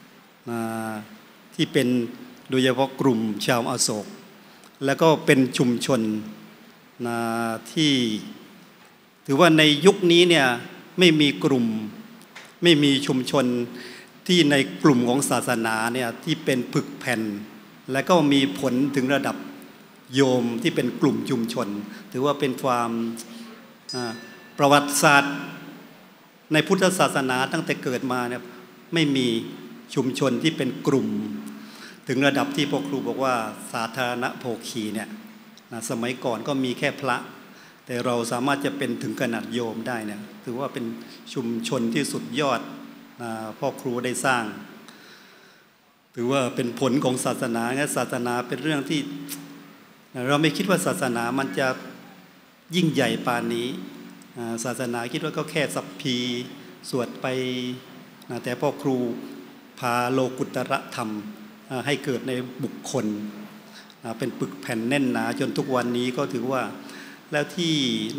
ที่เป็นโดยเฉพาะกลุ่มชาวอโศกแล้วก็เป็นชุมชนที่ถือว่าในยุคนี้เนี่ยไม่มีกลุ่มไม่มีชุมชนที่ในกลุ่มของศาสนาเนี่ยที่เป็นผึกแผ่นและก็มีผลถึงระดับโยมที่เป็นกลุ่มชุมชนถือว่าเป็นความประวัติศาสตร์ในพุทธศาสนาตั้งแต่เกิดมาเนี่ยไม่มีชุมชนที่เป็นกลุ่มถึงระดับที่พ่อครูบอกว่าสาธารณโภคีเนี่ยสมัยก่อนก็มีแค่พระแต่เราสามารถจะเป็นถึงขนาดโยมได้เนี่ยถือว่าเป็นชุมชนที่สุดยอดพ่อครูได้สร้างถือว่าเป็นผลของศาสนาเนี่ยศาสนาเป็นเรื่องที่เราไม่คิดว่าศาสนามันจะยิ่งใหญ่ปานนี้ศาสนาคิดว่าก็แค่สัพพีสวดไปแต่พ่อครูพาโลกุตระธรรมให้เกิดในบุคคลเป็นปึกแผ่นแน่นหนาจนทุกวันนี้ก็ถือว่าแล้วที่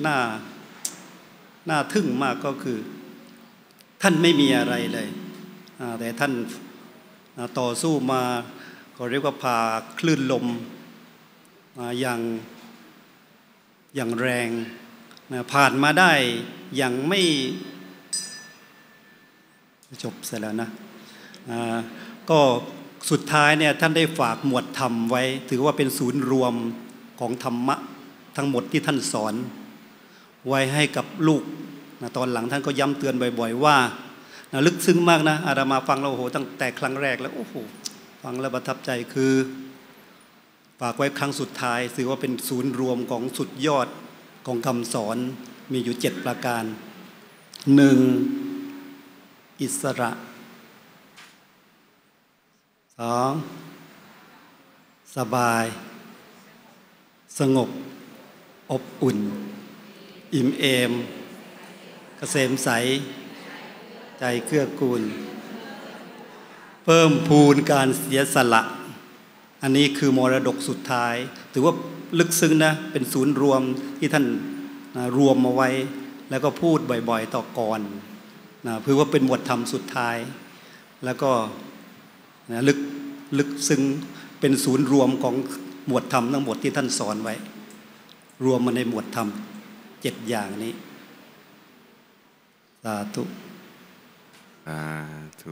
น่าทึ่งมากก็คือท่านไม่มีอะไรเลยแต่ท่านต่อสู้มาก็เรียกว่าพาคลื่นลมอย่างแรงผ่านมาได้อย่างไม่จบเสร็จแล้วนะก็สุดท้ายเนี่ยท่านได้ฝากหมวดธรรมไว้ถือว่าเป็นศูนย์รวมของธรรมะทั้งหมดที่ท่านสอนไว้ให้กับลูกนะตอนหลังท่านก็ย้ำเตือนบ่อยๆว่านะลึกซึ้งมากนะอาตมาฟังแล้วโอ้โหตั้งแต่ครั้งแรกแล้วโอ้โหฟังแล้วประทับใจคือฝากไว้ครั้งสุดท้ายถือว่าเป็นศูนย์รวมของสุดยอดของคำสอนมีอยู่7ประการ 1. อิสระ 2. สบายสงบอบอุ่นอิ่มเอมเกษมใสใจเกื้อกูลเพิ่มพูนการเสียสละอันนี้คือมรดกสุดท้ายถือว่าลึกซึ้งนะเป็นศูนย์รวมที่ท่านรวมมาไว้แล้วก็พูดบ่อยๆต่อก่อนนะเพื่อว่าเป็นหมวดธรรมสุดท้ายแล้วก็นะลึกซึ้งเป็นศูนย์รวมของหมวดธรรมทั้งหมดที่ท่านสอนไว้รวมมาในหมวดธรรม7อย่างนี้สาธุสาธุ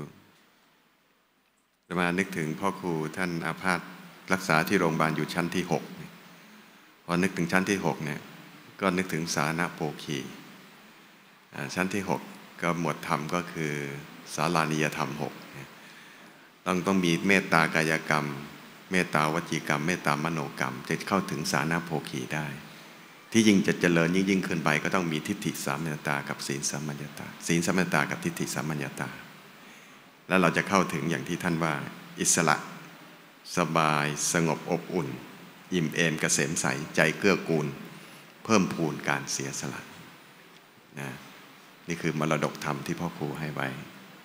มานึกถึงพ่อครูท่านอาพาธรักษาที่โรงพยาบาลอยู่ชั้นที่6พอนึกถึงชั้นที่6เนี่ยก็นึกถึงสานะโภคีชั้นที่6ก็หมวดธรรมก็คือสารานิยธรรม6ต้องมีเมตตากายกรรมเมตตาวจีกรรมเมตตามโนกรรมจะเข้าถึงสานะโภคีได้ที่ยิ่งจะเจริญยิ่งขึ้นไปก็ต้องมีทิฏฐิสามัญญตากับศีลสามัญญตาศีลสามัญญตากับทิฏฐิสามัญญตาแล้วเราจะเข้าถึงอย่างที่ท่านว่าอิสระสบายสงบอบอุ่นอิ่มเอมเกษมใสใจเกื้อกูลเพิ่มพูนการเสียสละนะนี่คือมรดกธรรมที่พ่อครูให้ไว้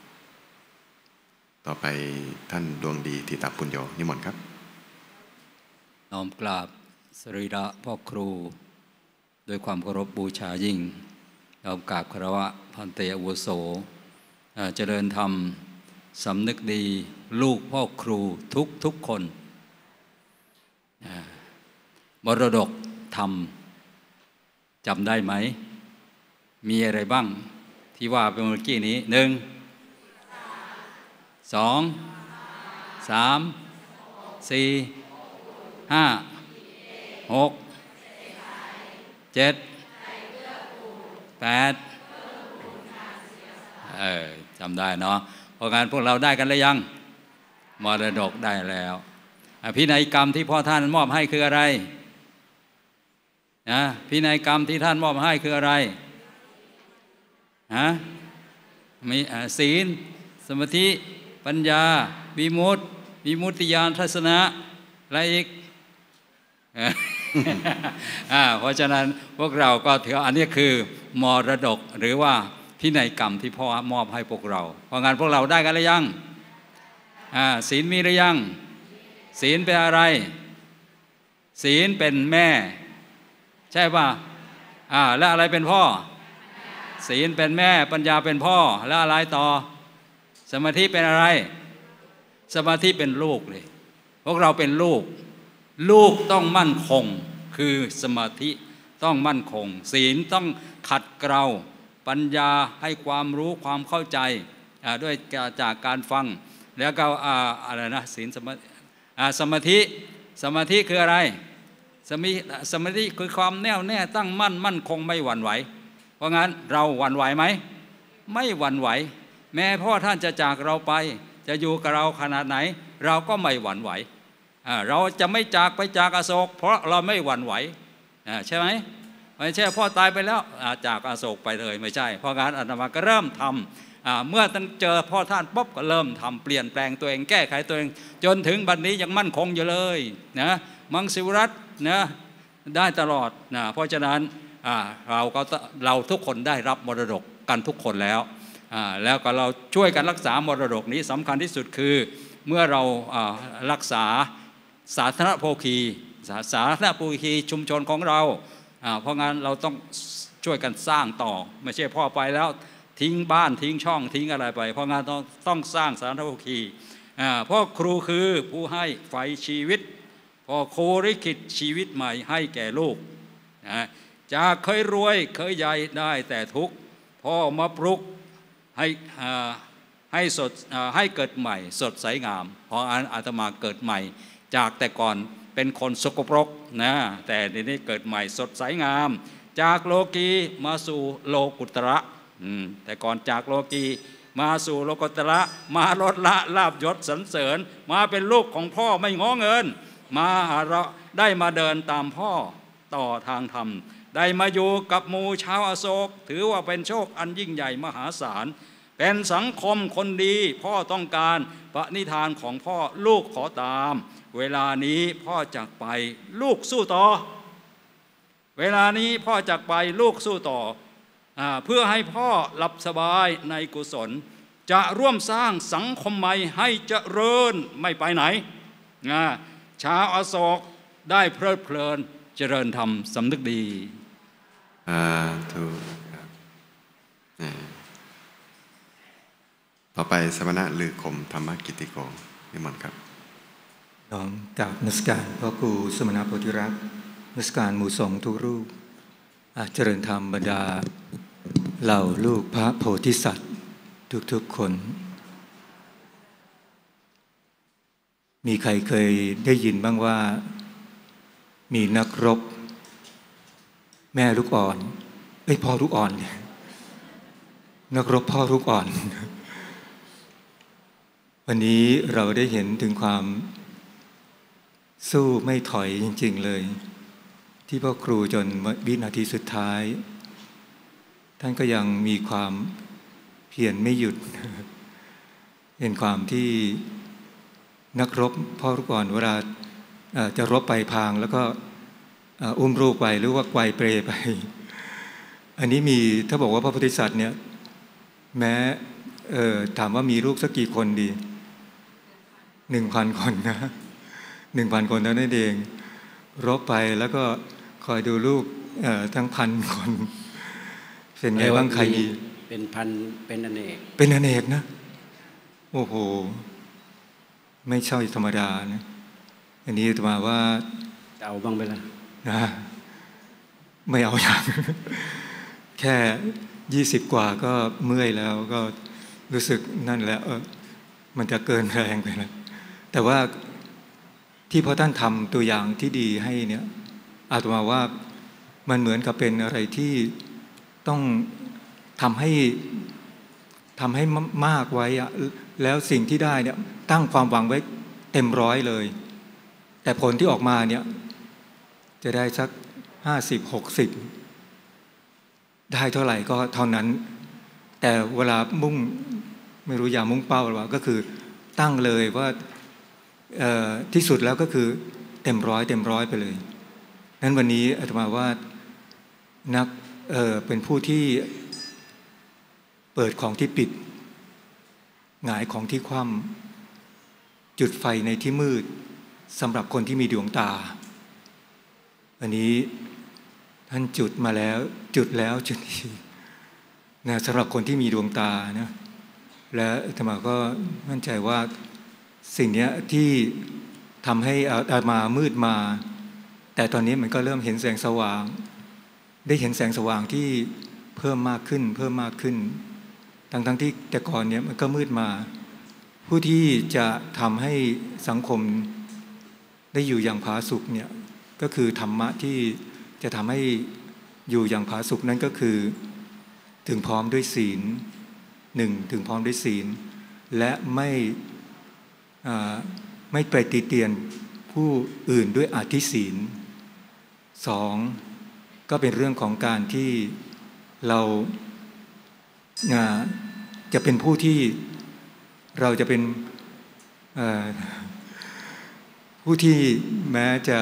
ต่อไปท่านดวงดีทิตาปุญโญนิมนต์ครับน้อมกราบสรีระพ่อครูโดยความเคารพบูชายิ่งน้อมกราบคารวะพันเตอาวุโสเจริญธรรมสำนึกดีลูกพ่อครูทุกคนมรดกธรรมจำได้ไหมมีอะไรบ้างที่ว่าไปเมื่อกี้นี้1 2 3 4 5 6 7 8จำได้เนาะเพราะงั้นพวกเราได้กันหรือยังมรดกได้แล้วพินัยกรรมที่พ่อท่านมอบให้คืออะไรนะพินัยกรรมที่ท่านมอบให้คืออะไรมีศีลสมาธิปัญญาวิมุตติญาณทัศนะอะไรอีกเพราะฉะนั้นพวกเราก็ถืออันนี้คือมรดกหรือว่าพินัยกรรมที่พ่อมอบให้พวกเราเพราะงั้นพวกเราได้กันหรือยังศีลมีหรือยังศีลเป็นอะไรศีลเป็นแม่ใช่ป่ะแล้วอะไรเป็นพ่อศีลเป็นแม่ปัญญาเป็นพ่อแล้วอะไรต่อสมาธิเป็นอะไรสมาธิเป็นลูกเลยพวกเราเป็นลูกต้องมั่นคงคือสมาธิต้องมั่นคงศีลต้องขัดเกลาปัญญาให้ความรู้ความเข้าใจด้วยจากการฟังแล้วก็อะไรนะศีลสมาธิคืออะไรสมาธิคือความแน่วแน่ตั้งมั่นคงไม่หวั่นไหวเพราะงั้นเราหวั่นไหวไหมไม่หวั่นไหวแม้พ่อท่านจะจากเราไปจะอยู่กับเราขนาดไหนเราก็ไม่หวั่นไหวเราจะไม่จากไปจากอโศกเพราะเราไม่หวั่นไหวใช่ไหมไม่ใช่พ่อตายไปแล้วจากอโศกไปเลยไม่ใช่เพราะงั้นอาตมาก็เริ่มทำเมื่อตั้งเจอพ่อท่านปุ๊บก็เริ่มทำเปลี่ยนแปลงตัวเองแก้ไขตัวเองจนถึงบัดนี้ยังมั่นคงอยู่เลยนะมังสวิรัตนะได้ตลอดนะเพราะฉะนั้นเราทุกคนได้รับมรดกกันทุกคนแล้วแล้วก็เราช่วยกันรักษามรดกนี้สำคัญที่สุดคือเมื่อเรารักษาสาธารณโภคีชุมชนของเราเพราะงั้นเราต้องช่วยกันสร้างต่อไม่ใช่พ่อไปแล้วทิ้งบ้านทิ้งช่องทิ้งอะไรไปเพราะงั้นต้องสร้างสาธารณโภคีพ่อครูคือผู้ให้ไฟชีวิตพ่อครูลิขิตชีวิตใหม่ให้แก่ลูกจากเคยรวยเคยใหญ่ได้แต่ทุกข์พ่อมาปลุกให้เกิดใหม่สดใสงามเพราะอาตมาเกิดใหม่จากแต่ก่อนเป็นคนสกปรกนะแต่ทีนี้เกิดใหม่สดใสงามจากโลกีมาสู่โลกุตระแต่ก่อนจากโลกีมาสู่โลกุตระมาลดละลาภยศสรรเสริญมาเป็นลูกของพ่อไม่ง้อเงินมาได้มาเดินตามพ่อต่อทางธรรมได้มาอยู่กับหมู่ชาวอโศกถือว่าเป็นโชคอันยิ่งใหญ่มหาศาลเป็นสังคมคนดีพ่อต้องการปณิธานของพ่อลูกขอตามเวลานี้พ่อจากไปลูกสู้ต่อเวลานี้พ่อจากไปลูกสู้ต่อเพื่อให้พ่อหลับสบายในกุศลจะร่วมสร้างสังคมใหม่ให้เจริญไม่ไปไหนชาวอโศกได้เพลิดเพลินเจริญธรรมสำนึกดีถูกครับต่อไปสมณะลือคมธรรมกิติโกนิมนต์ครับน้อมกราบนมัสการพ่อครูสมณโพธิรักษ์นมัสการหมู่สงฆ์ทุกรูปเจริญธรรมบรรดาเหล่าลูกพระโพธิสัตว์ทุกๆคนมีใครเคยได้ยินบ้างว่ามีนักรบแม่ลูกอ่อนพ่อลูกอ่อนนักรบพ่อลูกอ่อนวันนี้เราได้เห็นถึงความสู้ไม่ถอยจริงๆเลยที่พ่อครูจนวินาทีสุดท้ายท่านก็ยังมีความเพียรไม่หยุดเห็นความที่นักรบพ่อลูกอ่อนเวลาจะรบไปพางแล้วก็อุ้มลูกไปหรือว่าไกวเปรไปอันนี้มีถ้าบอกว่าพระโพธิสัตว์เนี่ยแม้ถามว่ามีลูกสักกี่คนดี 1,000 คนนะ 1,000 คนเท่านั้นเองรบไปแล้วก็คอยดูลูกทั้ง1,000 คนเป็นไงบ้างใครเป็นพันเป็นอเนกนะโอ้โหไม่ใช่ธรรมดานะอันนี้จะมาว่าเอาบ้างไปละนะไม่เอาอย่างแค่20 กว่าก็เมื่อยแล้วก็รู้สึกนั่นแหละมันจะเกินแรงไปแล้วแต่ว่าที่พระท่านทำตัวอย่างที่ดีให้เนี่ยอาตมาว่ามันเหมือนกับเป็นอะไรที่ต้องทำให้มากไว้อะแล้วสิ่งที่ได้เนี่ยตั้งความหวังไว้เต็มร้อยเลยแต่ผลที่ออกมาเนี่ยจะได้สัก50-60ได้เท่าไหร่ก็เท่านั้นแต่เวลามุ่งไม่รู้อย่ามุ่งเป้าหรอกก็คือตั้งเลยว่าที่สุดแล้วก็คือเต็มร้อยไปเลยนั้นวันนี้อาตมาว่านักเป็นผู้ที่เปิดของที่ปิดหงายของที่คว่ำจุดไฟในที่มืดสำหรับคนที่มีดวงตาวันนี้ท่านจุดมาแล้วจุดแล้วจุดอีกนะสำหรับคนที่มีดวงตานะและอาตมาก็มั่นใจว่าสิ่งนี้ที่ทำให้อาตมามืดมาแต่ตอนนี้มันก็เริ่มเห็นแสงสว่างได้เห็นแสงสว่างที่เพิ่มมากขึ้นทั้งที่แต่ก่อนเนี่ยมันก็มืดมาผู้ที่จะทำให้สังคมได้อยู่อย่างผาสุกเนี่ยก็คือธรรมะที่จะทำให้อยู่อย่างผาสุกนั้นก็คือถึงพร้อมด้วยศีลถึงพร้อมด้วยศีลและไม่ไปตีเตียนผู้อื่นด้วยอธิศีล2ก็เป็นเรื่องของการที่เราจะเป็นผู้ที่เราจะเป็นผู้ที่แม้จะ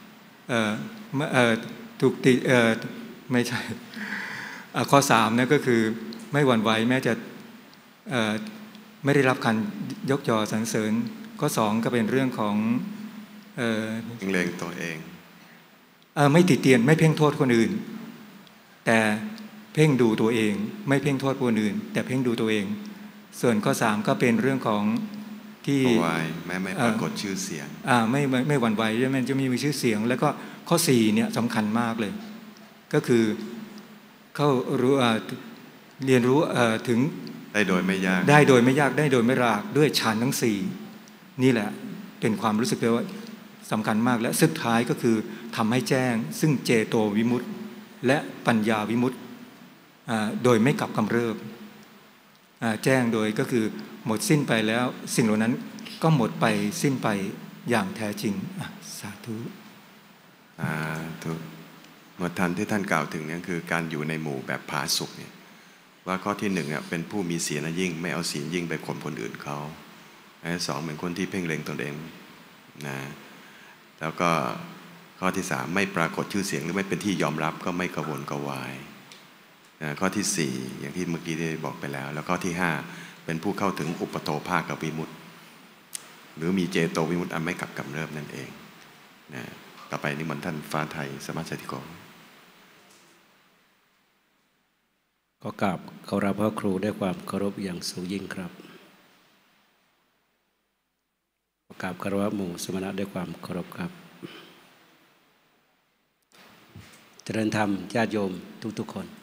ถูกติไม่ใช่ข้อ3นะก็คือไม่หวั่นไหวแม้จะไม่ได้รับการยกยอสรรเสริญข้อ2ก็เป็นเรื่องของเล็งตัวเองไม่ติเตียนไม่เพ่งโทษคนอื่นแต่เพ่งดูตัวเองไม่เพ่งโทษคนอื่นแต่เพ่งดูตัวเองส่วนข้อ3ก็เป็นเรื่องของที่แม้ไม่ปรากฏชื่อเสียงไม่หวั่นไหวใช่ไหมจะมีชื่อเสียงแล้วก็ข้อ4เนี่ยสำคัญมากเลยก็คือเข้ารู้เรียนรู้ถึงได้โดยไม่ยากได้โดยไม่ยากด้วยฌานทั้ง4นี่แหละเป็นความรู้สึกเลยว่าสำคัญมากและสุดท้ายก็คือทำให้แจ้งซึ่งเจโตวิมุตติและปัญญาวิมุตติโดยไม่กลับกำเริบแจ้งโดยก็คือหมดสิ้นไปแล้วสิ่งเหล่านั้นก็หมดไปสิ้นไปอย่างแท้จริงสาธุหมวดธรรมที่ท่านกล่าวถึงนี่คือการอยู่ในหมู่แบบผาสุกเนี่ยว่าข้อที่หนึ่งเป็นผู้มีศีลยิ่งไม่เอาศีลยิ่งไปข่มคนอื่นเขาสองเหมือนคนที่เพ่งเล็งตนเองนะแล้วก็ข้อที่สามไม่ปรากฏชื่อเสียงหรือไม่เป็นที่ยอมรับก็ไม่กระวนกระวายข้อที่สี่อย่างที่เมื่อกี้ได้บอกไปแล้วแล้วข้อที่ห้าเป็นผู้เข้าถึงอุปโตภาควิมุตติหรือมีเจโตวิมุตติอันไม่กลับกำเริบนั่นเองนะต่อไปนิมนต์ท่านฟ้าไทยสมัชติโกก็กราบเคารพพระครูด้วยความเคารพอย่างสูงยิ่งครับก็กราบคารวะหมู่สมณะด้วยความเคารพครับเจริญธรรมญาติโยมทุกๆคน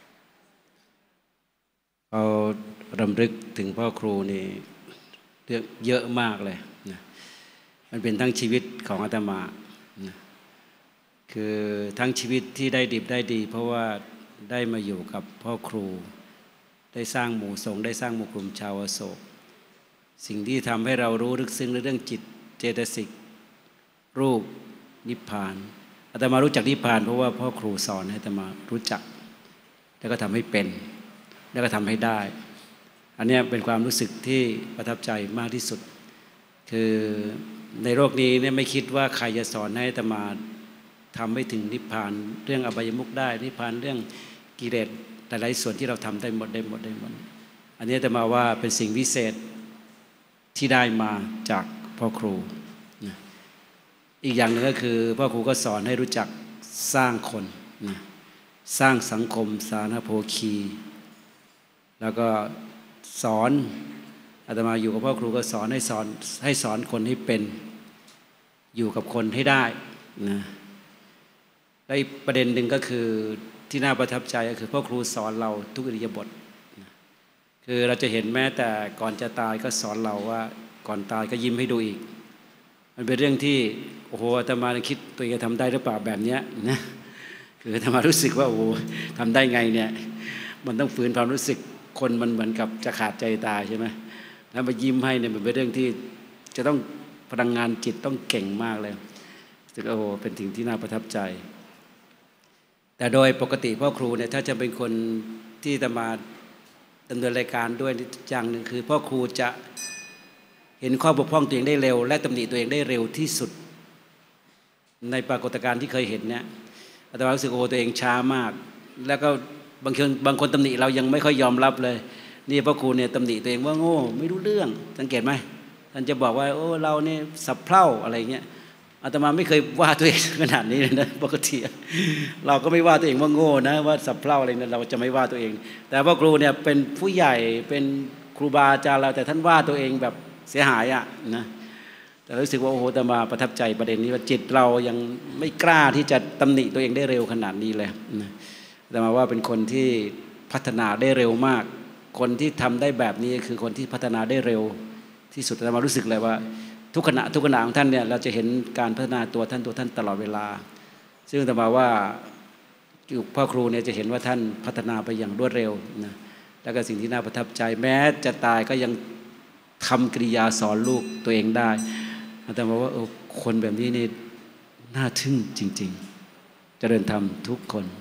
เรารำลึกถึงพ่อครูนี่เรื่องเยอะมากเลยนะมันเป็นทั้งชีวิตของอาตมานะคือทั้งชีวิตที่ได้ดิบได้ดีเพราะว่าได้มาอยู่กับพ่อครูได้สร้างหมู่สงฆ์ได้สร้างหมู่กลุ่มชาวอโศกสิ่งที่ทำให้เรารู้ลึกซึ้งในเรื่องจิตเจตสิกรูปนิพพานอาตมารู้จักนิพพานเพราะว่าพ่อครูสอนให้อาตมารู้จักแล้วก็ทำให้เป็นแล้วก็ทำให้ได้อันนี้เป็นความรู้สึกที่ประทับใจมากที่สุดคือในโลกนี้เนี่ยไม่คิดว่าใครจะสอนให้อาตมาทำให้ถึงนิพพานเรื่องอบายมุขได้นิพพานเรื่องกิเลสหลายๆส่วนที่เราทำได้หมดอันนี้อาตมาว่าเป็นสิ่งวิเศษที่ได้มาจากพ่อครูอีกอย่างหนึ่งก็คือพ่อครูก็สอนให้รู้จักสร้างคนสร้างสังคมสาธารณโภคีแล้วก็สอนอาตมาอยู่กับพ่อครูก็สอนให้สอนคนให้เป็นอยู่กับคนให้ได้นะและอีกประเด็นหนึ่งก็คือที่น่าประทับใจก็คือพ่อครูสอนเราทุกอิริยาบถคือเราจะเห็นแม้แต่ก่อนจะตายก็สอนเราว่าก่อนตายก็ยิ้มให้ดูอีกมันเป็นเรื่องที่โอ้โหอาตมาคิดตัวเองจะทำได้หรือเปล่าแบบนี้นะคืออาตมารู้สึกว่าโอ้โหทำได้ไงเนี่ยมันต้องฝืนความรู้สึกคนมันเหมือนกับจะขาดใจตายใช่ไหมแล้วมายิ้มให้เนี่ยมันเป็นเรื่องที่จะต้องพลังงานจิตต้องเก่งมากเลยซึ่งโอ้โหเป็นสิ่งที่น่าประทับใจแต่โดยปกติพ่อครูเนี่ยถ้าจะเป็นคนที่จะมาดำเนินรายการด้วยอย่างหนึ่งคือพ่อครูจะเห็นข้อบกพร่องตัวเองได้เร็วและตำหนิตัวเองได้เร็วที่สุดในปรากฏการณ์ที่เคยเห็นเนี่ยอาตมารู้สึกโอ้ตัวเองช้ามากแล้วก็บางคนตำหนิเรายังไม่ค่อยยอมรับเลยนี่พ่อครูเนี่ยตำหนิตัวเองว่าโง่ไม่รู้เรื่องสังเกตไหมท่านจะบอกว่าโอ้เราเนี่ยสับเพร่าอะไรเงี้ยอาตมาไม่เคยว่าตัวเองขนาดนี้เลยนะปกติเราก็ไม่ว่าตัวเองว่าโง่นะว่าสับเพร่าอะไรเนี่ยเราจะไม่ว่าตัวเองแต่พ่อครูเนี่ยเป็นผู้ใหญ่เป็นครูบาอาจารย์เราแต่ท่านว่าตัวเองแบบเสียหายอ่ะนะแต่รู้สึกว่าโอ้โหอาตมาประทับใจประเด็นนี้ว่าจิตเรายังไม่กล้าที่จะตำหนิตัวเองได้เร็วขนาดนี้เลยนะอาตมาว่าเป็นคนที่พัฒนาได้เร็วมากคนที่ทำได้แบบนี้คือคนที่พัฒนาได้เร็วที่สุดอาตมารู้สึกเลยว่าทุกขณะของท่านเนี่ยเราจะเห็นการพัฒนาตัวท่านตลอดเวลาซึ่งอาตมาว่าพ่อครูเนี่ยจะเห็นว่าท่านพัฒนาไปอย่างรวดเร็วนะแล้วก็สิ่งที่น่าประทับใจแม้จะตายก็ยังทำกิริยาสอนลูกตัวเองได้อาตมาว่าคนแบบนี้นี่น่าทึ่งจริงๆเจริญธรรมทุกคน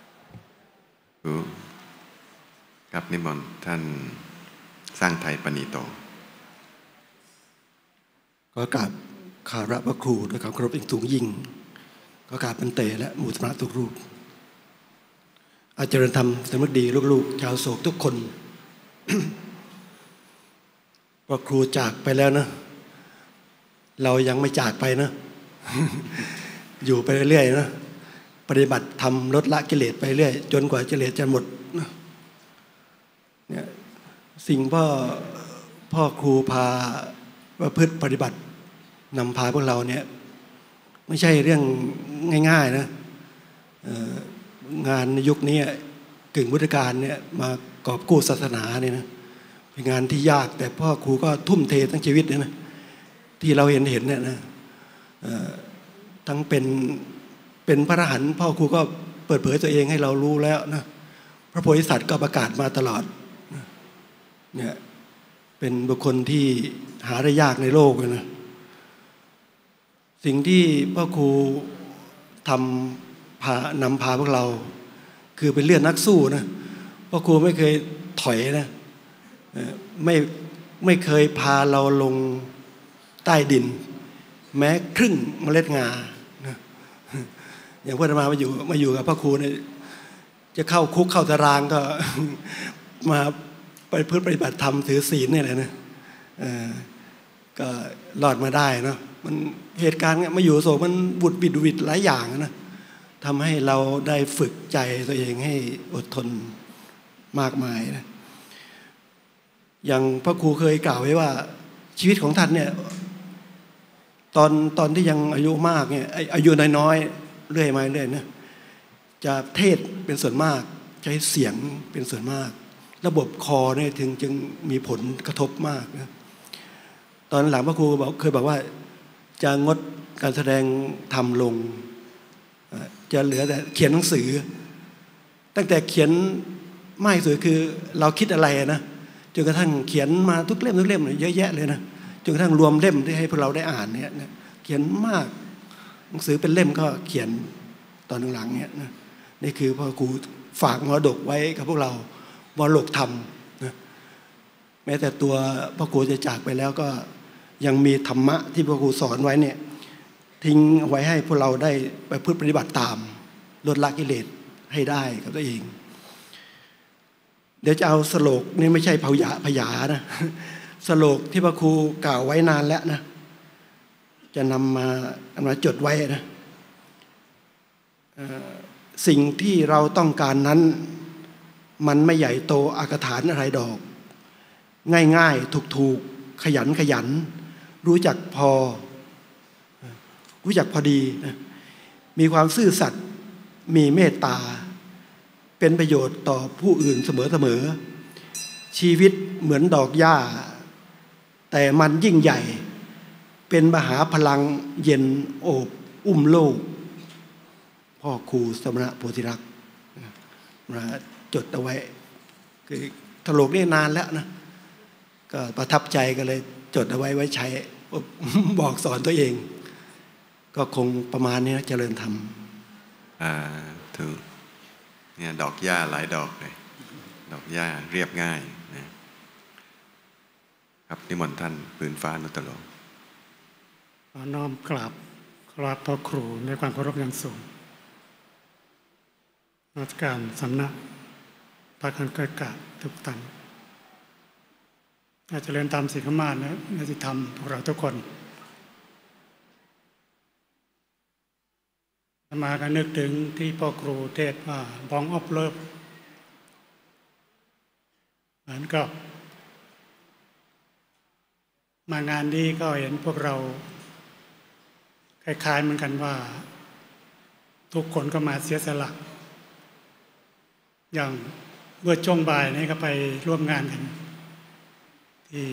ครับนิมนต์ท่านสร้างไทยปณิโตก็กราบคารวะพระครูด้วยความเคารพอย่างสูงยิ่งก็กราบพันเตและหมู่สมณะทุกรูปอาจารย์ธรรมสำนึกดีลูกๆชาวโศกทุกคน พระครูจากไปแล้วนะเรายังไม่จากไปนะ อยู่ไปเรื่อยๆนะปฏิบัติทำลดละกิเลสไปเรื่อยจนกว่ากิเลสจะหมดเนี่ยสิ่งพ่อครูพาประพฤติปฏิบัตินำพาพวกเราเนี่ยไม่ใช่เรื่องง่ายๆนะงานในยุคนี้กึ่งพุทธกาลเนี่ยมากอบกู้ศาสนาเนี่ยนะเป็นงานที่ยากแต่พ่อครูก็ทุ่มเททั้งชีวิตเนี่ยนะที่เราเห็นเนี่ยนะทั้งเป็นพระอรหันต์พ่อครูก็ปปิดเผยตัวเองให้เรารู้แล้วนะพระโพธิสัตว์ก็ประกาศมาตลอดเนี่ยเป็นบุคคลที่หาได้ยากในโลกเลยนะสิ่งที่พ่อครูนำพาพวกเราคือเป็นเลือดนักสู้นะพ่อครูไม่เคยถอยนะไม่เคยพาเราลงใต้ดินแม้ครึ่งเมล็ดงานะอย่างพวกมาอยู่กับพ่อครูเนี่ยจะเข้าคุกเข้าตารางก็ มาไปเพื่อปฏิบัติธรรมถือศีลนี่แหละนะก็รอดมาได้เนาะมันเหตุการณ์มาอยู่โศกมันบุดบิดวิดหลายอย่างนะทำให้เราได้ฝึกใจตัวเองให้อดทนมากมายนะอย่างพระครูเคยกล่าวไว้ว่าชีวิตของท่านเนี่ยตอนที่ยังอายุมากเนี่ยอายุน้อยๆเรื่อยมาเรื่อยนะจะเทศเป็นส่วนมากใช้เสียงเป็นส่วนมากระบบคอเนี่ยจึงมีผลกระทบมากนะตอนหลังพระครูเคยบอกว่าจะงดการแสดงธรรมลงจะเหลือแต่เขียนหนังสือตั้งแต่เขียนไม่สวยคือเราคิดอะไรนะจนกระทั่งเขียนมาทุกเล่มเยอะแยะเลยนะจนกระทั่งรวมเล่มที่ให้พวกเราได้อ่านเนี่ยเขียนมากหนังสือเป็นเล่มก็เขียนตอนหลังๆเนี่ยนะนี่คือพ่อครูฝากมรดกไว้กับพวกเรามรดกธรรมนะแม้แต่ตัวพ่อครูจะจากไปแล้วก็ยังมีธรรมะที่พ่อครูสอนไว้เนี่ยทิ้งไว้ให้พวกเราได้ไปพึ่งปฏิบัติตามลดละกิเลสให้ได้กับตัวเองเดี๋ยวจะเอาสโลกนี่ไม่ใช่พยานะสโลกที่พระครูกล่าวไว้นานแล้วนะจะนำมาจดไว้นะสิ่งที่เราต้องการนั้นมันไม่ใหญ่โตอากฐานอะไรดอกง่ายๆถูกๆขยันรู้จักพอดีนะมีความซื่อสัตย์มีเมตตาเป็นประโยชน์ต่อผู้อื่นเสมอชีวิตเหมือนดอกหญ้าแต่มันยิ่งใหญ่เป็นมหาพลังเย็นโอบอุ้มโลกพ่อครูสมณะโพธิรักษ์มาจดเอาไว้คือถลกนี่นานแล้วนะก็ประทับใจก็เลยจดเอาไว้ใช้บอกสอนตัวเองก็คงประมาณนี้นะเจริญธรรมถูกเนี่ยดอกหญ้าหลายดอกเลยดอกหญ้าเรียบง่ายนะครับนิมนต์ท่านปืนฟ้านุตโลน้อมกราบพ่อครูในความเคารพอย่างสูงราชการสำนักพระคันเกิดกะทุกท่านอาจจะเรียนตามศีลธรรมะและนิติธรรมพวกเราทุกคนมากันนึกถึงที่พ่อครูเทศว่าบองออฟเลิฟเหมือนกับมางานนี้ก็เห็นพวกเราคล้ายๆเหมือนกันว่าทุกคนก็มาเสียสละอย่างเมื่อช่วงบ่ายนี้ก็ไปร่วมงานกันที่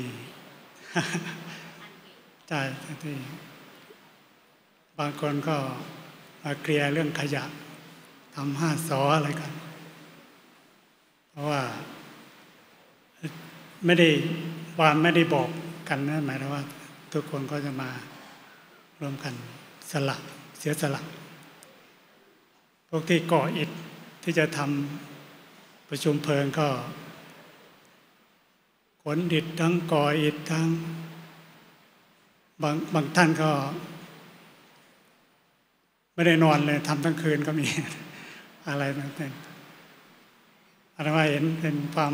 ใช่ที่บางคนก็มาเคลียร์เรื่องขยะทำ5 สออะไรกันเพราะว่าไม่ได้บอกกันนะหมายถึงว่าทุกคนก็จะมาร่วมกันเสียสละพวกที่ก่ออิฐที่จะทำประชุมเพลิงก็ขนอิฐทั้งก่ออิฐทั้งบางท่านก็ไม่ได้นอนเลยทำทั้งคืนก็มี อะไรต่างๆอาตมาเห็นเป็นความ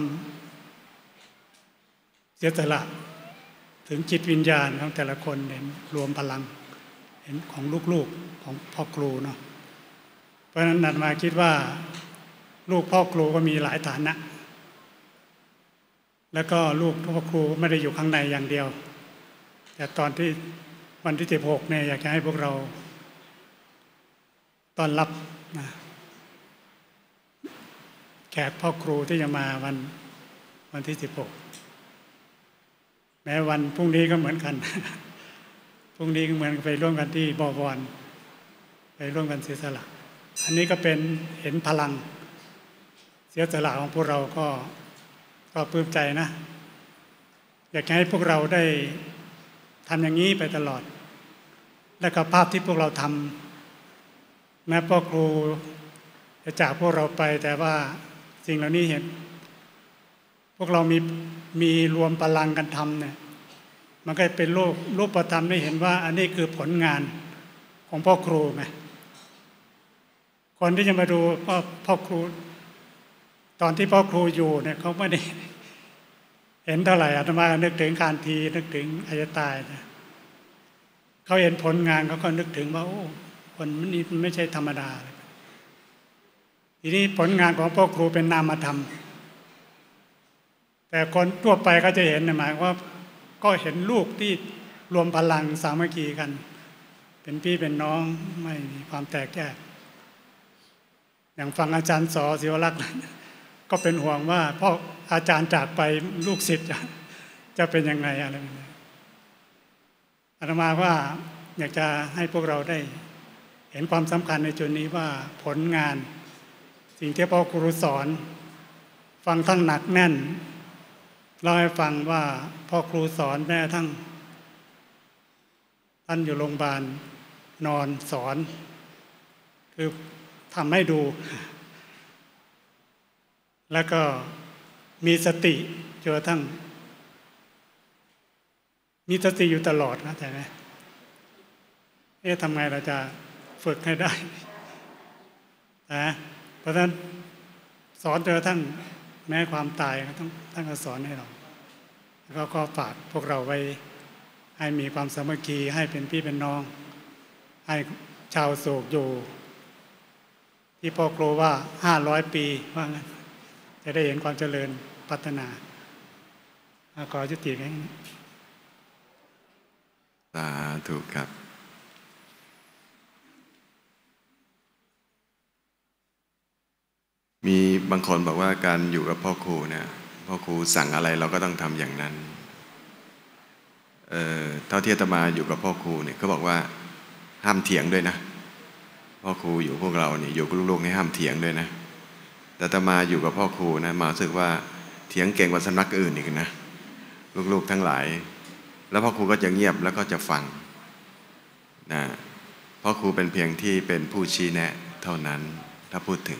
เสียสละถึงจิตวิญญาณของแต่ละคนเห็นรวมพลังเห็นของลูกๆของพ่อครูเนาะเพราะฉะนั้นอาตมาคิดว่าลูกพ่อครูก็มีหลายฐานะแล้วก็ลูกพ่อครูไม่ได้อยู่ข้างในอย่างเดียวแต่ตอนที่วันที่16เนี่ยอยากจะให้พวกเราต้อนรับนะแขกพ่อครูที่จะมาวันที่16แม้วันพรุ่งนี้ก็เหมือนกัน พรุ่งนี้ก็เหมือนไปร่วมกันที่บวรไปร่วมกันเสียสละอันนี้ก็เป็นเห็นพลังเสียสละของพวกเราก็ปลื้มใจนะอยากให้พวกเราได้ทำอย่างนี้ไปตลอดและก็ภาพที่พวกเราทำแม้พ่อครูจะจากพวกเราไปแต่ว่าสิ่งเหล่านี้เห็นพวกเรามีรวมพลังกันทำเนี่ยมันก็เป็นรูปธรรมได้เห็นว่าอันนี้คือผลงานของพ่อครูไงคนที่จะมาดูพ่อครูตอนที่พ่อครูอยู่เนี่ยเขาไม่ได้เห็นเท่าไหร่อาตมานึกถึงการทีนึกถึงอายตายนะเขาเห็นผลงานเขาก็นึกถึงว่าโอ้คนนี้มันไม่ใช่ธรรมดาทีนี้ผลงานของพ่อครูเป็นนามธรรมแต่คนทั่วไปก็จะเห็นหมายว่าก็เห็นลูกที่รวมพลังสามัคคีกันเป็นพี่เป็นน้องไม่มีความแตกแยกอย่างฟังอาจารย์ส.ศิวรักษ์ก็เป็นห่วงว่าพ่ออาจารย์จากไปลูกศิษย์จะเป็นยังไงอะไรแบบนี้อาตมาว่าอยากจะให้พวกเราได้เห็นความสำคัญในจุดนี้ว่าผลงานสิ่งที่พ่อครูสอนฟังทั้งหนักแน่นเล่าให้ฟังว่าพ่อครูสอนแม้ทั้งท่านอยู่โรงพยาบาลนอนสอนคือทำให้ดูแล้วก็มีสติจนกระทั่งมีสติอยู่ตลอดนะแต่ไหมทำไงเราจะฝึกให้ได้นะเพราะฉะนั้นสอนจนกระทั่งแม้ความตายท่านก็สอนให้เราแล้วก็ฝากพวกเราไว้ให้มีความสามัคคีให้เป็นพี่เป็นน้องให้ชาวโศกอยู่ที่พ่อครูว่า500 ปีว่างั้นจะได้เห็นความเจริญพัฒนาขอยุติแค่นี้สาธุครับมีบางคนบอกว่าการอยู่กับพ่อครูเนี่ยพ่อครูสั่งอะไรเราก็ต้องทำอย่างนั้นเท่าที่อาตมาอยู่กับพ่อครูเนี่ยเขาบอกว่าห้ามเถียงด้วยนะพ่อครูอยู่พวกเราเนี่ยอยู่กับลูกๆนี่ห้ามเถียงด้วยนะแต่อาตมาอยู่กับพ่อครูนะมารู้สึกว่าเถียงเก่งกว่าสำนักอื่นอีกนะลูกๆทั้งหลายแล้วพ่อครูก็จะเงียบแล้วก็จะฟังนะพ่อครูเป็นเพียงที่เป็นผู้ชี้แนะเท่านั้นถ้าพูดถึง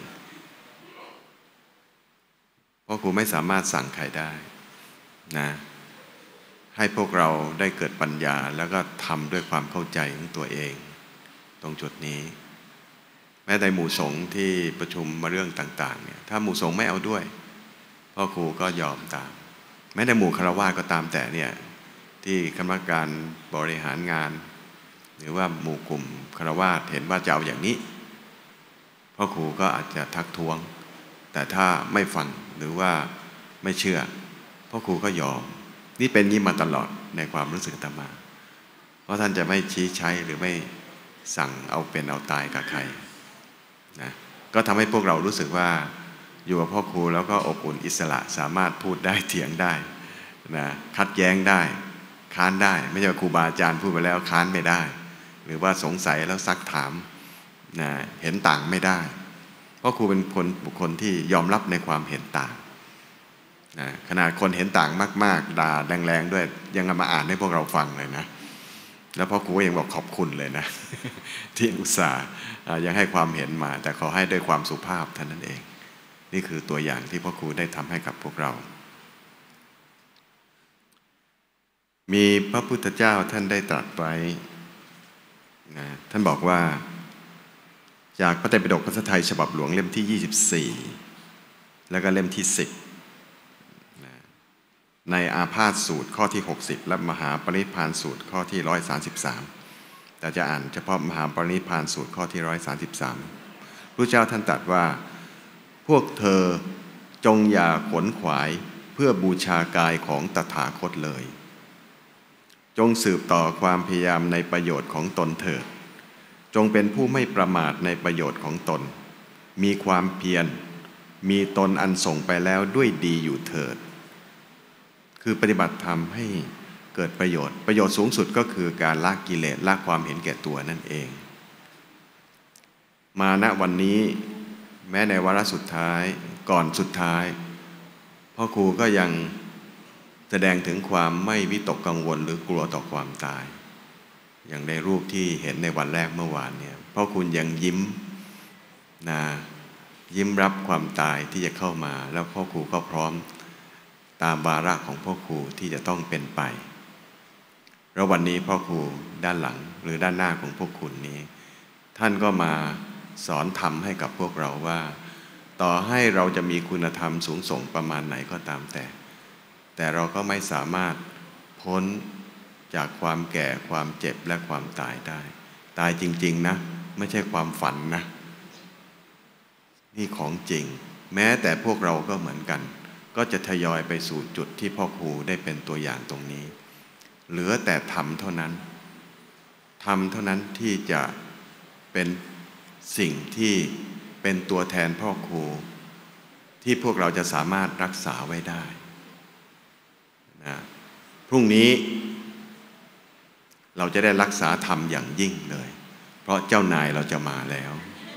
พ่อครูไม่สามารถสั่งใครได้นะให้พวกเราได้เกิดปัญญาแล้วก็ทำด้วยความเข้าใจของตัวเองตรงจุดนี้แม้แต่หมู่สงฆ์ที่ประชุมมาเรื่องต่างๆเนี่ยถ้าหมู่สงฆ์ไม่เอาด้วยพ่อครูก็ยอมตามแม้แต่หมู่ฆราวาสก็ตามแต่เนี่ยที่คณะกรรมการบริหารงานหรือว่าหมู่กลุ่มฆราวาสเห็นว่าจะเอาอย่างนี้พ่อครูก็อาจจะทักท้วงแต่ถ้าไม่ฟังหรือว่าไม่เชื่อพ่อครูก็ยอมนี่เป็นงี้มาตลอดในความรู้สึกอาตมาเพราะท่านจะไม่ชี้ใช้หรือไม่สั่งเอาเป็นเอาตายกับใครนะก็ทำให้พวกเรารู้สึกว่าอยู่กับพ่อครูแล้วก็อบอุ่นอิสระสามารถพูดได้เถียงได้นะคัดแย้งได้ค้านได้ไม่ใช่ว่าครูบาอาจารย์พูดไปแล้วค้านไม่ได้หรือว่าสงสัยแล้วซักถามนะเห็นต่างไม่ได้เพราะครูเป็นบุคคลที่ยอมรับในความเห็นต่างนะขนาดคนเห็นต่างมากๆด่าแรงๆด้วยยังมาอ่านให้พวกเราฟังเลยนะแล้วพ่อครูก็ยังบอกขอบคุณเลยนะ ที่อุตส่าห์ยังให้ความเห็นมาแต่ขอให้ด้วยความสุภาพเท่านั้นเองนี่คือตัวอย่างที่พ่อครูได้ทำให้กับพวกเรามีพระพุทธเจ้าท่านได้ตรัสไว้นะท่านบอกว่าจากพระไตรปิฎกภาษาไทยฉบับหลวงเล่มที่24แล้วก็เล่มที่10นะในอาพาธสูตรข้อที่60และมหาปรินิพพานสูตรข้อที่133แต่จะอ่านเฉพาะมหาปรินิพพานสูตรข้อที่133พระเจ้าท่านตรัสว่าพวกเธอจงอย่าขวนขวายเพื่อบูชากายของตถาคตเลยจงสืบต่อความพยายามในประโยชน์ของตนเถิดจงเป็นผู้ไม่ประมาทในประโยชน์ของตนมีความเพียรมีตนอันส่งไปแล้วด้วยดีอยู่เถิดคือปฏิบัติธรรมให้เกิดประโยชน์สูงสุดก็คือการละกิเลสละความเห็นแก่ตัวนั่นเองมาณวันนี้แม้ในวาระสุดท้ายก่อนสุดท้ายพ่อครูก็ยังแสดงถึงความไม่วิตกกังวลหรือกลัวต่อความตายอย่างในรูปที่เห็นในวันแรกเมื่อวานเนี่ยพ่อคุณยังยิ้มยิ้มรับความตายที่จะเข้ามาแล้วพ่อครูก็พร้อมตามวาระของพ่อครูที่จะต้องเป็นไปแล้ววันนี้พ่อครูด้านหลังหรือด้านหน้าของพวกคุณนี้ท่านก็มาสอนธรรมให้กับพวกเราว่าต่อให้เราจะมีคุณธรรมสูงส่งประมาณไหนก็ตามแต่เราก็ไม่สามารถพ้นจากความแก่ความเจ็บและความตายได้ตายจริงๆนะไม่ใช่ความฝันนะนี่ของจริงแม้แต่พวกเราก็เหมือนกันก็จะทยอยไปสู่จุดที่พ่อครูได้เป็นตัวอย่างตรงนี้เหลือแต่ธรรมเท่านั้นธรรมเท่านั้นที่จะเป็นสิ่งที่เป็นตัวแทนพ่อครูที่พวกเราจะสามารถรักษาไว้ได้นะพรุ่งนี้เราจะได้รักษาธรรมอย่างยิ่งเลยเพราะเจ้านายเราจะมาแล้ว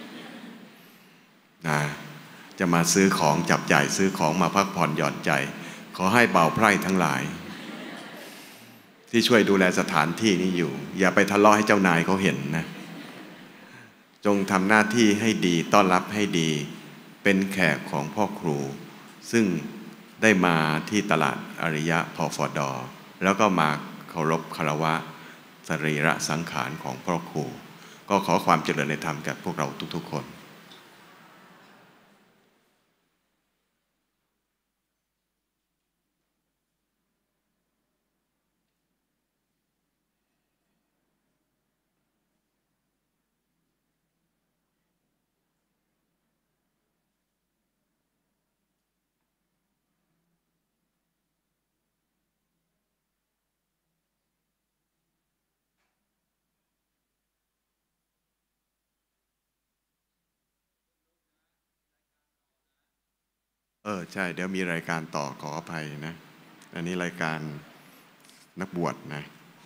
นะจะมาซื้อของจับจ่ายซื้อของมาพักผ่อนหย่อนใจขอให้เบาไพร่ทั้งหลายที่ช่วยดูแลสถานที่นี้อยู่อย่าไปทะเลาะให้เจ้านายเขาเห็นนะจงทำหน้าที่ให้ดีต้อนรับให้ดีเป็นแขกของพ่อครูซึ่งได้มาที่ตลาดอริยะพฟด.แล้วก็มาเคารพคารวะสรีระสังขารของพ่อครูก็ขอความเจริญในธรรมแก่พวกเราทุกๆคนใช่เดี๋ยวมีรายการต่อขออภัยนะอันนี้รายการนักบวชนะ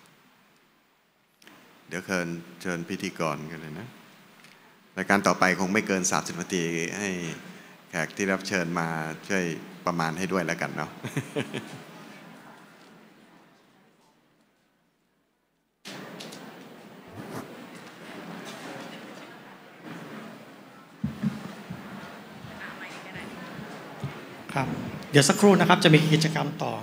เดี๋ยวเชิญพิธีกรกันเลยนะรายการต่อไปคงไม่เกิน30 นาทีให้แขกที่รับเชิญมาช่วยประมาณให้ด้วยแล้วกันเนาะครับเดี๋ยวสักครู่นะครับจะมีกิจกรรมต่อ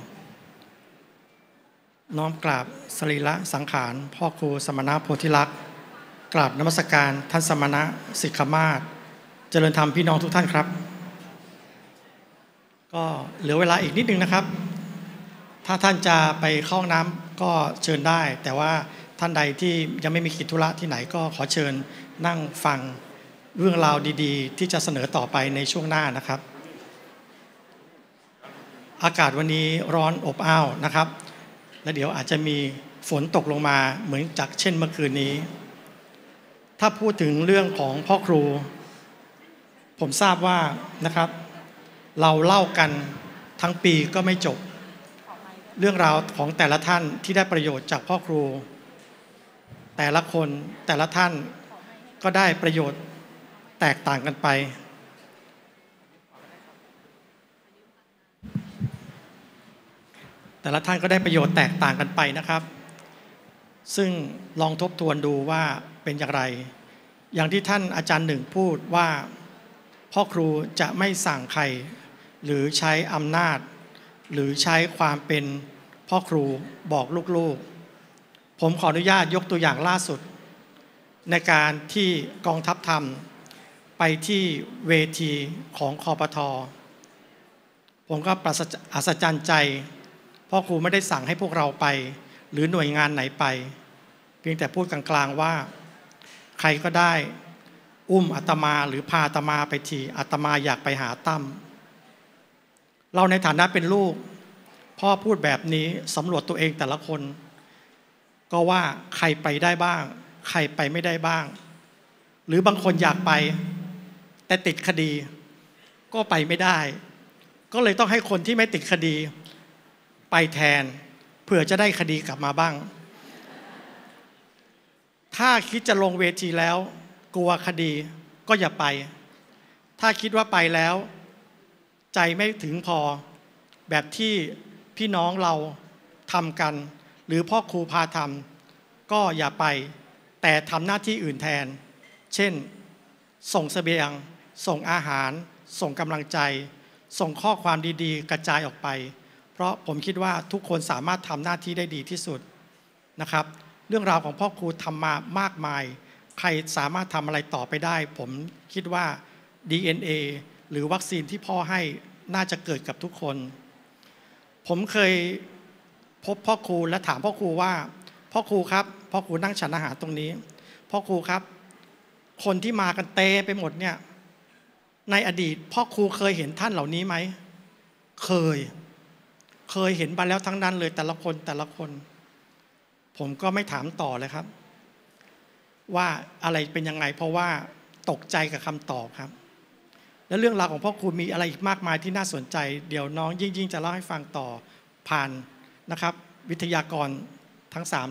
น้อมกราบสรีระสังขารพ่อครูสมณะโพธิลักษณ์กราบนมัสการท่านสมณะสิกขมาศเจริญธรรมพี่น้องทุกท่านครับก็เหลือเวลาอีกนิดนึงนะครับถ้าท่านจะไปเข้าห้องน้ำก็เชิญได้แต่ว่าท่านใดที่ยังไม่มีกิจธุระที่ไหนก็ขอเชิญนั่งฟังเรื่องราวดีๆที่จะเสนอต่อไปในช่วงหน้านะครับอากาศวันนี้ร้อนอบอ้าวนะครับและเดี๋ยวอาจจะมีฝนตกลงมาเหมือนจากเช่นเมื่อคืนนี้ถ้าพูดถึงเรื่องของพ่อครูผมทราบว่านะครับเราเล่ากันทั้งปีก็ไม่จบเรื่องราวของแต่ละท่านที่ได้ประโยชน์จากพ่อครูแต่ละคนแต่ละท่านก็ได้ประโยชน์แตกต่างกันไปแต่ละท่านก็ได้ประโยชน์แตกต่างกันไปนะครับซึ่งลองทบทวนดูว่าเป็นอย่างไรอย่างที่ท่านอาจารย์หนึ่งพูดว่าพ่อครูจะไม่สั่งใครหรือใช้อำนาจหรือใช้ความเป็นพ่อครูบอกลูกๆผมขออนุญาตยกตัวอย่างล่าสุดในการที่กองทัพธรรมไปที่เวทีของคปท.ผมก็อัศจรรย์ใจพ่อครูไม่ได้สั่งให้พวกเราไปหรือหน่วยงานไหนไปเพียงแต่พูดกลางๆว่าใครก็ได้อุ้มอาตมาหรือพาอาตมาไปทีอาตมาอยากไปหาตั้มเราในฐานะเป็นลูกพ่อพูดแบบนี้สำรวจตัวเองแต่ละคนก็ว่าใครไปได้บ้างใครไปไม่ได้บ้างหรือบางคนอยากไปแต่ติดคดีก็ไปไม่ได้ก็เลยต้องให้คนที่ไม่ติดคดีไปแทนเผื่อจะได้คดีกลับมาบ้างถ้าคิดจะลงเวทีแล้วกลัวคดีก็อย่าไป ถ้าคิดว่าไปแล้วใจไม่ถึงพอแบบที่พี่น้องเราทำกันหรือพ่อครูพาทำก็อย่าไปแต่ทำหน้าที่อื่นแทนเช่นส่งเสบียงส่งอาหารส่งกำลังใจส่งข้อความดีๆกระจายออกไปเพราะผมคิดว่าทุกคนสามารถทำหน้าที่ได้ดีที่สุดนะครับเรื่องราวของพ่อครูทำมามากมายใครสามารถทำอะไรต่อไปได้ผมคิดว่า DNA หรือวัคซีนที่พ่อให้น่าจะเกิดกับทุกคนผมเคยพบพ่อครูและถามพ่อครูว่าพ่อครูครับพ่อครูนั่งฉันอาหารตรงนี้พ่อครูครับคนที่มากันเตไปหมดเนี่ยในอดีตพ่อครูเคยเห็นท่านเหล่านี้ไหมเคยเห็นมาแล้วทั้งนั้นเลยแต่ละคนผมก็ไม่ถามต่อเลยครับว่าอะไรเป็นยังไงเพราะว่าตกใจกับคำตอบครับและเรื่องราวของพ่อครูมีอะไรอีกมากมายที่น่าสนใจเดี๋ยวน้องยิ่งจะเล่าให้ฟังต่อผ่านนะครับวิทยากรทั้ง3